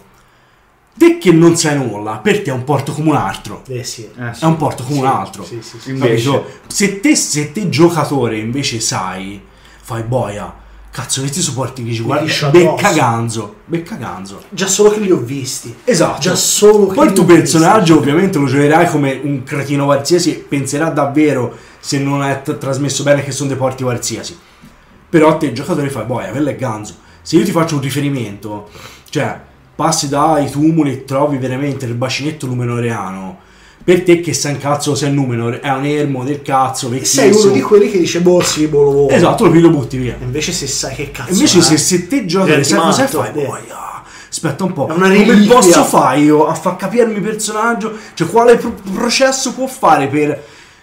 Te che non sai nulla, per te è un porto come un altro. Sì. È un porto come un altro. Sì. Invece, se te giocatore invece sai, fai boia, cazzo, questi supporti che ci guarda, becca ganzo. Già solo che li ho visti. Esatto. Già solo che poi il tuo personaggio ovviamente lo giocherai come un cretino qualsiasi, penserà davvero, se non è trasmesso bene, che sono dei porti qualsiasi. Però te giocatore fai boia, quello è ganzo. Se io ti faccio un riferimento, cioè passi dai tumuli e trovi veramente il bacinetto numenoreano, per te che sai in cazzo sei Numenor, è un ermo del cazzo vecchissimo. Sei uno di quelli che dice sì, lo esatto, lo butti via. Invece se sai che cazzo invece se te giochi sai cosa fai, aspetta un po', come posso fare io a far capire il mio personaggio, cioè quale processo può fare per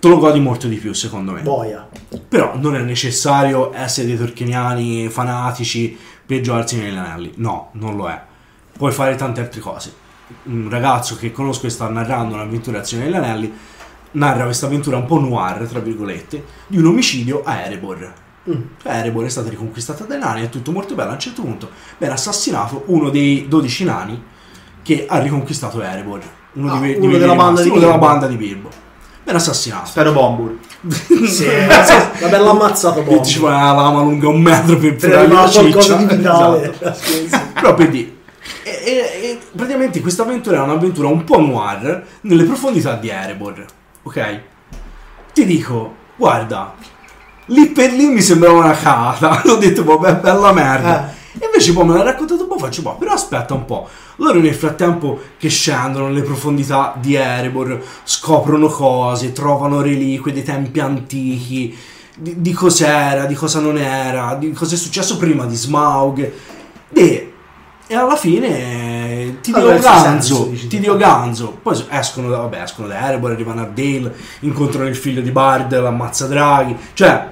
te lo godi molto di più, secondo me. Boia. Però non è necessario essere dei tolkieniani fanatici per giocarsi negli anelli. No, non lo è. Puoi fare tante altre cose. Un ragazzo che conosco che sta narrando un'avventura azione negli anelli narra questa avventura un po' noir, tra virgolette, di un omicidio a Erebor. Erebor è stata riconquistata dai nani, è tutto molto bello. A un certo punto viene assassinato uno dei 12 nani che ha riconquistato Erebor. Uno della banda di Bilbo. Viene assassinato. Spero Bombur. Sì, la bella ammazzata Io dicevo la lama lunga 1 metro per fare la qualcosa ciccia. di vitale. Esatto. Però per dire, e praticamente questa avventura è un'avventura un po' noir nelle profondità di Erebor, ok? Ti dico, guarda, lì per lì mi sembrava una cata. Ho detto, vabbè, bella merda. E invece poi me l'ha raccontato un po', faccio, boh, però aspetta un po'. Loro nel frattempo che scendono nelle profondità di Erebor, scoprono cose, trovano reliquie dei tempi antichi, di cos'era, di cosa non era, di cosa è successo prima di Smaug. E alla fine ti dio ganzo. Poi escono da Erebor, arrivano a Dale, incontrano il figlio di Bard, l'ammazza draghi. Cioè,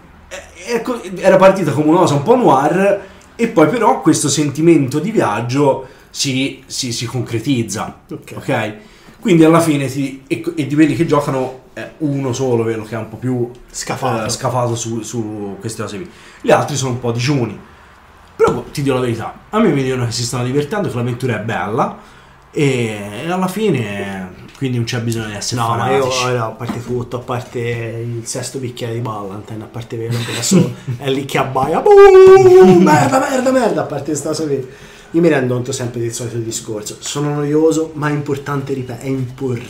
era partita come una cosa un po' noir, e poi però questo sentimento di viaggio si concretizza, ok? Quindi alla fine e di quelli che giocano è uno solo, quello che è un po' più scafato su queste cose qui. Gli altri sono un po' digiuni. Però ti dico la verità, a me mi dicono che si stanno divertendo, che l'avventura è bella, e alla fine quindi non c'è bisogno di essere fanatici. Ma io, a parte tutto, a parte il sesto bicchiere di Ballantine, a parte quello che adesso è lì che abbaia, merda, a parte questa cosa qui, io mi rendo conto sempre del solito discorso, sono noioso, ma è importante ripeterlo,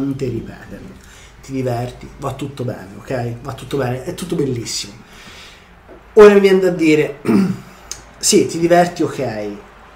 ti diverti, va tutto bene, ok? Va tutto bene, è tutto bellissimo. Ora mi viene da dire, sì, ti diverti, ok,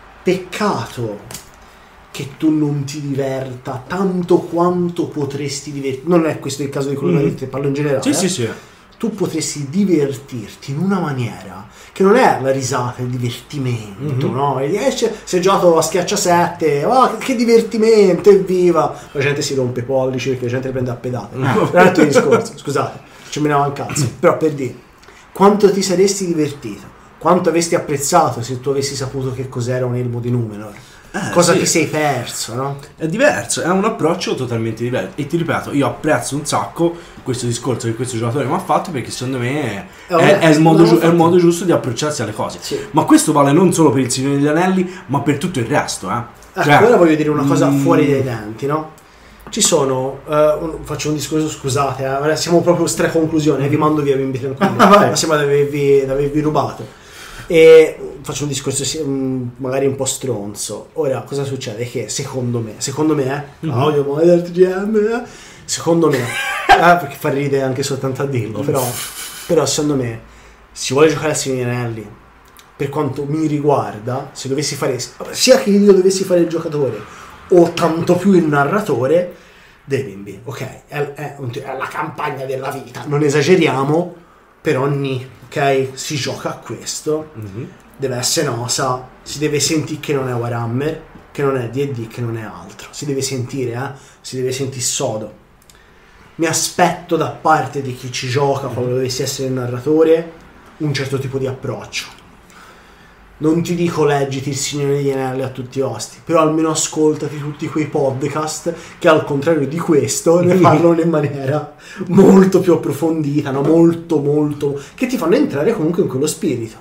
peccato che tu non ti diverta tanto quanto potresti divertirti. Non è questo il caso di quello che hai detto, parlo in generale. Sì. Tu potresti divertirti in una maniera che non è la risata, il divertimento, no? E esce, si è giocato a schiaccia 7, che divertimento, evviva! La gente si rompe i pollici perché la gente le prende a pedate. Non è il discorso, scusate, ci menava un cazzo. Però per dire, quanto ti saresti divertito, quanto avresti apprezzato se tu avessi saputo che cos'era un elmo di Numenor. Cosa ti sei perso, no? È diverso, è un approccio totalmente diverso. E ti ripeto, io apprezzo un sacco questo discorso che questo giocatore mi ha fatto, perché secondo me è il modo giusto di approcciarsi alle cose. Sì. Ma questo vale non solo per il Signore degli Anelli, ma per tutto il resto, Cioè, ora voglio dire una cosa fuori dai denti, no? Ci sono, faccio un discorso, scusate, ora siamo proprio stra-conclusione, vi mando via, vi invito ma sembra di avervi rubato. E faccio un discorso magari un po' stronzo. Ora, cosa succede? Che secondo me io voglio del TGM, secondo me perché fa ridere anche soltanto a dirlo, però secondo me si vuole giocare a Signore degli Anelli, per quanto mi riguarda, se dovessi fare, sia che io dovessi fare il giocatore o tanto più il narratore, Devimbi, ok, è la campagna della vita, non esageriamo, però ok, si gioca a questo, deve essere nosa, si deve sentire che non è Warhammer, che non è D&D, che non è altro, si deve sentire, si deve sentire sodo. Mi aspetto da parte di chi ci gioca, quando dovessi essere il narratore, un certo tipo di approccio. Non ti dico leggiti il Signore degli Anelli a tutti i osti, però almeno ascoltati tutti quei podcast che al contrario di questo ne parlano in maniera molto più approfondita, no? molto, che ti fanno entrare comunque in quello spirito.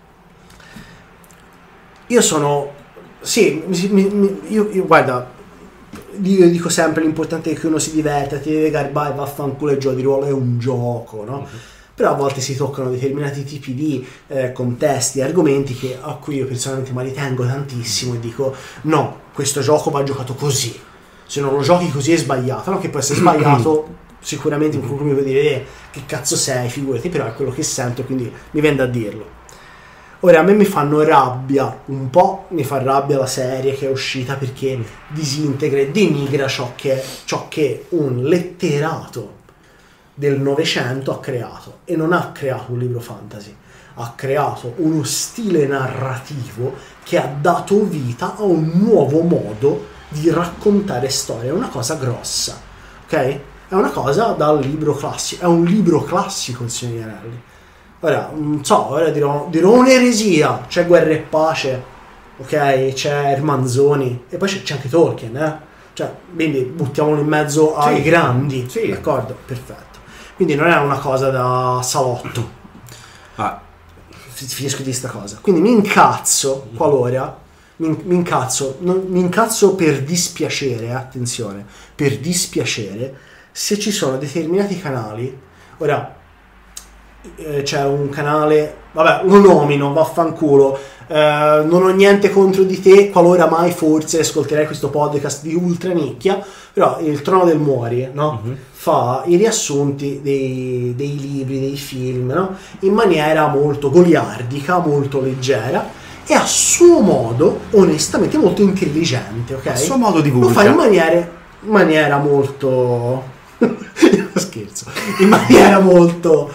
Io sono, sì, io guarda, io dico sempre l'importante è che uno si diverta, ti deve garbare, vaffanculo, il gioco di ruolo è un gioco, no? Però a volte si toccano determinati tipi di contesti, argomenti a cui io personalmente mi ritengo tantissimo e dico no, questo gioco va giocato così, se non lo giochi così è sbagliato, no? Che può essere sbagliato sicuramente, qualcuno mi può dire che cazzo sei, figurati, però è quello che sento, quindi mi viene da dirlo. Ora a me mi fanno rabbia, un po' mi fa rabbia la serie che è uscita perché disintegra e denigra ciò che un letterato del Novecento ha creato, e non ha creato un libro fantasy, ha creato uno stile narrativo che ha dato vita a un nuovo modo di raccontare storie, è una cosa grossa, ok? È una cosa dal libro classico, è un libro classico il Signore degli Anelli. Ora, non so, ora dirò un'eresia, c'è Guerra e Pace, ok, c'è Ermanzoni, e poi c'è anche Tolkien, cioè, quindi buttiamolo in mezzo ai grandi, d'accordo? Perfetto. Quindi non è una cosa da salotto. Finisco di sta cosa. Quindi mi incazzo qualora mi incazzo per dispiacere, attenzione, per dispiacere, se ci sono determinati canali. Ora c'è un canale, vabbè, lo nomino, vaffanculo, non ho niente contro di te qualora mai forse ascolterai questo podcast di ultra nicchia, però il Trono del Muori, no? Fa i riassunti dei libri, dei film, no? In maniera molto goliardica, molto leggera e a suo modo, onestamente, molto intelligente, ok? A suo modo divulga. Lo fa in maniera molto scherzo, in maniera molto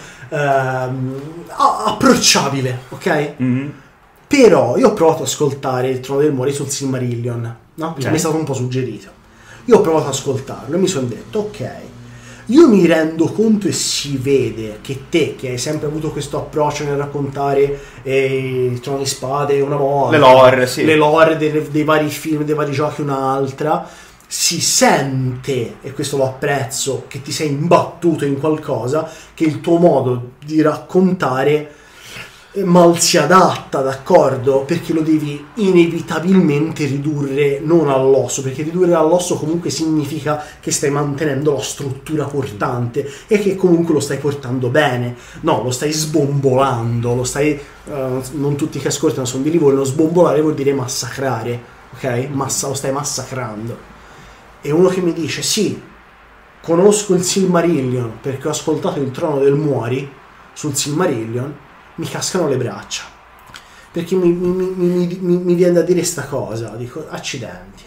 approcciabile, ok? Però io ho provato ad ascoltare il Trono del Muori sul Silmarillion, no? Mi è stato un po' suggerito. Io ho provato ad ascoltarlo e mi sono detto, ok, io mi rendo conto e si vede che te, che hai sempre avuto questo approccio nel raccontare il Trono di Spade una volta, le lore dei vari film, dei vari giochi un'altra, si sente, e questo lo apprezzo, che ti sei imbattuto in qualcosa, che il tuo modo di raccontare mal si adatta, d'accordo? Perché lo devi inevitabilmente ridurre non all'osso, perché ridurre all'osso comunque significa che stai mantenendo la struttura portante e che comunque lo stai portando bene. No, lo stai sbombolando, lo stai non tutti che ascoltano sono di Livorno, sbombolare vuol dire massacrare, ok? Lo stai massacrando. E uno che mi dice sì, conosco il Silmarillion perché ho ascoltato il Trono del Muori sul Silmarillion, mi cascano le braccia, perché mi viene da dire sta cosa, dico accidenti,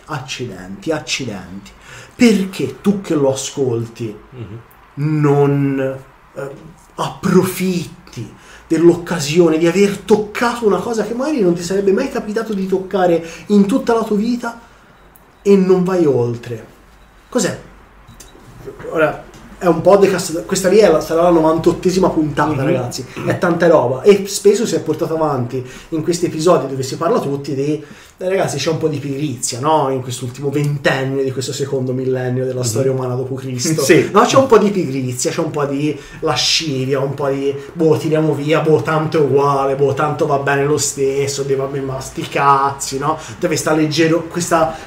perché tu che lo ascolti non approfitti dell'occasione di aver toccato una cosa che magari non ti sarebbe mai capitato di toccare in tutta la tua vita e non vai oltre. Cos'è? Ora è un podcast, questa lì sarà la 98esima puntata, ragazzi, è tanta roba e spesso si è portato avanti in questi episodi dove si parla tutti di ragazzi, c'è un po' di pigrizia, no? In quest'ultimo ventennio di questo secondo millennio della storia umana dopo Cristo, sì. No, c'è un po' di pigrizia, c'è un po' di lascivia, un po' di tiriamo via, tanto è uguale, tanto va bene lo stesso, vabbè, ma sti cazzi, no? Dove sta leggero questa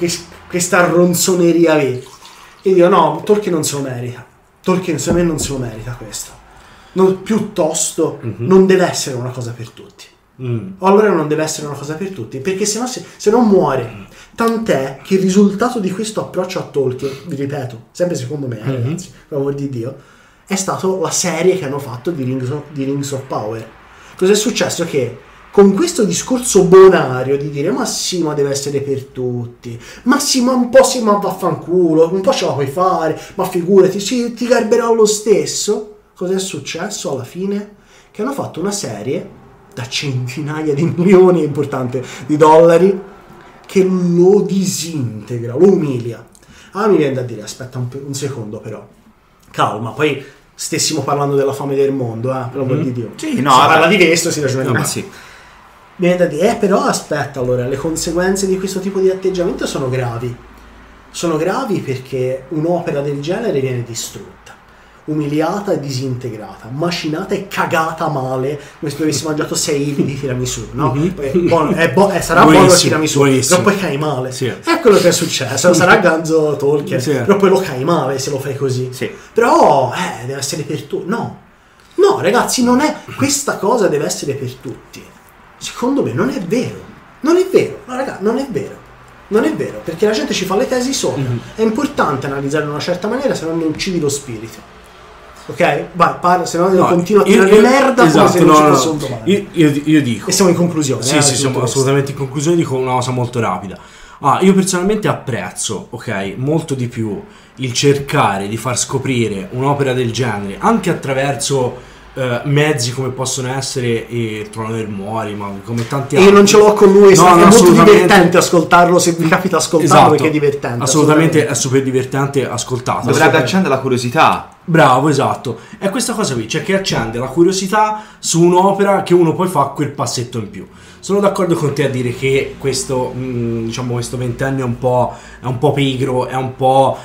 ronzoneria lì. E dico no, Tolkien non se lo merita. Tolkien secondo me non se lo merita questo. Piuttosto non deve essere una cosa per tutti. Allora non deve essere una cosa per tutti, perché se non muore. Tant'è che il risultato di questo approccio a Tolkien, vi ripeto, sempre secondo me, ragazzi, per amor di Dio, è stato la serie che hanno fatto di Rings of Power. Cos'è successo? Che con questo discorso bonario di dire ma sì, ma deve essere per tutti, ma sì, ma un po' sì, ma vaffanculo, un po' ce la puoi fare, ma figurati, sì, ti garberà lo stesso. Cos'è successo alla fine? Che hanno fatto una serie da centinaia di milioni, è importante, di dollari, che lo disintegra, lo umilia. Mi viene da dire, aspetta un secondo però, calma, poi stessimo parlando della fame del mondo, per l'amor di Dio. Sì, no, si parla di questo, si ragiona di sì. Viene da dire, però aspetta, allora, le conseguenze di questo tipo di atteggiamento sono gravi. Sono gravi perché un'opera del genere viene distrutta, umiliata e disintegrata, macinata e cagata male, come se tu avessi mangiato 6 ivi di tiramisù, no? Sarà buono il tiramisù, però poi cai male. Sì. È quello che è successo, sarà ganzo Tolkien, sì. Però poi lo cai male se lo fai così. Sì. Però, deve essere per tutti. No, ragazzi, non è, questa cosa deve essere per tutti. Secondo me non è vero, no raga, non è vero, perché la gente ci fa le tesi sopra. È importante analizzare in una certa maniera, se no ne uccidi lo spirito. Ok? Vai, parla, se no continua a tirare merda, esatto, come se non ci fosse un domani. Io dico, e siamo in conclusione. Sì, siamo assolutamente in conclusione. Dico una cosa molto rapida. Io personalmente apprezzo, ok, molto di più il cercare di far scoprire un'opera del genere anche attraverso mezzi come possono essere il Trono del Muori, ma come tanti e altri. Io non ce l'ho con lui, No, è no, molto assolutamente. divertente ascoltarlo, se vi capita ascoltarlo, Esatto, perché è divertente. assolutamente, è super divertente ascoltarlo. Dovrebbe accendere la curiosità. Bravo, esatto. È questa cosa qui, cioè che accende la curiosità su un'opera che uno poi fa quel passetto in più. Sono d'accordo con te a dire che questo, diciamo, questo ventennio è un po' pigro, è un po'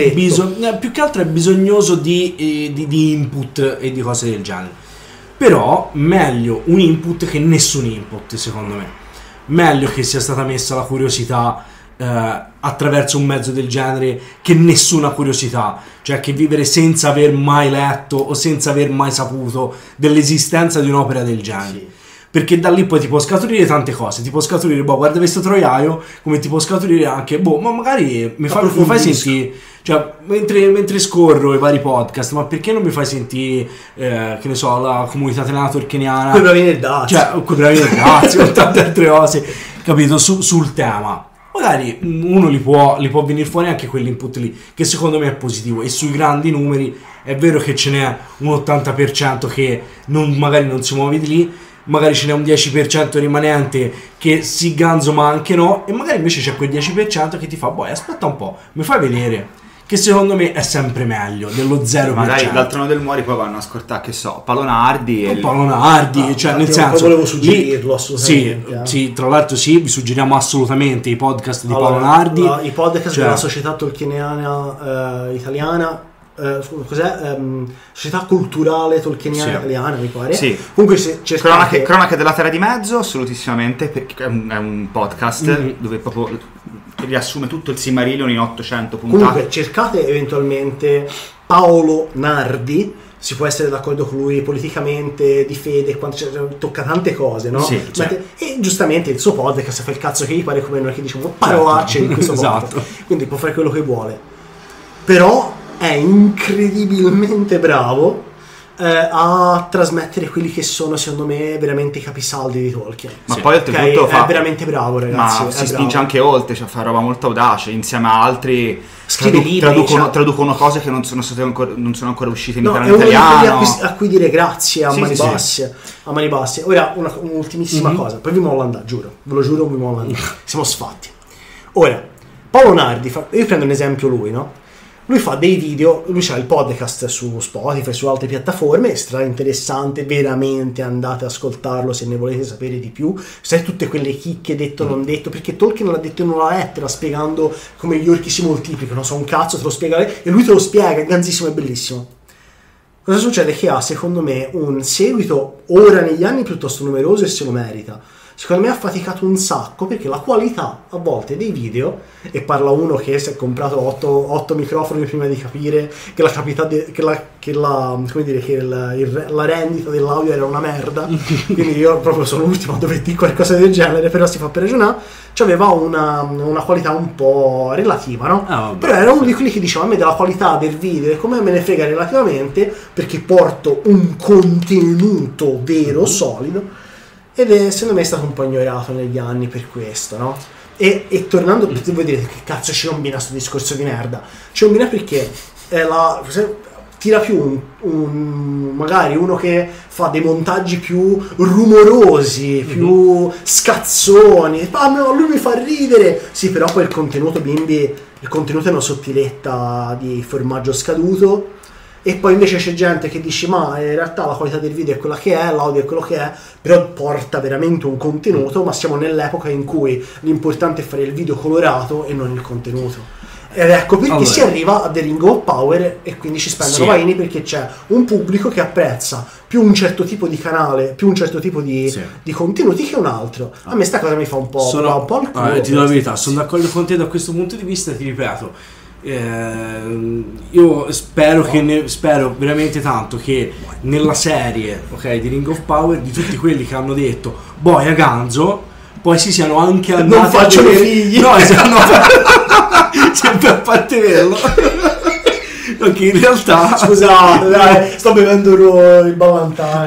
più che altro è bisognoso di input e di cose del genere. Però meglio un input che nessun input, secondo me. Meglio che sia stata messa la curiosità attraverso un mezzo del genere che nessuna curiosità, cioè che vivere senza aver mai letto o senza aver mai saputo dell'esistenza di un'opera del genere. Sì. Perché da lì poi ti può scaturire tante cose, ti può scaturire, guarda questo troiaio, come ti può scaturire anche, ma magari mi fai sentire, cioè mentre scorro i vari podcast, ma perché non mi fai sentire, che ne so, la comunità italiana tolkieniana, quei bravi nel Dazio, cioè quei bravi nel Dazio, o tante altre cose, capito, sul tema. Magari uno li può venire fuori anche quell'input lì, che secondo me è positivo, e sui grandi numeri è vero che ce n'è un 80% che magari non si muove di lì, magari ce n'è un 10% rimanente che si ganzo ma anche no, e magari invece c'è quel 10% che ti fa, aspetta un po', mi fai vedere, che secondo me è sempre meglio dello 0%. Magari dal Trono del Muori poi vanno a ascoltare, che so, Palonardi cioè nel senso, volevo suggerirlo assolutamente. Sì, tra l'altro sì, vi suggeriamo assolutamente i podcast di Palonardi, i podcast della Società Tolkieniana italiana. Cos'è? Società culturale tolkieniana italiana, mi pare. Sì. Comunque se cercate... Cronache della Terra di Mezzo, assolutissimamente, perché è un podcast dove proprio riassume tutto il Silmarillion in 800 puntate. Comunque cercate eventualmente Paolo Nardi, si può essere d'accordo con lui politicamente, di fede, tocca tante cose, no? Sì, e giustamente il suo podcast fa il cazzo che gli pare, come noi che diciamo parolacce in questo esatto. Quindi può fare quello che vuole. Però è incredibilmente bravo a trasmettere quelli che sono, secondo me, veramente i capisaldi di Tolkien. Ma poi oltretutto è veramente bravo, ragazzi. Ma si spinge anche oltre, cioè fa roba molto audace, insieme a altri traducono cose che non sono ancora uscite in italiano. A cui dire grazie a mani basse. Ora un'ultimissima cosa, poi vi mollo andare, giuro, ve lo giuro, vi mollo andare. Siamo sfatti. Ora, Paolo Nardi, io prendo un esempio lui, no? Lui fa dei video, lui ha il podcast su Spotify, su altre piattaforme, stra interessante, veramente andate ad ascoltarlo se ne volete sapere di più, sai tutte quelle chicche detto non detto, perché Tolkien l'ha detto in una lettera spiegando come gli orchi si moltiplicano, so un cazzo, te lo spiega e lui te lo spiega, è ganzissimo, è bellissimo. Cosa succede? Che ha, secondo me, un seguito ora negli anni piuttosto numeroso e se lo merita. Secondo me ha faticato un sacco perché la qualità a volte dei video, e parla uno che si è comprato 8 microfoni prima di capire che la rendita dell'audio era una merda, quindi io proprio sono l'ultimo a dover dire qualcosa del genere, però si fa per ragionare, aveva una qualità un po' relativa, no? Però era uno di quelli che diceva: a me della qualità del video come me ne frega relativamente, perché porto un contenuto vero, solido. Ed secondo me è stato un po' ignorato negli anni per questo, no? E tornando, voi direte che cazzo ci combina sto discorso di merda? Ci combina perché tira più magari uno che fa dei montaggi più rumorosi, più scazzoni, lui mi fa ridere, sì, però poi il contenuto è una sottiletta di formaggio scaduto. E poi invece c'è gente che dice: ma in realtà la qualità del video è quella che è, l'audio è quello che è, però porta veramente un contenuto. Ma siamo nell'epoca in cui l'importante è fare il video colorato e non il contenuto. Ed ecco perché si arriva a The Ring of Power, e quindi ci spendono vaini, perché c'è un pubblico che apprezza più un certo tipo di canale, più un certo tipo di contenuti che un altro. A me sta cosa mi fa un po' il culo. Ti do la verità, sono d'accordo con te da questo punto di vista, ti ripeto. Io spero veramente tanto che nella serie, ok, di Ring of Power, di tutti quelli che hanno detto boia ganzo, poi si siano anche andati non facciano figli, no, sempre a parte quello. Perché in realtà, scusate, dai, sto bevendo il Ballantine.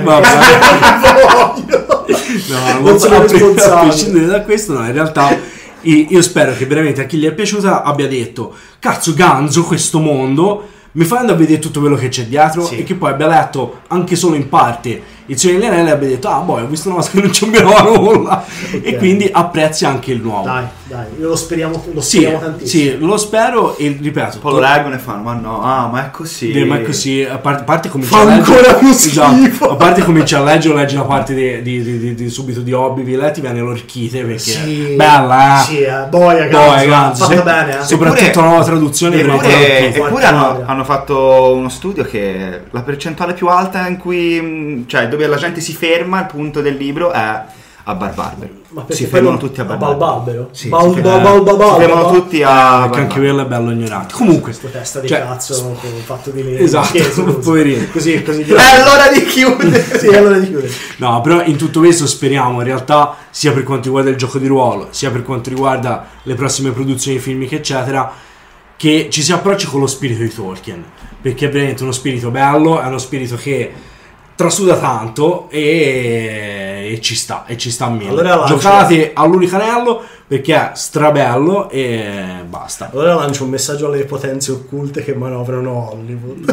Non sono responsabile. A prescindere da questo, no, in realtà io spero che veramente a chi gli è piaciuta abbia detto: cazzo, ganzo questo mondo, mi fai andare a vedere tutto quello che c'è dietro, e che poi abbia letto anche solo in parte il Signore degli Anelli e abbia detto ho visto una cosa che non c'è nulla, e quindi apprezzi anche il nuovo. Dai, io lo speriamo tantissimo. Sì, lo spero, e ripeto, poi lo leggono e fanno ma è così. Ma è così, a parte comincia fa a leggere, ancora più schifo. a parte comincia a leggere, leggi la parte di subito di Hobby, ti viene l'orchite perché bella, boia, fatta bene, soprattutto la nuova traduzione. Eppure hanno fatto uno studio che la percentuale più alta in cui, cioè dove la gente si ferma al punto del libro è a Barbarbero. Ma si fermano tutti a Barbarbero? Sì, si fermano tutti a perché anche quello è bello ignorante. Comunque questo testa di cazzo fatto di legno. Esatto, poverino. Così è l'ora di chiudere. Sì, è l'ora di chiudere. No, però in tutto questo speriamo, in realtà, sia per quanto riguarda il gioco di ruolo, sia per quanto riguarda le prossime produzioni filmiche eccetera, che ci si approcci con lo spirito di Tolkien, perché è veramente uno spirito bello, è uno spirito che trasuda tanto e ci sta a mille. Allora giocate all'Unico Anello perché è strabello e basta. Allora lancio un messaggio alle potenze occulte che manovrano Hollywood.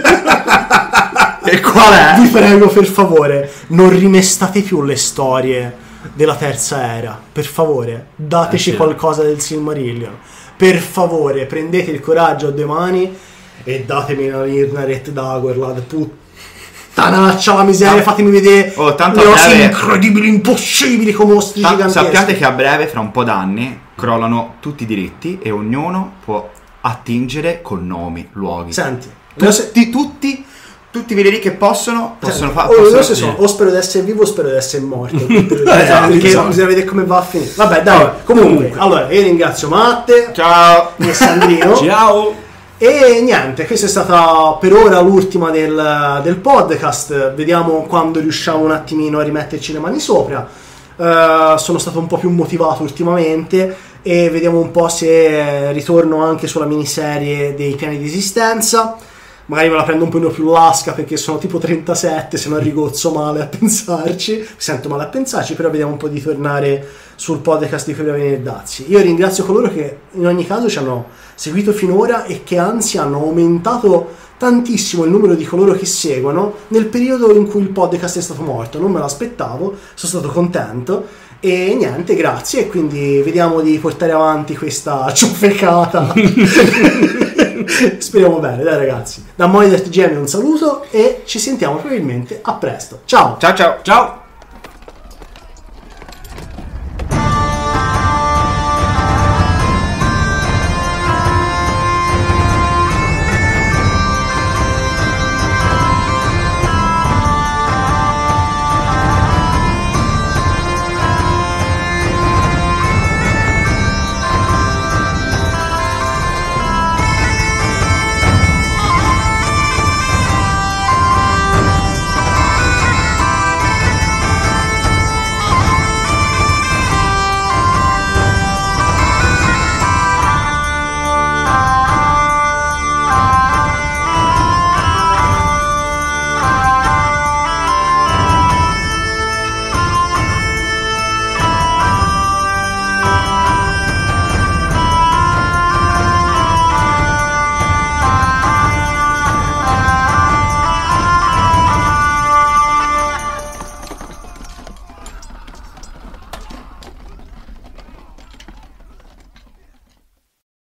E qual è? Vi prego, per favore, non rimestate più le storie della terza era, per favore, dateci qualcosa del Silmarillion, per favore, prendete il coraggio a due mani e datemi una Irnaret Dagorlad, puttanaccia la miseria, fatemi vedere tanto le cose incredibili, impossibili come mostri giganteschi. Sappiate che a breve, fra un po' d'anni, crollano tutti i diritti e ognuno può attingere con nomi, luoghi. Senti, tutti quelli lì che possono fare. O spero di essere vivo o spero di essere morto. Perché bisogna vedere come va a finire. Vabbè, dai, comunque. Allora, io ringrazio Matte. Ciao. E Sandrino. Ciao. E niente, questa è stata per ora l'ultima del podcast. Vediamo quando riusciamo un attimino a rimetterci le mani sopra. Sono stato un po' più motivato ultimamente e vediamo un po' se ritorno anche sulla miniserie dei piani di esistenza. Magari me la prendo un po' più lasca perché sono tipo 37, se non rigozzo male a pensarci, mi sento male a pensarci, però vediamo un po' di tornare sul podcast di Febbraio e Dazzi. Io ringrazio coloro che in ogni caso ci hanno seguito finora e che anzi hanno aumentato tantissimo il numero di coloro che seguono nel periodo in cui il podcast è stato morto. Non me l'aspettavo, sono stato contento e niente, grazie, e quindi vediamo di portare avanti questa ciuffecata. Speriamo bene, dai ragazzi. Da Monitor TGM un saluto e ci sentiamo probabilmente a presto. Ciao. Ciao.